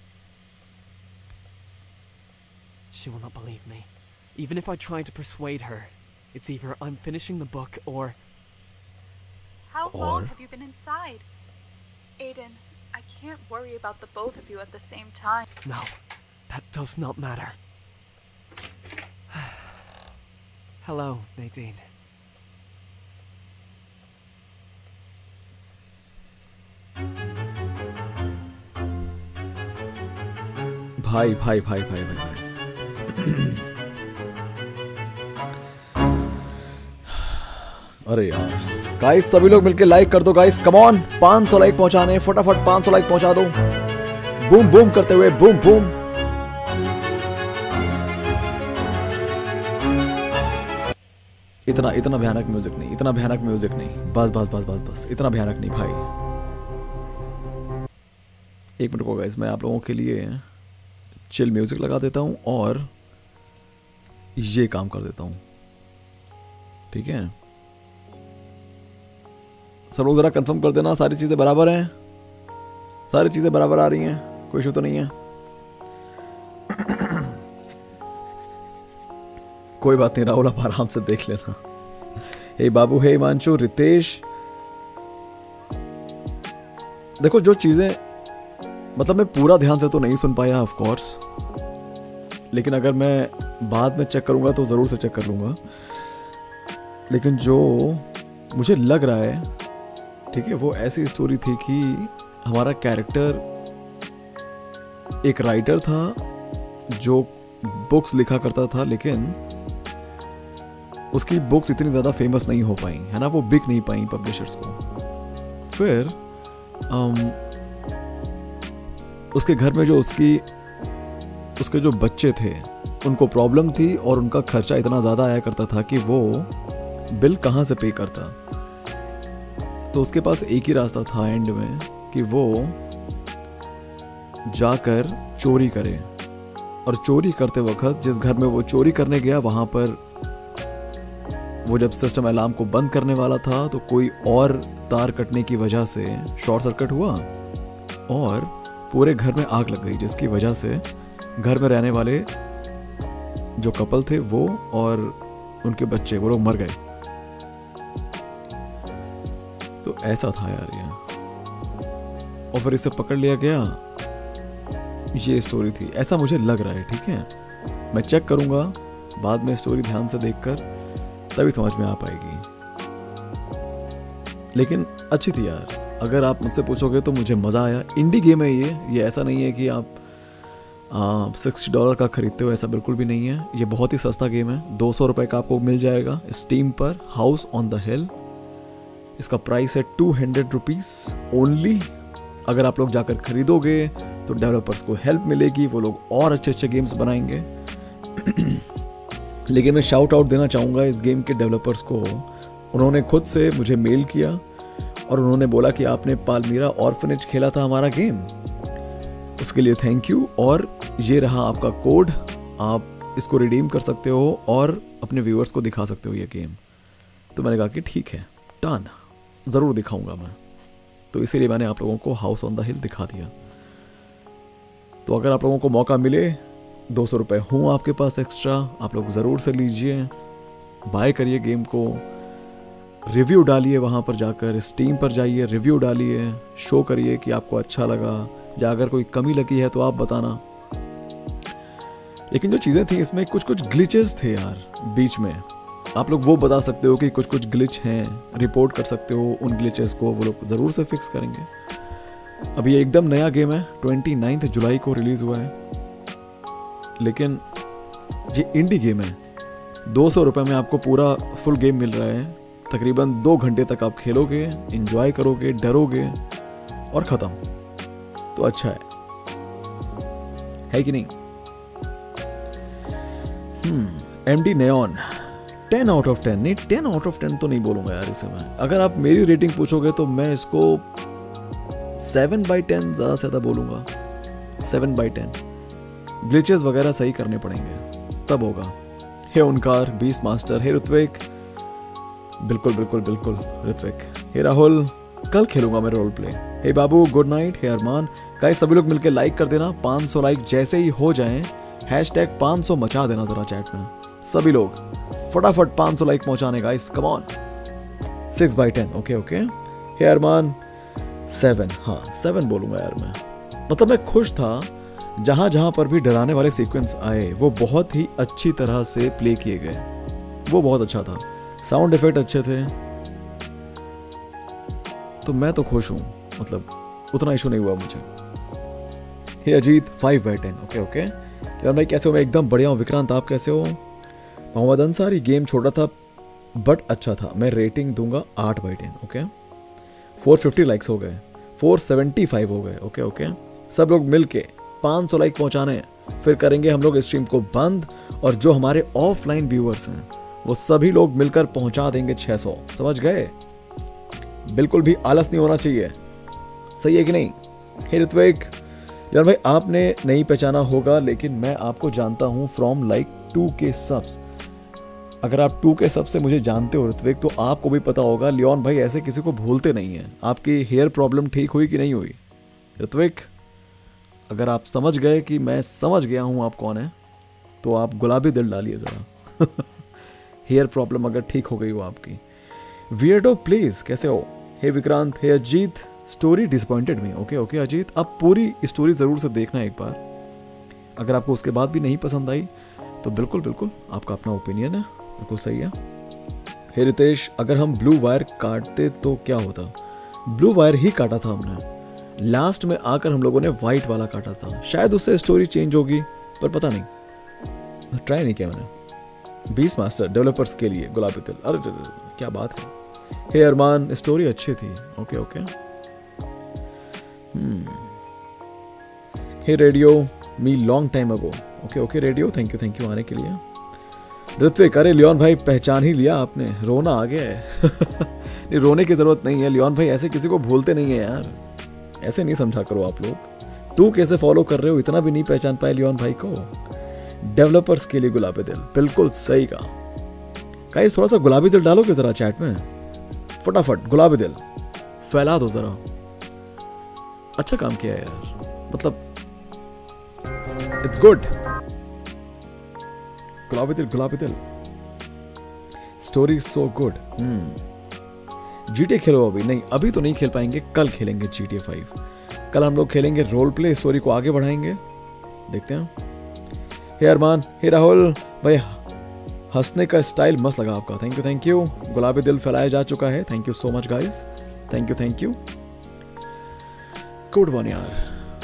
she will not believe me. Even if I try to persuade her, it's either I'm finishing the book or... How long have you been inside? Aiden, I can't worry about the both of you at the same time. No, that does not matter. Hello, Nadine. भाई। अरे यार guys, सभी लोग मिलके like कर दो guys, come on. 500 like पहुंचाने, फटाफट 500 लाइक पहुंचा दो। बूम बूम करते हुए, बूम बूम। इतना भयानक म्यूजिक नहीं, इतना भयानक म्यूजिक नहीं। बस इतना भयानक नहीं भाई। एक मिनट को गाइस, मैं आप लोगों के लिए चिल म्यूजिक लगा देता हूं और ये काम कर देता हूं, ठीक है? सब लोग जरा कंफर्म कर देना सारी चीजें बराबर हैं, सारी चीजें बराबर आ रही हैं, कोई इशू तो नहीं है? कोई बात नहीं राहुल, आप आराम से देख लेना। हे बाबू, हे हिमांशु, रितेश, देखो जो चीजें मतलब मैं पूरा ध्यान से तो नहीं सुन पाया ऑफ कोर्स, लेकिन अगर मैं बाद में चेक करूंगा तो जरूर से चेक कर लूंगा। लेकिन जो मुझे लग रहा है, ठीक है, वो ऐसी स्टोरी थी कि हमारा कैरेक्टर एक राइटर था जो बुक्स लिखा करता था, लेकिन उसकी बुक्स इतनी ज़्यादा फेमस नहीं हो पाई, है ना, वो बिक नहीं पाई पब्लिशर्स को। फिर उसके घर में जो उसके जो बच्चे थे उनको प्रॉब्लम थी और उनका खर्चा इतना ज़्यादा आया करता था कि वो बिल कहाँ से पे करता। तो उसके पास एक ही रास्ता था एंड में कि वो जाकर चोरी करे, और चोरी करते वक्त जिस घर में वो चोरी करने गया वहाँ पर वो जब सिस्टम अलार्म को बंद करने वाला था तो कोई और तार कटने की वजह से शॉर्ट सर्किट हुआ और पूरे घर में आग लग गई, जिसकी वजह से घर में रहने वाले जो कपल थे वो और उनके बच्चे वो लोग मर गए। तो ऐसा था यार ये, और फिर इसे पकड़ लिया गया। ये स्टोरी थी, ऐसा मुझे लग रहा है, ठीक है? मैं चेक करूंगा बाद में स्टोरी ध्यान से देखकर, तभी समझ में आ पाएगी। लेकिन अच्छी थी यार, अगर आप मुझसे पूछोगे तो मुझे मज़ा आया। इंडी गेम है ये ऐसा नहीं है कि आप $60 का खरीदते हो, ऐसा बिल्कुल भी नहीं है। ये बहुत ही सस्ता गेम है, 200 रुपये का आपको मिल जाएगा स्टीम पर। हाउस ऑन द हिल, इसका प्राइस है 200 रुपीज़ ओनली। अगर आप लोग जाकर खरीदोगे तो डेवलपर्स को हेल्प मिलेगी, वो लोग और अच्छे अच्छे गेम्स बनाएंगे। लेकिन मैं शाउट आउट देना चाहूँगा इस गेम के डेवलपर्स को। उन्होंने खुद से मुझे मेल किया और उन्होंने बोला कि आपने पालमीरा ऑर्फनेज खेला था हमारा गेम, उसके लिए थैंक यू, और ये रहा आपका कोड, आप इसको रिडीम कर सकते हो और अपने व्यूअर्स को दिखा सकते हो ये गेम। तो मैंने कहा कि ठीक है, डन। ज़रूर दिखाऊंगा मैं, तो इसीलिए मैंने आप लोगों को हाउस ऑन द हिल दिखा दिया। तो अगर आप लोगों को मौका मिले, 200 रुपये हूँ आपके पास एक्स्ट्रा, आप लोग ज़रूर से लीजिए, बाय करिए गेम को, रिव्यू डालिए वहाँ पर जाकर, स्टीम पर जाइए, रिव्यू डालिए, शो करिए कि आपको अच्छा लगा, या अगर कोई कमी लगी है तो आप बताना। लेकिन जो चीज़ें थी इसमें कुछ कुछ ग्लिचेस थे यार बीच में, आप लोग वो बता सकते हो कि कुछ कुछ ग्लिच हैं, रिपोर्ट कर सकते हो उन ग्लिचेस को, वो लोग ज़रूर से फिक्स करेंगे। अभी ये एकदम नया गेम है, 29 जुलाई को रिलीज़ हुआ है, लेकिन ये इंडी गेम है। 200 रुपये में आपको पूरा फुल गेम मिल रहा है, तकरीबन 2 घंटे तक आप खेलोगे, इंजॉय करोगे, डरोगे और ख़त्म। तो अच्छा है कि नहीं? MD Neon 10 out of 10, नहीं 10 out of 10 तो नहीं बोलूंगा यार इसे मैं। अगर आप मेरी रेटिंग पूछोगे तो मैं इसको 7/10 ज़्यादा से ज़्यादा बोलूंगा, 7/10। ग्लिचेस वगैरह सही करने पड़ेंगे तब होगा। Hey Onkar, beast master, hey Ritwik, बिल्कुल बिल्कुल बिल्कुल ऋत्विक, हे राहुल, कल खेलूंगा मैं रोल प्ले। हे बाबू good night, hey Arman. Guys सभी लोग मिलकर लाइक कर देना, 500 लाइक जैसे ही हो जाएं #500 मचा देना जरा चैट में, सभी लोग फटाफट 500 लाइक पहुंचाने guys, come on. 6/10, okay okay. Hey Arman 7, हाँ 7 बोलूंगा यार मैं। मतलब मैं खुश था, जहां जहां पर भी डराने वाले सीक्वेंस आए वो बहुत ही अच्छी तरह से प्ले किए गए, वो बहुत अच्छा था, साउंड इफेक्ट अच्छे थे, तो मैं तो खुश हूं, मतलब उतना इशू नहीं हुआ मुझे। Hey Ajit 5/10, okay okay. यार भाई कैसे हो? मैं एकदम बढ़िया हूँ। विक्रांत आप कैसे हो? मोहम्मद अंसारी, गेम छोटा था बट अच्छा था, मैं रेटिंग दूंगा 8/10, ओके। 450 लाइक्स हो गए, 475 हो गए, ओके ओके। सब लोग मिलके 500 लाइक पहुंचाने, फिर करेंगे हम लोग स्ट्रीम को बंद, और जो हमारे ऑफलाइन व्यूअर्स हैं वो सभी लोग मिलकर पहुंचा देंगे 600, समझ गए? बिल्कुल भी आलस नहीं होना चाहिए, सही है कि नहीं? हे ऋत्विक, यार भाई आपने नहीं पहचाना होगा लेकिन मैं आपको जानता हूं फ्रॉम लाइक 2K सब्स। अगर आप 2K सब से मुझे जानते हो ऋत्विक, तो आपको भी पता होगा लियोन भाई ऐसे किसी को भूलते नहीं हैं। आपकी हेयर प्रॉब्लम ठीक हुई कि नहीं हुई ऋत्विक? अगर आप समझ गए कि मैं समझ गया हूं आप कौन है, तो आप गुलाबी दिल डालिए जरा। हेयर प्रॉब्लम अगर ठीक हो गई हो आपकी। वियर्डो प्लीज कैसे हो? Hey Vikrant, hey Ajit, story disappointed me, okay okay Ajit, आप पूरी स्टोरी जरूर से देखना एक बार। अगर आपको उसके बाद भी नहीं पसंद आई तो बिल्कुल बिल्कुल आपका अपना ओपिनियन है, बिल्कुल सही है। हे रितेश, अगर हम ब्लू वायर काटते तो क्या होता? ब्लू वायर ही काटा था हमने, लास्ट में आकर हम लोगों ने व्हाइट वाला काटा था, शायद उससे स्टोरी चेंज होगी पर पता नहीं, ट्राई नहीं किया मैंने। 20 मास्टर डेवलपर्स के लिए गुलाबी दिल, अरे क्या बात है। हे अरमान, स्टोरी अच्छी थी, okay okay. Hey radio me long time ago, okay okay radio, thank you आने के लिए। ऋत्विक, अरे लियोन भाई पहचान ही लिया आपने, रोना आ गया है। नहीं रोने की जरूरत नहीं है लियोन भाई, ऐसे किसी को भूलते नहीं है यार, ऐसे नहीं समझा करो आप लोग। 2K से फॉलो कर रहे हो, इतना भी नहीं पहचान पाए लियोन भाई को। डेवलपर्स के लिए गुलाबी दिल, बिल्कुल सही कहा। गाइस थोड़ा सा गुलाबी दिल डालोगे जरा चैट में, फटाफट गुलाबी दिल फैला दो जरा। अच्छा काम किया है यार, मतलब इट्स गुड। गुलाबी दिल, स्टोरी सो गुड। GTA खेलो अभी? नहीं अभी तो नहीं खेल पाएंगे, कल खेलेंगे GTA 5। कल हम लोग खेलेंगे रोल प्ले, स्टोरी को आगे बढ़ाएंगे, देखते हैं। हे अरमान, हे राहुल भाई, हंसने का स्टाइल मस्त लगा आपका, थैंक यू। गुलाबी दिल फैलाया जा चुका है, thank you so much guys, thank you. Good one यार।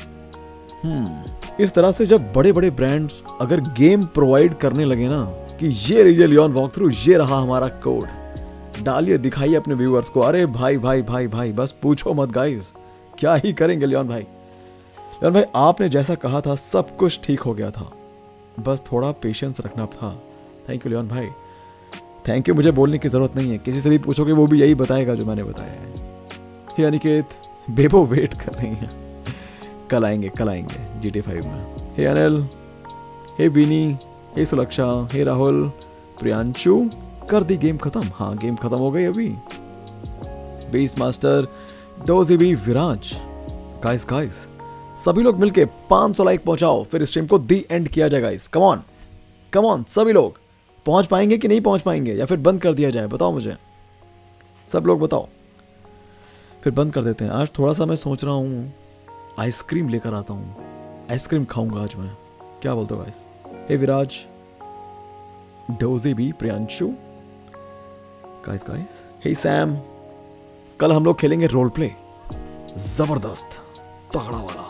इस तरह से जब बड़े बड़े ब्रांड्स अगर गेम प्रोवाइड करने लगे ना कि ये लीजिए लियोन वॉक थ्रू, ये रहा हमारा कोड, डालिए दिखाइए अपने व्यूअर्स को, अरे भाई भाई भाई भाई बस पूछो मत गाइस, क्या ही करेंगे लियोन भाई। लियोन भाई आपने जैसा कहा था सब कुछ ठीक हो गया था, बस थोड़ा पेशेंस रखना था। थैंक यू लियोन भाई, थैंक यू। मुझे बोलने की जरूरत नहीं है, किसी से भी पूछोगे वो भी यही बताएगा जो मैंने बताया है। हे अनिकेत, बेबो वेट कर रही है, कल आएंगे GTA 5 में। हे अनिल, हे विनी, हे सुलक्षा, हे राहुल, प्रियांशु, कर दी गेम खत्म? हाँ गेम खत्म हो गई अभी, beast master, Dozy B, Viraj. Guys सभी लोग मिलके 500 लाइक पहुंचाओ, फिर स्ट्रीम को दी एंड किया जाए गाइस। कम ऑन सभी लोग पहुंच पाएंगे कि नहीं पहुंच पाएंगे, या फिर बंद कर दिया जाए, बताओ मुझे, सब लोग बताओ, फिर बंद कर देते हैं। आज थोड़ा सा मैं सोच रहा हूँ आइसक्रीम लेकर आता हूँ, आइसक्रीम खाऊंगा आज मैं, क्या बोलते हो guys? Hey Viraj, Dozy B, Priyanshu, guys, hey Sam, कल हम लोग खेलेंगे रोल प्ले, जबरदस्त तगड़ा वाला,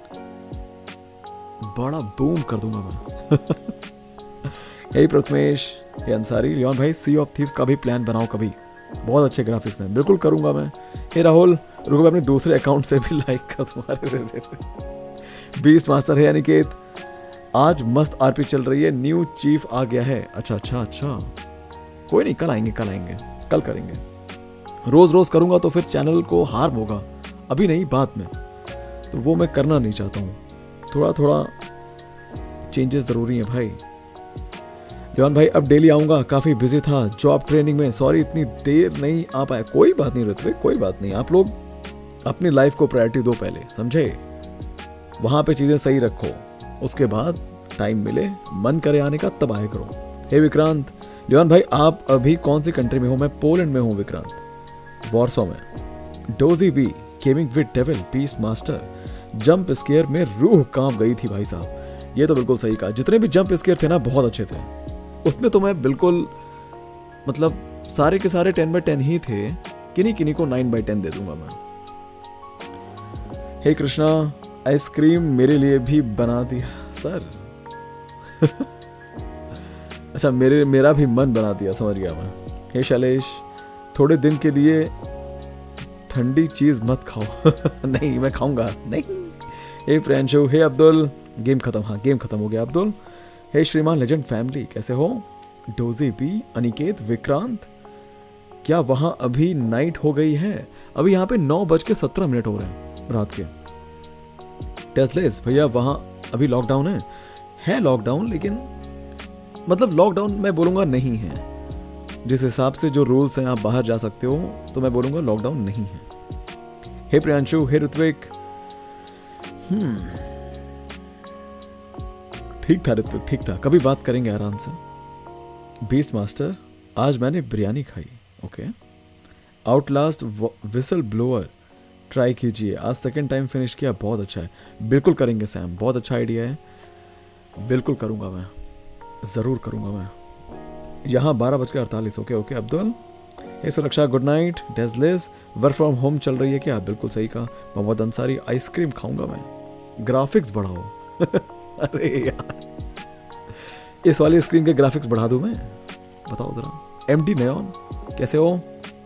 बड़ा बूम कर दूंगा मैं। Hey Prathamesh, hey Ansari, Leon भाई सी ऑफ थीव्स का भी प्लान बनाओ कभी, बहुत अच्छे ग्राफिक्स हैं, बिल्कुल करूंगा मैं। हे राहुल, रुको मैं अपने दूसरे अकाउंट से भी लाइक कर तुम्हारे। बीस्ट मास्टर है अनिकेत, आज मस्त आरपी चल रही है, न्यू चीफ आ गया है। अच्छा, कोई नहीं, कल आएंगे, कल करेंगे। रोज करूंगा तो फिर चैनल को हार्म होगा, अभी नहीं बाद में, तो वो मैं करना नहीं चाहता हूँ। थोड़ा चेंजेस जरूरी है भाई। लियोन भाई अब डेली आऊंगा, काफी बिजी था जॉब ट्रेनिंग में, सॉरी इतनी देर नहीं आ पाया। कोई बात नहीं ऋत्विक, कोई बात नहीं, आप लोग अपनी लाइफ को प्रायोरिटी दो पहले, समझे? वहां पे चीजें सही रखो, उसके बाद टाइम मिले, मन करे आने का तब आए करो। हे विक्रांत, लियोन भाई आप अभी कौन सी कंट्री में हो? मैं पोलैंड में हूँ विक्रांत, वॉर्सो में। Dozy B, gaming with Devil, beast master, jump scare में रूह कांप गई थी भाई साहब, ये तो बिल्कुल सही कहा। जितने भी जंप स्केयर थे ना बहुत अच्छे थे, उसमें तो मैं बिल्कुल मतलब सारे के सारे 10/10 ही थे, किन्हीं को 9/10 दे दूंगा मैं। हे कृष्णा, आइसक्रीम मेरे लिए भी बना दिया सर। अच्छा, मेरा भी मन बना दिया, समझ गया मैं। हे शैलेश, थोड़े दिन के लिए ठंडी चीज मत खाओ। नहीं मैं खाऊंगा नहीं। Hey Priyanshu, hey Abdul, game खत्म, हाँ गेम खत्म हो गया अब्दुल। हे श्रीमान लेजेंड फैमिली, कैसे हो? डोजी बी, अनिकेत, विक्रांत, क्या वहां अभी नाइट हो गई है? अभी यहाँ पे 9:17 हो रहे हैं रात के। टेस्लेस भैया, वहां अभी लॉकडाउन है लॉकडाउन, लेकिन मतलब लॉकडाउन मैं बोलूंगा नहीं है, जिस हिसाब से जो रूल्स हैं आप बाहर जा सकते हो, तो मैं बोलूंगा लॉकडाउन नहीं है। हे प्रियांशु, हे ऋत्विक, ठीक था ऋत्विक, ठीक था, कभी बात करेंगे आराम से। बीस्ट मास्टर, आज मैंने बिरयानी खाई, okay. Outlast Whistleblower try कीजिए, आज सेकंड टाइम फिनिश किया, बहुत अच्छा है। बिल्कुल करेंगे सैम, बहुत अच्छा आइडिया है, बिल्कुल करूंगा मैं, जरूर करूंगा मैं। यहाँ 12:48, okay Abdul. Hey Suraksha, good night. डेजलेस, वर्क फ्रॉम होम चल रही है क्या? बिल्कुल सही कहा। मोहम्मद अंसारी, आइसक्रीम खाऊंगा मैं, ग्राफिक्स बढ़ाओ। अरे यार, इस वाली स्क्रीन के ग्राफिक्स बढ़ा दूं मैं, बताओ जरा। एमडी नयन, कैसे हो?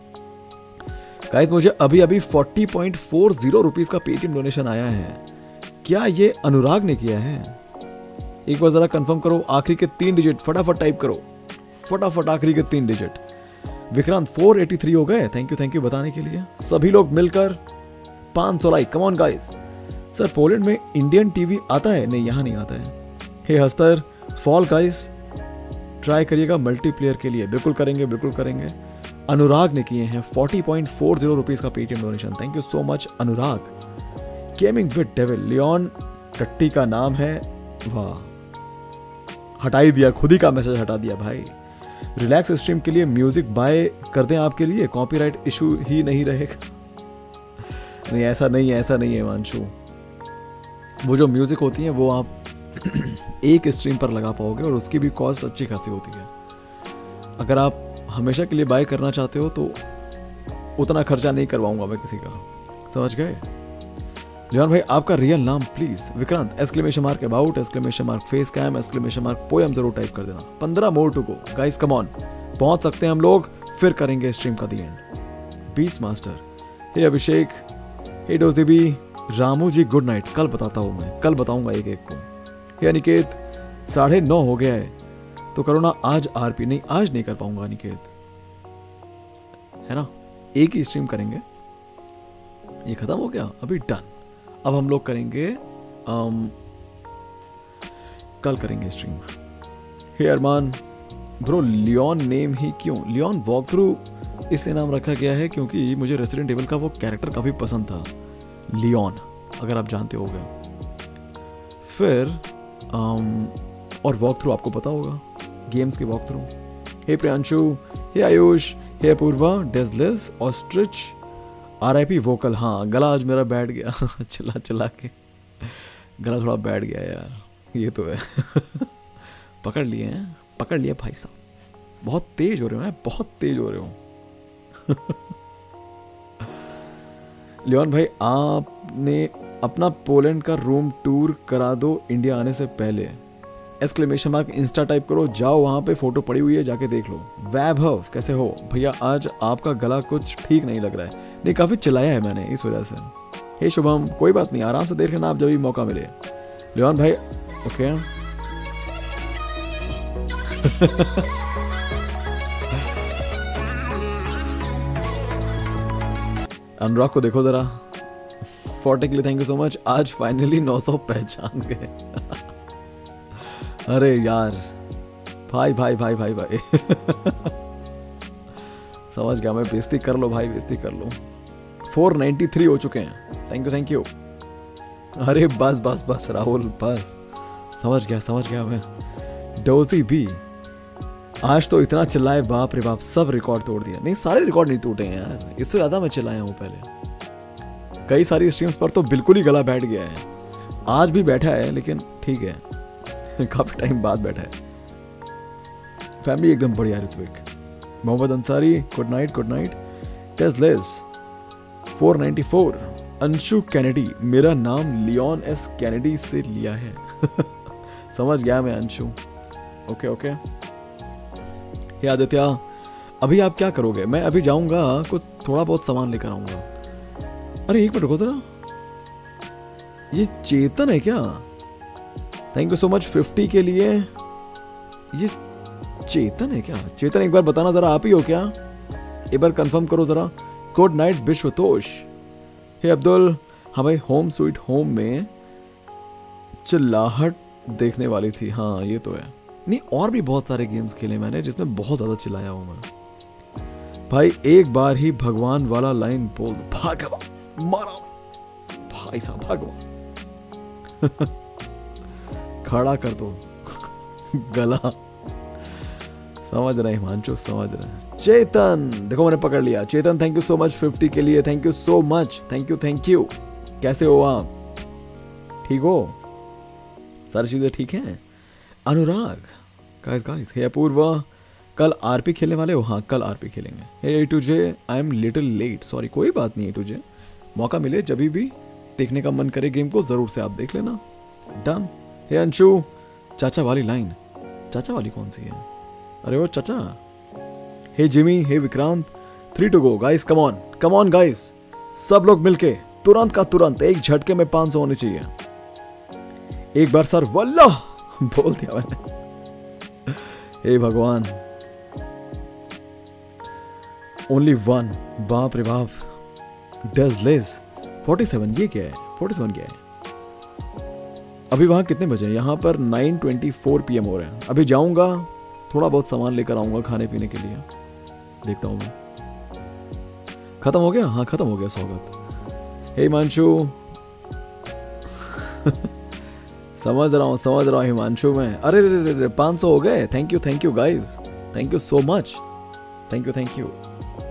गाइस, मुझे अभी 40.40 रुपीज का पेटीएम डोनेशन आया है, क्या ये अनुराग ने किया है? एक बार जरा कंफर्म करो, आखिरी के 3 डिजिट फटाफट टाइप करो, फटाफट आखिरी के 3 डिजिट। विक्रांत 483 हो गए, थैंक यू बताने के लिए। सभी लोग मिलकर 500 like, come on guys. Sir Poland में इंडियन टीवी आता है? नहीं, यहाँ नहीं आता है। Hey Hastur, Fall Guys try करिएगा मल्टीप्लेयर के लिए, बिल्कुल करेंगे। अनुराग ने किए हैं 40.40 रुपीज का Paytm donation, thank you so much Anurag. Gaming with Devil, Leon टट्टी का नाम है, वाह, हटा ही दिया, खुद ही का मैसेज हटा दिया भाई। रिलैक्स स्ट्रीम के लिए म्यूजिक बाय कर दें आपके लिए, कॉपीराइट इशू ही नहीं रहेगा। नहीं ऐसा नहीं है हिमांशु, वो जो म्यूजिक होती है वो आप एक स्ट्रीम पर लगा पाओगे और उसकी भी कॉस्ट अच्छी खासी होती है। अगर आप हमेशा के लिए बाय करना चाहते हो तो उतना खर्चा नहीं करवाऊंगा मैं किसी का, समझ गए? लियोन भाई आपका रियल नाम please. Vikrant, exclamation mark about, exclamation mark face cam, exclamation mark poem जरूर टाइप कर देना। 15 more to go guys, come on, पहुंच सकते हैं हम लोग, फिर करेंगे स्ट्रीम का the end. Beast master, hey Abhishek, hey डोजीबी, रामू जी गुड नाइट, कल बताता हूं मैं, कल बताऊंगा एक को। हे अनिकेत, 9:30 हो गया है तो करो ना आज आरपी। नहीं, आज नहीं कर पाऊंगा अनिकेत, है ना, एक ही स्ट्रीम करेंगे। ये खत्म हो गया, अभी डन। अब हम लोग करेंगे कल करेंगे stream. Hey Arman bro, Leon name ही क्यों? लियोन वॉक थ्रू इसलिए नाम रखा गया है क्योंकि मुझे रेसिडेंट एविल का वो कैरेक्टर काफ़ी पसंद था, लियोन, अगर आप जानते होगे। फिर और वॉक थ्रू आपको पता होगा, गेम्स के walk through. Hey Priyanshu, hey Ayush, hey Apurva, डेजलेस, ऑस्ट्रिच, RIP वोकल। हाँ, गला आज मेरा बैठ गया चिल्ला चिल्ला के गला थोड़ा बैठ गया यार, ये तो है पकड़ लिए भाई साहब, बहुत तेज हो रहे हो हैं, बहुत तेज हो रहे हो लियोन भाई, आपने अपना पोलैंड का रूम टूर करा दो इंडिया आने से पहले। एक्सक्लेमेशन मार्क इंस्टा टाइप करो, जाओ वहां पे फोटो पड़ी हुई है, जाके देख लो। वैभव कैसे हो भैया, आज आपका गला कुछ ठीक नहीं लग रहा है। नहीं, काफी चिल्लाया है मैंने इस वजह से। हे शुभम, कोई बात नहीं, आराम से देख लेना आप जब भी मौका मिले। लियोन भाई ओके अनुराग को देखो जरा, 40 के लिए थैंक यू सो मच। आज फाइनली 900 पहचान गए अरे यार भाई समझ गया मैं, बेइज्जती कर लो भाई, बेइज्जती कर लो। 493 हो चुके हैं, थैंक यू। अरे बस राहुल बस, समझ गया मैं। डोजी भी आज तो इतना चिल्लाए, बाप रे बाप, सब रिकॉर्ड तोड़ दिया। नहीं, सारे रिकॉर्ड नहीं टूटे हैं यार, इससे ज्यादा मैं चिल्लाया हूँ पहले। कई सारी स्ट्रीम्स पर तो बिल्कुल ही गला बैठ गया है, आज भी बैठा है लेकिन ठीक है काफी टाइम बाद बैठा है। फैमिली एकदम बढ़िया। Ritvik, Mohammad Ansari, good night. टेस्लेस 494, अंशु कैनेडी, मेरा नाम लियोन एस कैनेडी से लिया है समझ गया मैं अंशु, ओके। हे आदित्य, अभी आप क्या करोगे? मैं अभी जाऊंगा, कुछ थोड़ा बहुत सामान लेकर आऊंगा। अरे एक मिनट रुको जरा, ये चेतन है क्या? थैंक यू सो मच 50 के लिए। ये चेतन है क्या? चेतन एक बार बताना जरा, आप ही हो क्या? एक बार कंफर्म करो जरा। Good night Vishwatosh. Hey Abdul, हाँ भाई, होम स्वीट होम में चिल्लाहट देखने वाली थी। हाँ ये तो है। नहीं, और भी बहुत सारे गेम्स खेले मैंने जिसमें बहुत ज्यादा चिल्लाया हूं मैं भाई। एक बार ही भगवान वाला लाइन बोल दो। भगवान मारा भाई साहब, भगवान खड़ा कर दो गला। समझ रहे हिमांशु, समझ रहे। चेतन देखो मैंने पकड़ लिया। Chetan thank you so much 50 के लिए, thank you so much, thank you. कैसे हो आप? ठीक हो? सारी चीजें ठीक हैं? अनुराग, गाइस, हे अपूर्वा, कल आरपी खेलने वाले हो? हाँ कल आरपी खेलेंगे। Hey A2J, I am little late, sorry. कोई बात नहीं A2J, मौका मिले जब भी देखने का मन करे गेम को जरूर से आप देख लेना। डन। हे अंशु, चाचा वाली लाइन, चाचा वाली कौन सी है? अरे वो चाचा। Hey Jimmy, hey Vikrant, 3 to go guys, come on guys, सब लोग मिलके तुरंत का तुरंत एक झटके में 500 होने चाहिए। एक बार सर वल्लाह बोल दिया मैंने। हे भगवान, ओनली 1, बाप रे बाप। डजलेस 47, ये क्या है? 47 क्या है? अभी वहां कितने बजे? यहाँ पर 9:24 PM हो रहे हैं। अभी जाऊंगा, थोड़ा बहुत सामान लेकर आऊंगा खाने पीने के लिए, देखता हूं मैं। खत्म हो गया? हाँ खत्म हो गया स्वागत। हे हिमांशु समझ रहा हूँ हिमांशु में। अरे 500 हो गए। Thank you guys, thank you so much, thank you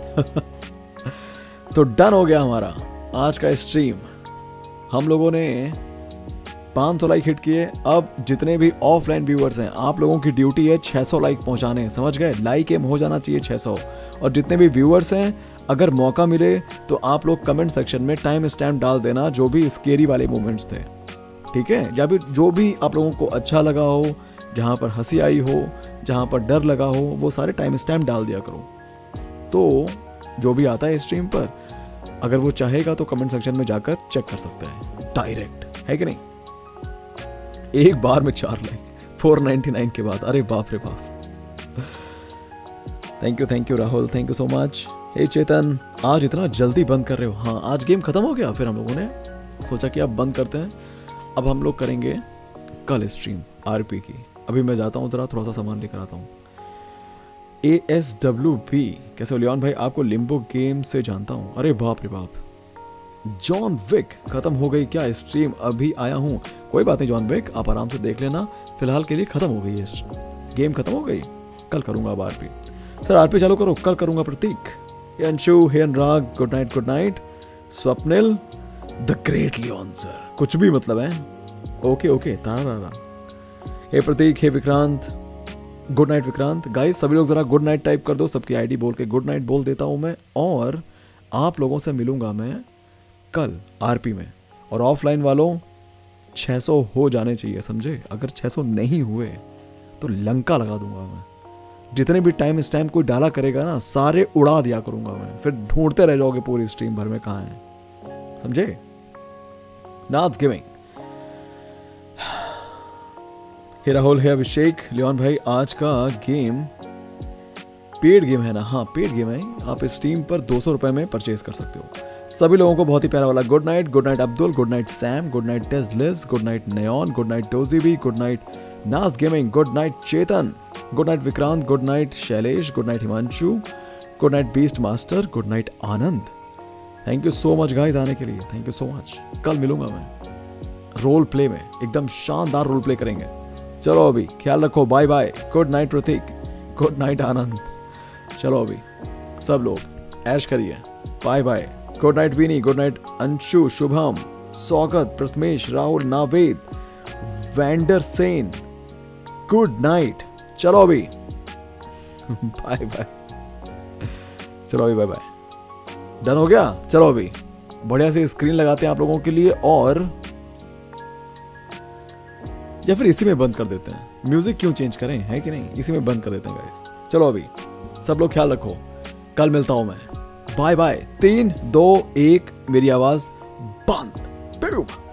तो डन हो गया हमारा आज का स्ट्रीम। हम लोगों ने 500 लाइक हिट किए। अब जितने भी ऑफलाइन व्यूअर्स हैं, आप लोगों की ड्यूटी है 600 लाइक पहुंचाने, समझ गए? लाइक एम हो जाना चाहिए 600। और जितने भी व्यूअर्स हैं, अगर मौका मिले तो आप लोग कमेंट सेक्शन में टाइम स्टैम्प डाल देना, जो भी स्केरी वाले मोमेंट्स थे, ठीक है? या फिर जो भी आप लोगों को अच्छा लगा हो, जहां पर हंसी आई हो, जहां पर डर लगा हो, वो सारे टाइम स्टैम्प डाल दिया करो। तो जो भी आता है स्ट्रीम पर, अगर वो चाहेगा तो कमेंट सेक्शन में जाकर चेक कर सकता है डायरेक्ट, है कि नहीं? एक बार में 4 लाइक 499 के बाद, अरे बाप रे बाप। Thank you Rahul, thank you so much. Hey Chetan, आज इतना जल्दी बंद कर रहे हो? हाँ आज गेम खत्म हो गया, फिर हम लोगों ने सोचा कि अब बंद करते हैं। अब हम लोग करेंगे कल स्ट्रीम आरपी की। अभी मैं जाता हूँ, जरा थोड़ा सा सामान लेकर आता हूँ। ASWB कैसे हो लियोन भाई, आपको लिम्बो गेम से जानता हूँ। अरे बाप रे बाप। जॉन विक खत्म हो गई क्या स्ट्रीम? अभी आया हूँ। कोई बात नहीं जॉन विक, आप आराम से देख लेना, फिलहाल के लिए खत्म हो गई है गेम, खत्म हो गई। कल करूंगा अब आरपी। सर आरपी चालू करो, कल करूंगा Prateek. Hey Anshu, hey Anurag, good night good night. Swapnil, the great Leon sir, कुछ भी मतलब है। Okay okay Tara. Hey Prateek, hey Vikrant, good night Vikrant. Guys सभी लोग जरा गुड नाइट टाइप कर दो, सबकी आईडी बोल के गुड नाइट बोल देता हूं मैं। और आप लोगों से मिलूंगा मैं कल आरपी में। और ऑफलाइन वालों 600 हो जाने चाहिए, समझे? अगर 600 नहीं हुए तो लंका लगा दूंगा मैं। जितने भी टाइम स्टैम्प कोई डाला करेगा ना, सारे उड़ा दिया करूंगा मैं, फिर ढूंढते रह जाओगे पूरी स्ट्रीम भर में कहां है, समझे? Nath gaming. Hey Rahul, hey Abhishek. Leon भाई आज का गेम पेड गेम है ना? हाँ पेड गेम है, आप स्टीम पर 200 रुपए में परचेज कर सकते हो। सभी लोगों को बहुत ही प्यारा वाला good night Abdul, good night Sam, good night टेजलिस, good night Nayan, good night टोजीबी, good night Naaz gaming, good night Chetan, good night Vikrant, good night Shailesh, good night Himanshu, good night beast master, good night Anand. Thank you so much guys आने के लिए, thank you so much. कल मिलूंगा मैं role play में, एकदम शानदार रोल प्ले करेंगे। चलो अभी ख्याल रखो, bye bye. Good night Prateek, good night Anand. चलो अभी सब लोग ऐश करिए, bye bye. Good night Vini, good night Anshu, Shubham, Swagat, Prathamesh, Rahul, Naved, vendor Sen, good night. चलो अभी बाय बाय। चलो अभी बाय बाय। डन हो गया? चलो अभी बढ़िया से स्क्रीन लगाते हैं आप लोगों के लिए, और या फिर इसी में बंद कर देते हैं। म्यूजिक क्यों चेंज करें, है कि नहीं? इसी में बंद कर देते हैं गाइस। चलो अभी सब लोग ख्याल रखो, कल मिलता हूं मैं। Bye bye. 3 2 1 मेरी आवाज बंद।